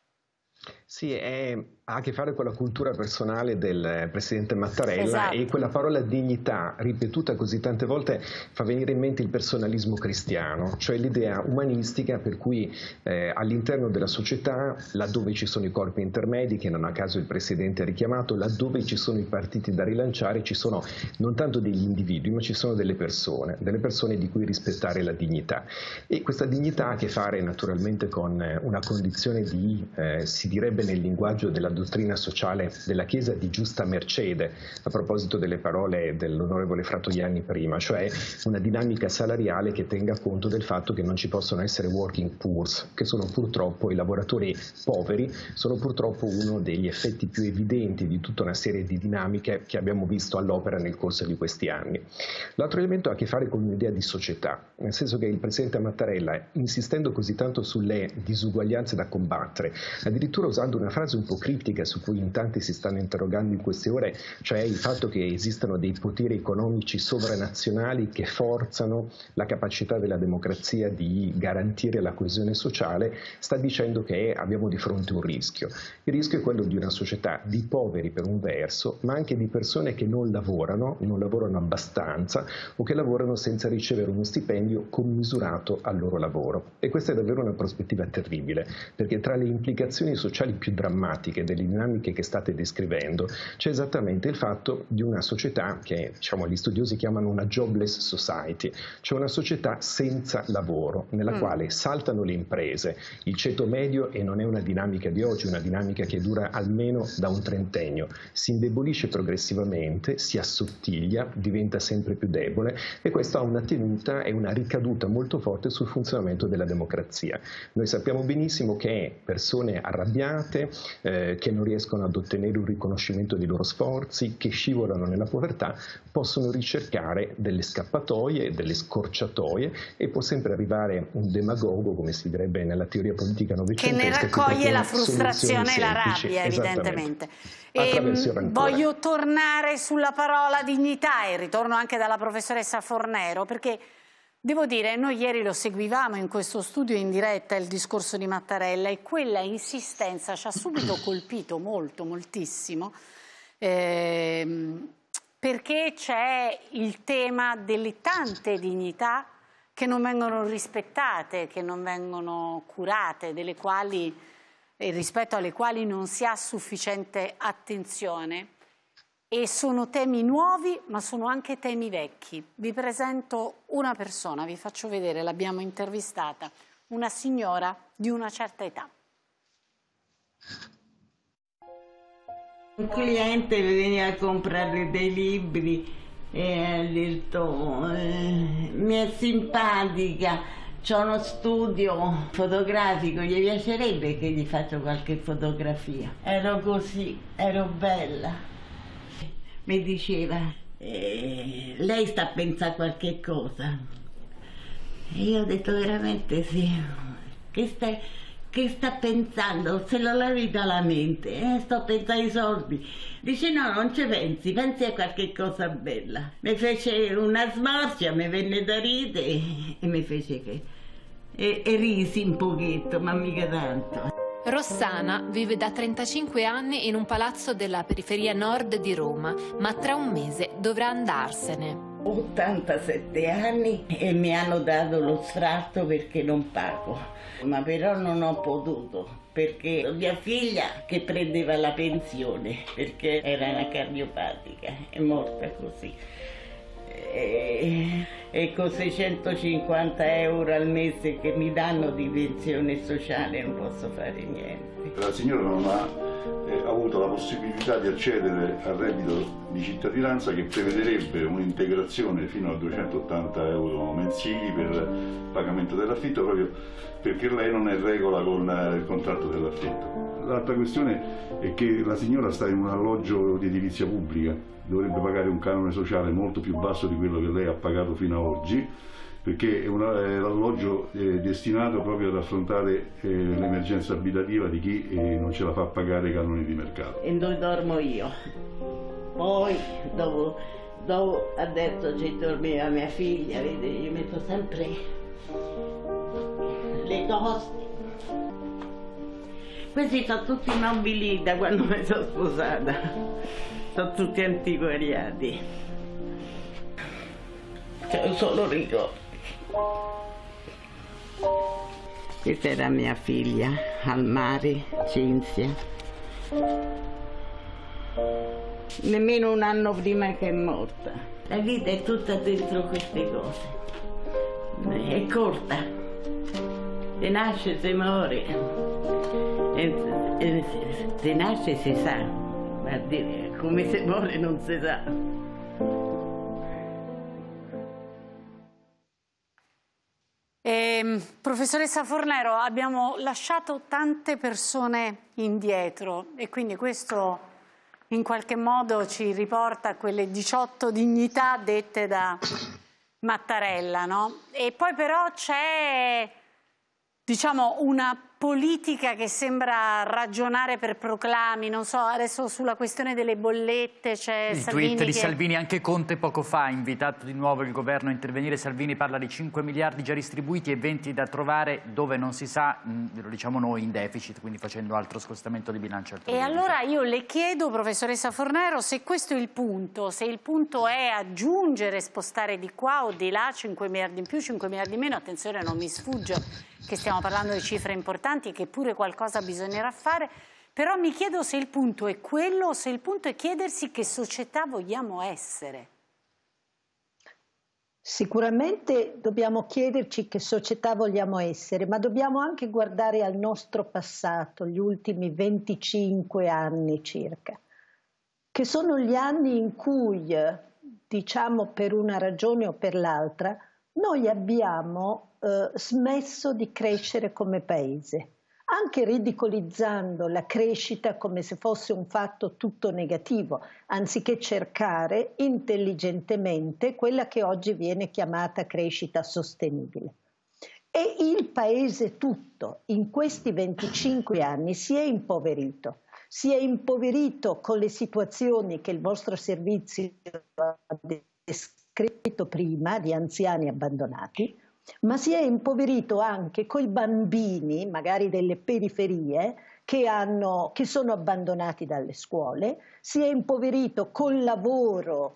Sì, ha a che fare con la cultura personale del presidente Mattarella, esatto. E quella parola dignità, ripetuta così tante volte, fa venire in mente il personalismo cristiano, cioè l'idea umanistica per cui all'interno della società, laddove ci sono i corpi intermedi, che non a caso il presidente ha richiamato, laddove ci sono i partiti da rilanciare, ci sono non tanto degli individui, ma ci sono delle persone di cui rispettare la dignità. E questa dignità ha a che fare naturalmente con una condizione di, si direbbe nel linguaggio della dottrina sociale della Chiesa, di giusta mercede, a proposito delle parole dell'onorevole Fratoianni prima, cioè una dinamica salariale che tenga conto del fatto che non ci possono essere working poor, che sono purtroppo i lavoratori poveri, sono purtroppo uno degli effetti più evidenti di tutta una serie di dinamiche che abbiamo visto all'opera nel corso di questi anni. L'altro elemento ha a che fare con un'idea di società, nel senso che il presidente Mattarella, insistendo così tanto sulle disuguaglianze da combattere, addirittura usando una frase un po' critica su cui in tanti si stanno interrogando in queste ore, cioè il fatto che esistano dei poteri economici sovranazionali che forzano la capacità della democrazia di garantire la coesione sociale, sta dicendo che abbiamo di fronte un rischio. Il rischio è quello di una società di poveri per un verso, ma anche di persone che non lavorano abbastanza o che lavorano senza ricevere uno stipendio commisurato al loro lavoro. E questa è davvero una prospettiva terribile, perché tra le implicazioni sociali più drammatiche delle dinamiche che state descrivendo c'è esattamente il fatto di una società che, diciamo, gli studiosi chiamano una jobless society, cioè una società senza lavoro, nella quale saltano le imprese, il ceto medio, e non è una dinamica di oggi, una dinamica che dura almeno da un trentennio, si indebolisce progressivamente, si assottiglia, diventa sempre più debole, e questo ha una tenuta e una ricaduta molto forte sul funzionamento della democrazia. Noi sappiamo benissimo che persone arrabbiate, che non riescono ad ottenere un riconoscimento dei loro sforzi, che scivolano nella povertà, possono ricercare delle scappatoie, delle scorciatoie, e può sempre arrivare un demagogo, come si direbbe nella teoria politica novecentesca, che ne raccoglie la frustrazione e la rabbia, evidentemente. Voglio tornare sulla parola dignità e ritorno anche dalla professoressa Fornero, perché devo dire, noi ieri lo seguivamo in questo studio in diretta, il discorso di Mattarella, e quella insistenza ci ha subito colpito moltissimo, perché c'è il tema delle tante dignità che non vengono rispettate, che non vengono curate, delle quali, rispetto alle quali non si ha sufficiente attenzione. E sono temi nuovi, ma sono anche temi vecchi. Vi presento una persona, vi faccio vedere, l'abbiamo intervistata, una signora di una certa età. Un cliente veniva a comprare dei libri e ha detto mi è simpatica, c'ho uno studio fotografico, gli piacerebbe che gli faccio qualche fotografia. Ero così, ero bella. Mi diceva, lei sta a pensare a qualche cosa? E io ho detto veramente sì. Che sta pensando? Se lo levi dalla mente, sto a pensare ai soldi. Dice no, non ci pensi, pensi a qualche cosa bella. Mi fece una smorfia, mi venne da ridere e mi fece che... E risi un pochetto, ma mica tanto. Rossana vive da 35 anni in un palazzo della periferia nord di Roma, ma tra un mese dovrà andarsene. 87 anni e mi hanno dato lo sfratto perché non pago, ma però non ho potuto perché mia figlia che prendeva la pensione perché era una cardiopatica è morta così e con 650 euro al mese che mi danno di pensione sociale non posso fare niente. La signora non ha avuto la possibilità di accedere al reddito di cittadinanza che prevederebbe un'integrazione fino a 280 euro mensili per il pagamento dell'affitto, proprio perché lei non è in regola con il contratto dell'affitto. L'altra questione è che la signora sta in un alloggio di edilizia pubblica, dovrebbe pagare un canone sociale molto più basso di quello che lei ha pagato fino ad oggi, perché è l'alloggio destinato proprio ad affrontare l'emergenza abitativa di chi non ce la fa pagare i canoni di mercato. E dove dormo io. Poi dopo adesso ci dormiva mia figlia, vedi, io metto sempre le cose. Questi sono tutti mobili da quando mi sono sposata, sono tutti antiquariati. C'è solo ricordo. Questa era mia figlia, al mare, Cinzia. Nemmeno un anno prima che è morta. La vita è tutta dentro queste cose. È corta. Se nasce, si muore. Se nasce si sa, ma come si muore non si sa. Professoressa Fornero, abbiamo lasciato tante persone indietro e quindi questo in qualche modo ci riporta a quelle 18 dignità dette da Mattarella, no? E poi però c'è, diciamo, una politica che sembra ragionare per proclami, non so, adesso sulla questione delle bollette c'è il Salvini tweet di Salvini, anche Conte poco fa ha invitato di nuovo il governo a intervenire. Salvini parla di 5 miliardi già distribuiti e 20 da trovare dove non si sa, lo diciamo noi, in deficit, quindi facendo altro scostamento di bilancio. E allora io le chiedo, professoressa Fornero, se questo è il punto, se il punto è aggiungere, spostare di qua o di là 5 miliardi in più, 5 miliardi in meno, attenzione non mi sfugge che stiamo parlando di cifre importanti e che pure qualcosa bisognerà fare, però mi chiedo se il punto è quello o se il punto è chiedersi che società vogliamo essere. Sicuramente dobbiamo chiederci che società vogliamo essere, ma dobbiamo anche guardare al nostro passato, gli ultimi 25 anni circa, che sono gli anni in cui, diciamo per una ragione o per l'altra, noi abbiamo smesso di crescere come paese, anche ridicolizzando la crescita come se fosse un fatto tutto negativo, anziché cercare intelligentemente quella che oggi viene chiamata crescita sostenibile. E il paese tutto in questi 25 anni si è impoverito con le situazioni che il vostro servizio ha descritto prima di anziani abbandonati, ma si è impoverito anche coi bambini, magari delle periferie, che sono abbandonati dalle scuole, si è impoverito col lavoro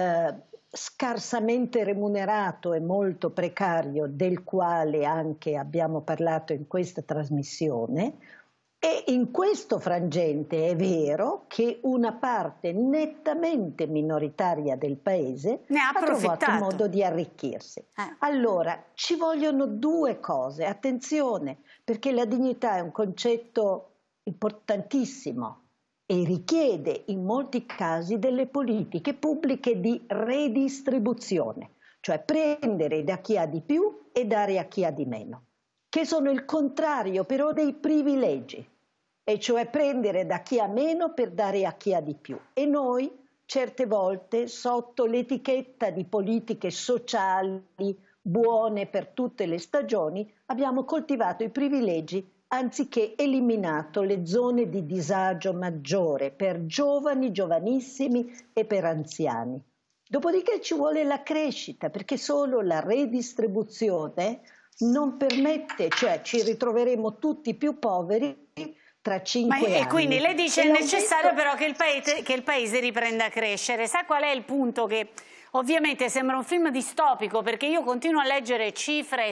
scarsamente remunerato e molto precario, del quale anche abbiamo parlato in questa trasmissione, e in questo frangente è vero che una parte nettamente minoritaria del paese ha trovato modo di arricchirsi. Allora, ci vogliono due cose, attenzione, perché la dignità è un concetto importantissimo e richiede in molti casi delle politiche pubbliche di redistribuzione, cioè prendere da chi ha di più e dare a chi ha di meno, che sono il contrario però dei privilegi, e cioè prendere da chi ha meno per dare a chi ha di più. E noi certe volte sotto l'etichetta di politiche sociali buone per tutte le stagioni abbiamo coltivato i privilegi anziché eliminato le zone di disagio maggiore per giovani, giovanissimi e per anziani. Dopodiché ci vuole la crescita, perché solo la redistribuzione non permette, cioè ci ritroveremo tutti più poveri tra 5 anni. E quindi lei dice che è necessario però che il paese riprenda a crescere. Sa qual è il punto? Che Ovviamente sembra un film distopico, perché io continuo a leggere cifre,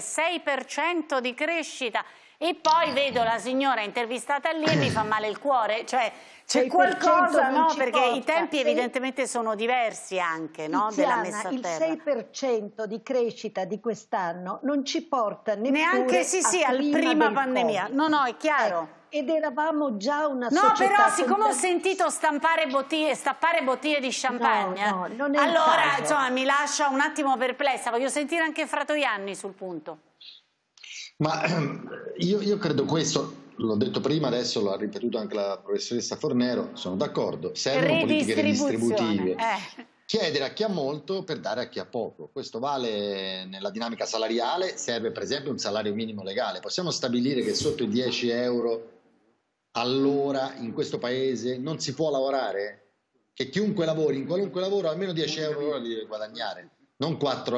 6% di crescita, e poi vedo la signora intervistata lì e mi fa male il cuore, cioè c'è qualcosa, no? Perché i tempi evidentemente sono diversi anche, no? Della messa a terra. Il 6% di crescita di quest'anno non ci porta neanche al prima pandemia. No, no, è chiaro. Ed eravamo già una società... No, però siccome ho sentito stappare bottiglie di champagne, non è allora insomma mi lascia un attimo perplessa. Voglio sentire anche Fratoianni sul punto. Ma io credo questo, l'ho detto prima, adesso l'ha ripetuto anche la professoressa Fornero, sono d'accordo, servono politiche redistributive. Chiedere a chi ha molto per dare a chi ha poco. Questo vale nella dinamica salariale, serve per esempio un salario minimo legale. Possiamo stabilire che sotto i 10 euro all'ora in questo paese non si può lavorare? Che chiunque lavori, in qualunque lavoro, almeno 10 euro all'ora li deve guadagnare. Non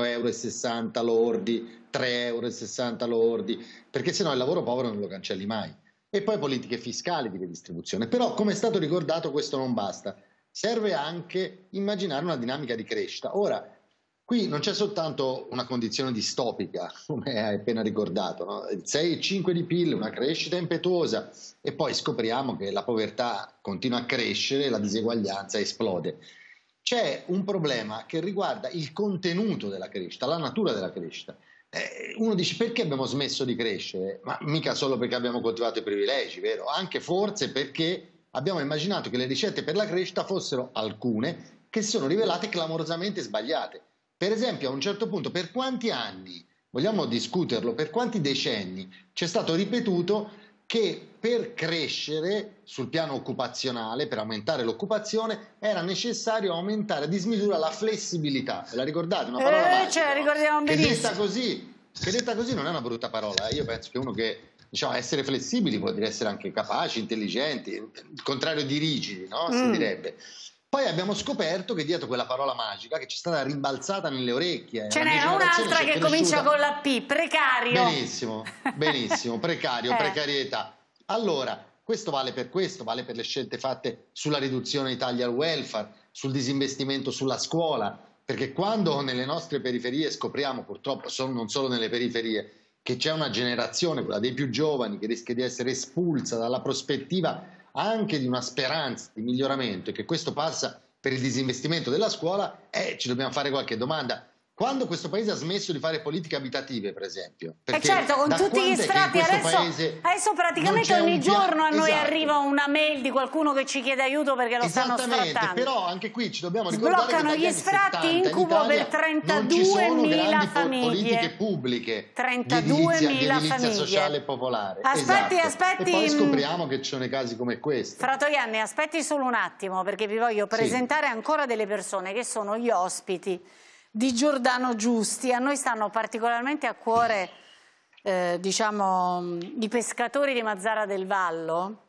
4,60 euro lordi, 3,60 euro lordi, perché sennò il lavoro povero non lo cancelli mai. E poi politiche fiscali di redistribuzione. Però, come è stato ricordato, questo non basta. Serve anche immaginare una dinamica di crescita. Ora, qui non c'è soltanto una condizione distopica, come hai appena ricordato, no? 6,5 di PIL, una crescita impetuosa, e poi scopriamo che la povertà continua a crescere e la diseguaglianza esplode. C'è un problema che riguarda il contenuto della crescita, la natura della crescita. Uno dice: perché abbiamo smesso di crescere? Ma mica solo perché abbiamo coltivato i privilegi, vero? Anche forse perché abbiamo immaginato che le ricette per la crescita fossero alcune che si sono rivelate clamorosamente sbagliate. Per esempio, a un certo punto, per quanti anni, vogliamo discuterlo, per quanti decenni c'è stato ripetuto che per crescere sul piano occupazionale, per aumentare l'occupazione, era necessario aumentare a dismisura la flessibilità. Ve la ricordate? Una parola magica, ce la ricordiamo benissimo. Che detta così non è una brutta parola. Io penso che uno che, diciamo, essere flessibili vuol dire essere anche capaci, intelligenti, il contrario di rigidi, no? Si direbbe. Poi abbiamo scoperto che dietro quella parola magica, che ci è stata rimbalzata nelle orecchie, ce n'è un'altra che comincia con la P, precario. Benissimo, benissimo, precario, precarietà. Allora, questo vale per le scelte fatte sulla riduzione dei tagli al welfare, sul disinvestimento sulla scuola, perché quando nelle nostre periferie scopriamo, purtroppo non solo nelle periferie, che c'è una generazione, quella dei più giovani, che rischia di essere espulsa dalla prospettiva anche di una speranza di miglioramento, e che questo passa per il disinvestimento della scuola, ci dobbiamo fare qualche domanda. Quando questo paese ha smesso di fare politiche abitative, per esempio? E certo, con tutti gli sfratti, adesso praticamente ogni giorno a noi arriva una mail di qualcuno che ci chiede aiuto perché lo stanno sfrattando. Però anche qui ci dobbiamo ricordare sbloccano che gli sfratti, incubo per 32.000 famiglie. Politiche pubbliche 32.000 di edilizia sociale e popolare. Aspetti. E poi scopriamo che ci sono i casi come questo. Fratoianni, aspetti solo un attimo, perché vi voglio presentare ancora delle persone che sono gli ospiti di Giordano Giusti. A noi stanno particolarmente a cuore diciamo, i pescatori di Mazzara del Vallo,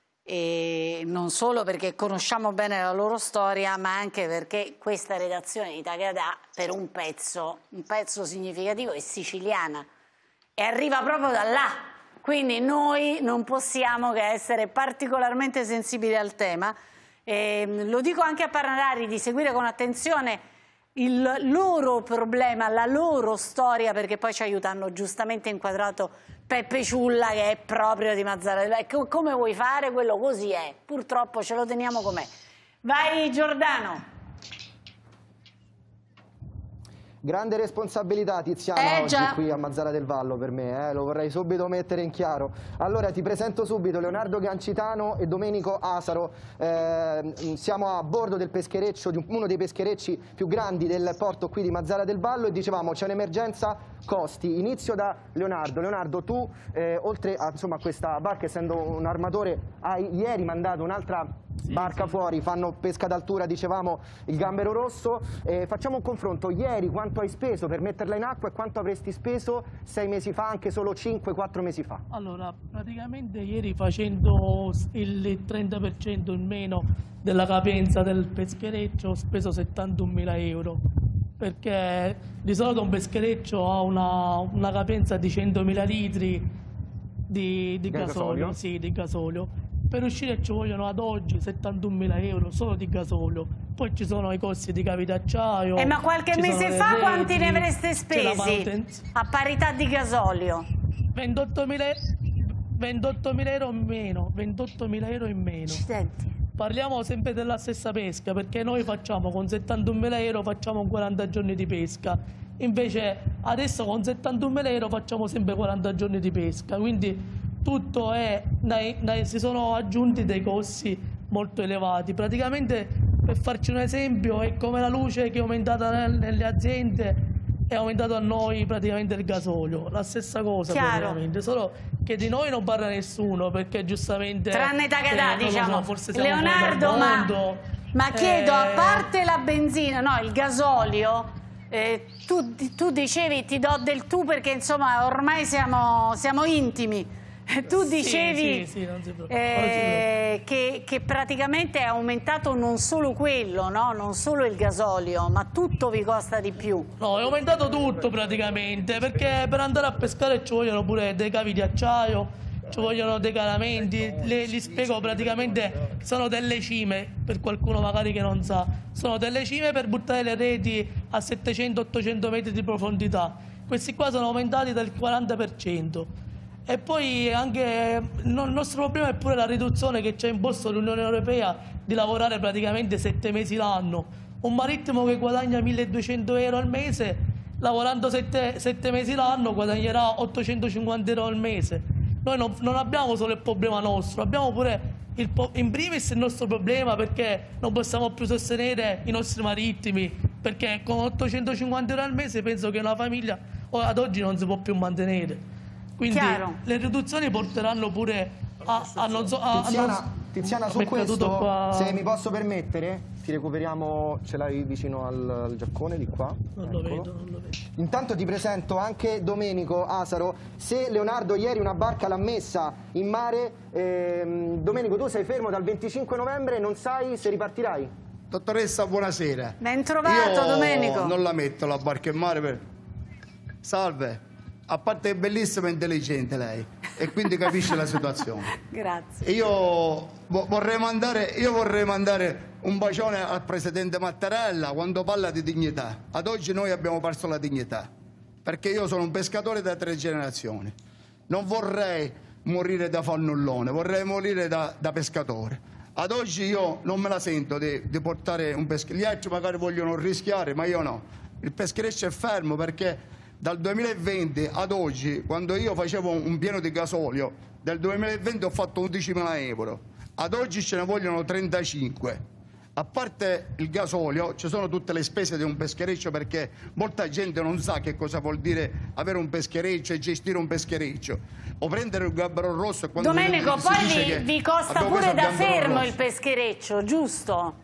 e non solo perché conosciamo bene la loro storia, ma anche perché questa redazione di Tagadà per un pezzo significativo è siciliana e arriva proprio da là, quindi noi non possiamo che essere particolarmente sensibili al tema. Lo dico anche a Parnarari di seguire con attenzione il loro problema, la loro storia, perché poi ci aiutano giustamente inquadrato Peppe Ciulla, che è proprio di Mazzara del Vallo. Come vuoi fare? Quello così è, purtroppo ce lo teniamo com'è. Vai Giordano. Grande responsabilità, Tiziana, oggi qui a Mazzara del Vallo per me, lo vorrei subito mettere in chiaro. Allora ti presento subito Leonardo Gancitano e Domenico Asaro. Siamo a bordo del peschereccio, di uno dei pescherecci più grandi del porto qui di Mazzara del Vallo, e dicevamo c'è un'emergenza costi. Inizio da Leonardo. Leonardo, tu oltre a questa barca, essendo un armatore, hai ieri mandato un'altra barca fuori, fanno pesca d'altura, dicevamo, il Gambero Rosso. Facciamo un confronto: ieri quanto hai speso per metterla in acqua e quanto avresti speso 6 mesi fa, anche solo 5-4 mesi fa? Allora, praticamente ieri, facendo il 30% in meno della capienza del peschereccio, ho speso 71.000 euro, perché di solito un peschereccio ha una capienza di 100.000 litri di gasolio, sì, di gasolio. Per uscire ci vogliono ad oggi 71.000 euro solo di gasolio, poi ci sono i costi di cavi d'acciaio. Ma qualche mese fa quanti ne avreste spesi a parità di gasolio? 28.000 euro in meno, 28.000 euro in meno. Accidenti. Parliamo sempre della stessa pesca, perché noi facciamo con 71.000 euro facciamo 40 giorni di pesca, invece adesso con 71.000 euro facciamo sempre 40 giorni di pesca, quindi tutto è, si sono aggiunti dei costi molto elevati. Praticamente, per farci un esempio, è come la luce che è aumentata nelle aziende, è aumentato a noi praticamente il gasolio, la stessa cosa praticamente, solo che di noi non parla nessuno, perché giustamente... Tranne Tagada, diciamo. Forse Leonardo, ma chiedo, a parte la benzina, no, il gasolio, tu dicevi, ti do del tu perché insomma ormai siamo intimi. Tu dicevi che praticamente è aumentato non solo quello, no? Non solo il gasolio, ma tutto vi costa di più. No, è aumentato tutto praticamente, perché per andare a pescare ci vogliono pure dei cavi di acciaio, ci vogliono dei calamenti, li spiego praticamente, sono delle cime, per qualcuno magari che non sa, sono delle cime per buttare le reti a 700-800 metri di profondità. Questi qua sono aumentati del 40%. E poi anche il nostro problema è pure la riduzione che c'è imposto l'Unione Europea di lavorare praticamente 7 mesi l'anno. Un marittimo che guadagna 1.200 euro al mese, lavorando 7 mesi l'anno guadagnerà 850 euro al mese. Noi non abbiamo solo il problema nostro, abbiamo pure in primis il nostro problema, perché non possiamo più sostenere i nostri marittimi, perché con 850 euro al mese penso che una famiglia ad oggi non si può più mantenere. Quindi le riduzioni porteranno pure Tiziana, su questo, se mi posso permettere, ti recuperiamo, ce l'hai vicino al giaccone di qua. Non lo vedo. Intanto ti presento anche Domenico Asaro. Se Leonardo ieri una barca l'ha messa in mare, Domenico, tu sei fermo dal 25 novembre e non sai se ripartirai. Dottoressa, buonasera. Ben trovato, Domenico. Non la metto la barca in mare Salve. A parte è bellissima e intelligente lei, e quindi capisce la situazione. Grazie. Io vorrei mandare un bacione al presidente Mattarella quando parla di dignità. Ad oggi noi abbiamo perso la dignità, perché io sono un pescatore da 3 generazioni. Non vorrei morire da fannullone, vorrei morire da pescatore. Ad oggi io non me la sento di portare un peschereccio. Gli altri magari vogliono rischiare, ma io no. Il peschereccio è fermo, perché dal 2020 ad oggi, quando io facevo un pieno di gasolio, del 2020 ho fatto 11.000 euro, ad oggi ce ne vogliono 35. A parte il gasolio ci sono tutte le spese di un peschereccio, perché molta gente non sa che cosa vuol dire avere un peschereccio e gestire un peschereccio, o prendere un gambero rosso. Quando Domenico, poi vi costa pure da fermo il peschereccio, giusto?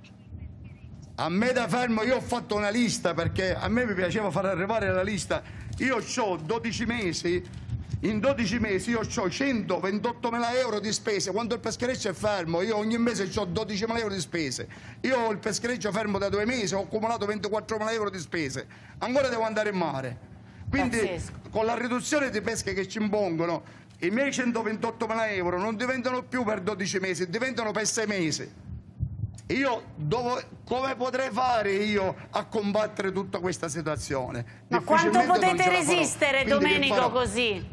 A me da fermo, io ho fatto una lista, perché a me mi piaceva far arrivare la lista. Io ho 12 mesi, in 12 mesi io ho 128.000 euro di spese. Quando il peschereccio è fermo, io ogni mese ho 12.000 euro di spese. Io ho il peschereccio fermo da 2 mesi, ho accumulato 24.000 euro di spese. Ancora devo andare in mare. Quindi con la riduzione di pesche che ci impongono, i miei 128.000 euro non diventano più per 12 mesi, diventano per 6 mesi. Come potrei fare io a combattere tutta questa situazione? Ma quanto potete resistere, Domenico, così?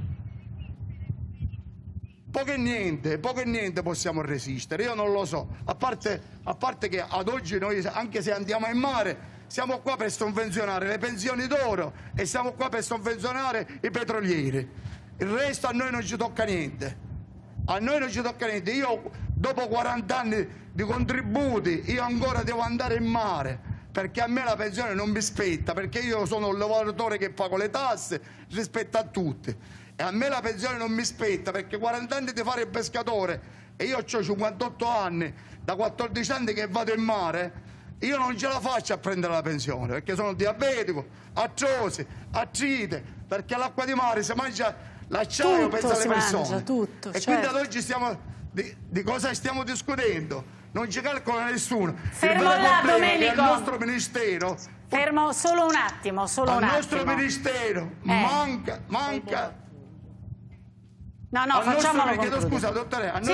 Poco e niente possiamo resistere, io non lo so. A parte che ad oggi noi, anche se andiamo in mare, siamo qua per sovvenzionare le pensioni d'oro e siamo qua per sovvenzionare i petrolieri. Il resto a noi non ci tocca niente. A noi non ci tocca niente. Io dopo 40 anni di contributi io ancora devo andare in mare, perché a me la pensione non mi spetta, perché io sono un lavoratore che paga le tasse rispetto a tutti, e a me la pensione non mi spetta, perché 40 anni di fare il pescatore e io ho 58 anni, da 14 anni che vado in mare, io non ce la faccio a prendere la pensione, perché sono diabetico, artrosi, artrite, perché l'acqua di mare si mangia l'acciaio, pensa alle persone. E quindi ad oggi di cosa stiamo discutendo? Non ci calcola nessuno. Fermo là, Domenico. Il nostro ministero, fermo solo un attimo, al nostro ministero manca No, facciamolo concludere. Scusa, dottore, al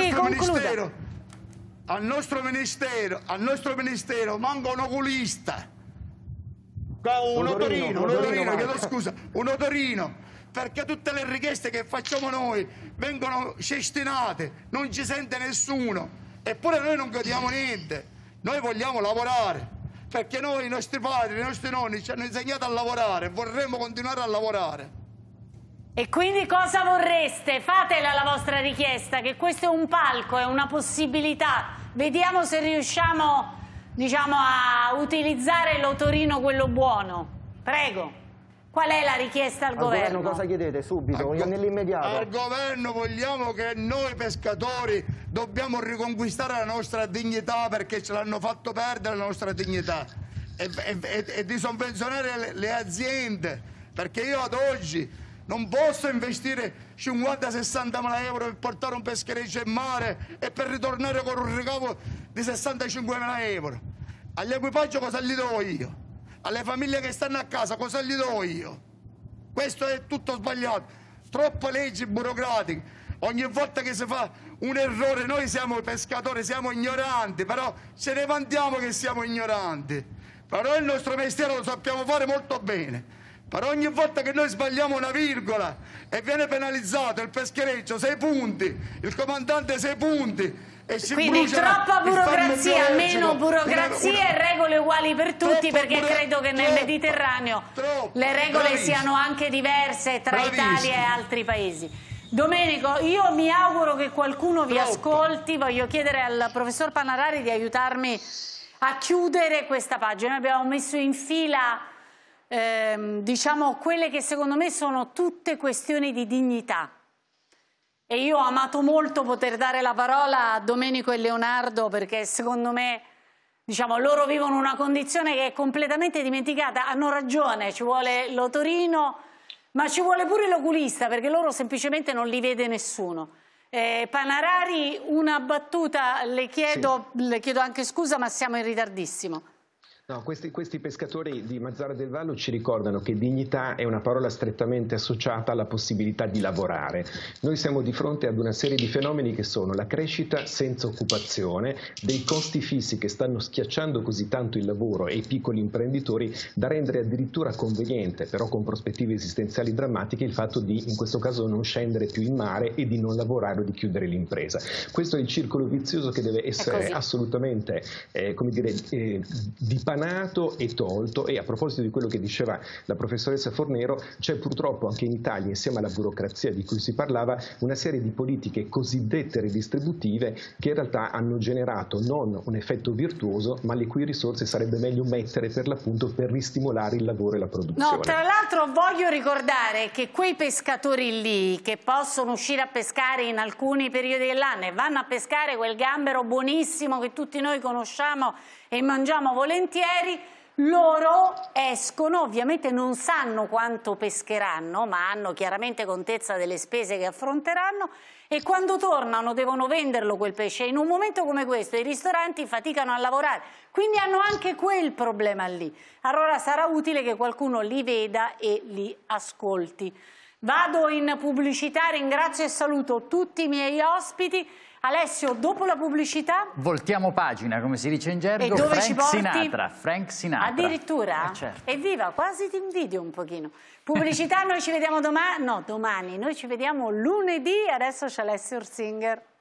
nostro ministero manca un oculista. Un otorino, perché tutte le richieste che facciamo noi vengono cestinate, non ci sente nessuno, eppure noi non godiamo niente. Noi vogliamo lavorare, perché noi, i nostri padri, i nostri nonni ci hanno insegnato a lavorare, vorremmo continuare a lavorare. E quindi cosa vorreste? Fatela la vostra richiesta, che questo è un palco, è una possibilità. Vediamo se riusciamo, diciamo, a utilizzare l'otorino quello buono. Prego. Qual è la richiesta al governo? Cosa chiedete subito, nell'immediato? Al governo vogliamo che noi pescatori dobbiamo riconquistare la nostra dignità, perché ce l'hanno fatto perdere la nostra dignità, e di sovvenzionare le aziende, perché io ad oggi non posso investire 50-60 mila euro per portare un peschereccio in mare e per ritornare con un ricavo di 65 mila euro. Agli equipaggi cosa gli do io? Alle famiglie che stanno a casa cosa gli do io? Questo è tutto sbagliato. Troppe leggi burocratiche. Ogni volta che si fa un errore, noi siamo pescatori, siamo ignoranti, però ce ne vantiamo che siamo ignoranti. Però il nostro mestiere lo sappiamo fare molto bene. Però ogni volta che noi sbagliamo una virgola e viene penalizzato il peschereccio 6 punti, il comandante 6 punti, e si quindi troppa burocrazia, meno burocrazia e regole uguali per tutti, perché credo che nel Mediterraneo le regole siano anche diverse tra Italia e altri paesi. Domenico, io mi auguro che qualcuno vi ascolti. Voglio chiedere al professor Panarari di aiutarmi a chiudere questa pagina. Noi abbiamo messo in fila diciamo quelle che secondo me sono tutte questioni di dignità, e io ho amato molto poter dare la parola a Domenico e Leonardo, perché secondo me, diciamo, loro vivono una condizione che è completamente dimenticata. Hanno ragione, ci vuole l'otorino, ma ci vuole pure l'oculista, perché loro semplicemente non li vede nessuno. Panarari, una battuta, le chiedo anche scusa, ma siamo in ritardissimo. No, questi pescatori di Mazara del Vallo ci ricordano che dignità è una parola strettamente associata alla possibilità di lavorare. Noi siamo di fronte ad una serie di fenomeni che sono la crescita senza occupazione, dei costi fissi che stanno schiacciando così tanto il lavoro e i piccoli imprenditori da rendere addirittura conveniente, però con prospettive esistenziali drammatiche, il fatto di in questo caso non scendere più in mare e di non lavorare o di chiudere l'impresa. Questo è il circolo vizioso che deve essere assolutamente come dire, dipanato e tolto. E a proposito di quello che diceva la professoressa Fornero, c'è purtroppo anche in Italia, insieme alla burocrazia di cui si parlava, una serie di politiche cosiddette redistributive che in realtà hanno generato non un effetto virtuoso, ma le cui risorse sarebbe meglio mettere per l'appunto per ristimolare il lavoro e la produzione. No, tra l'altro voglio ricordare che quei pescatori lì che possono uscire a pescare in alcuni periodi dell'anno e vanno a pescare quel gambero buonissimo che tutti noi conosciamo e mangiamo volentieri, loro escono, ovviamente non sanno quanto pescheranno, ma hanno chiaramente contezza delle spese che affronteranno, e quando tornano devono venderlo quel pesce. In un momento come questo i ristoranti faticano a lavorare, quindi hanno anche quel problema lì. Allora sarà utile che qualcuno li veda e li ascolti. Vado in pubblicità, ringrazio e saluto tutti i miei ospiti. Alessio, dopo la pubblicità? Voltiamo pagina, come si dice in gergo. E dove ci porti? Frank Sinatra. Addirittura? Certo. Evviva, quasi ti invidio un pochino. Pubblicità, noi ci vediamo domani. No, domani. Noi ci vediamo lunedì. Adesso c'è Alessio Orsinger.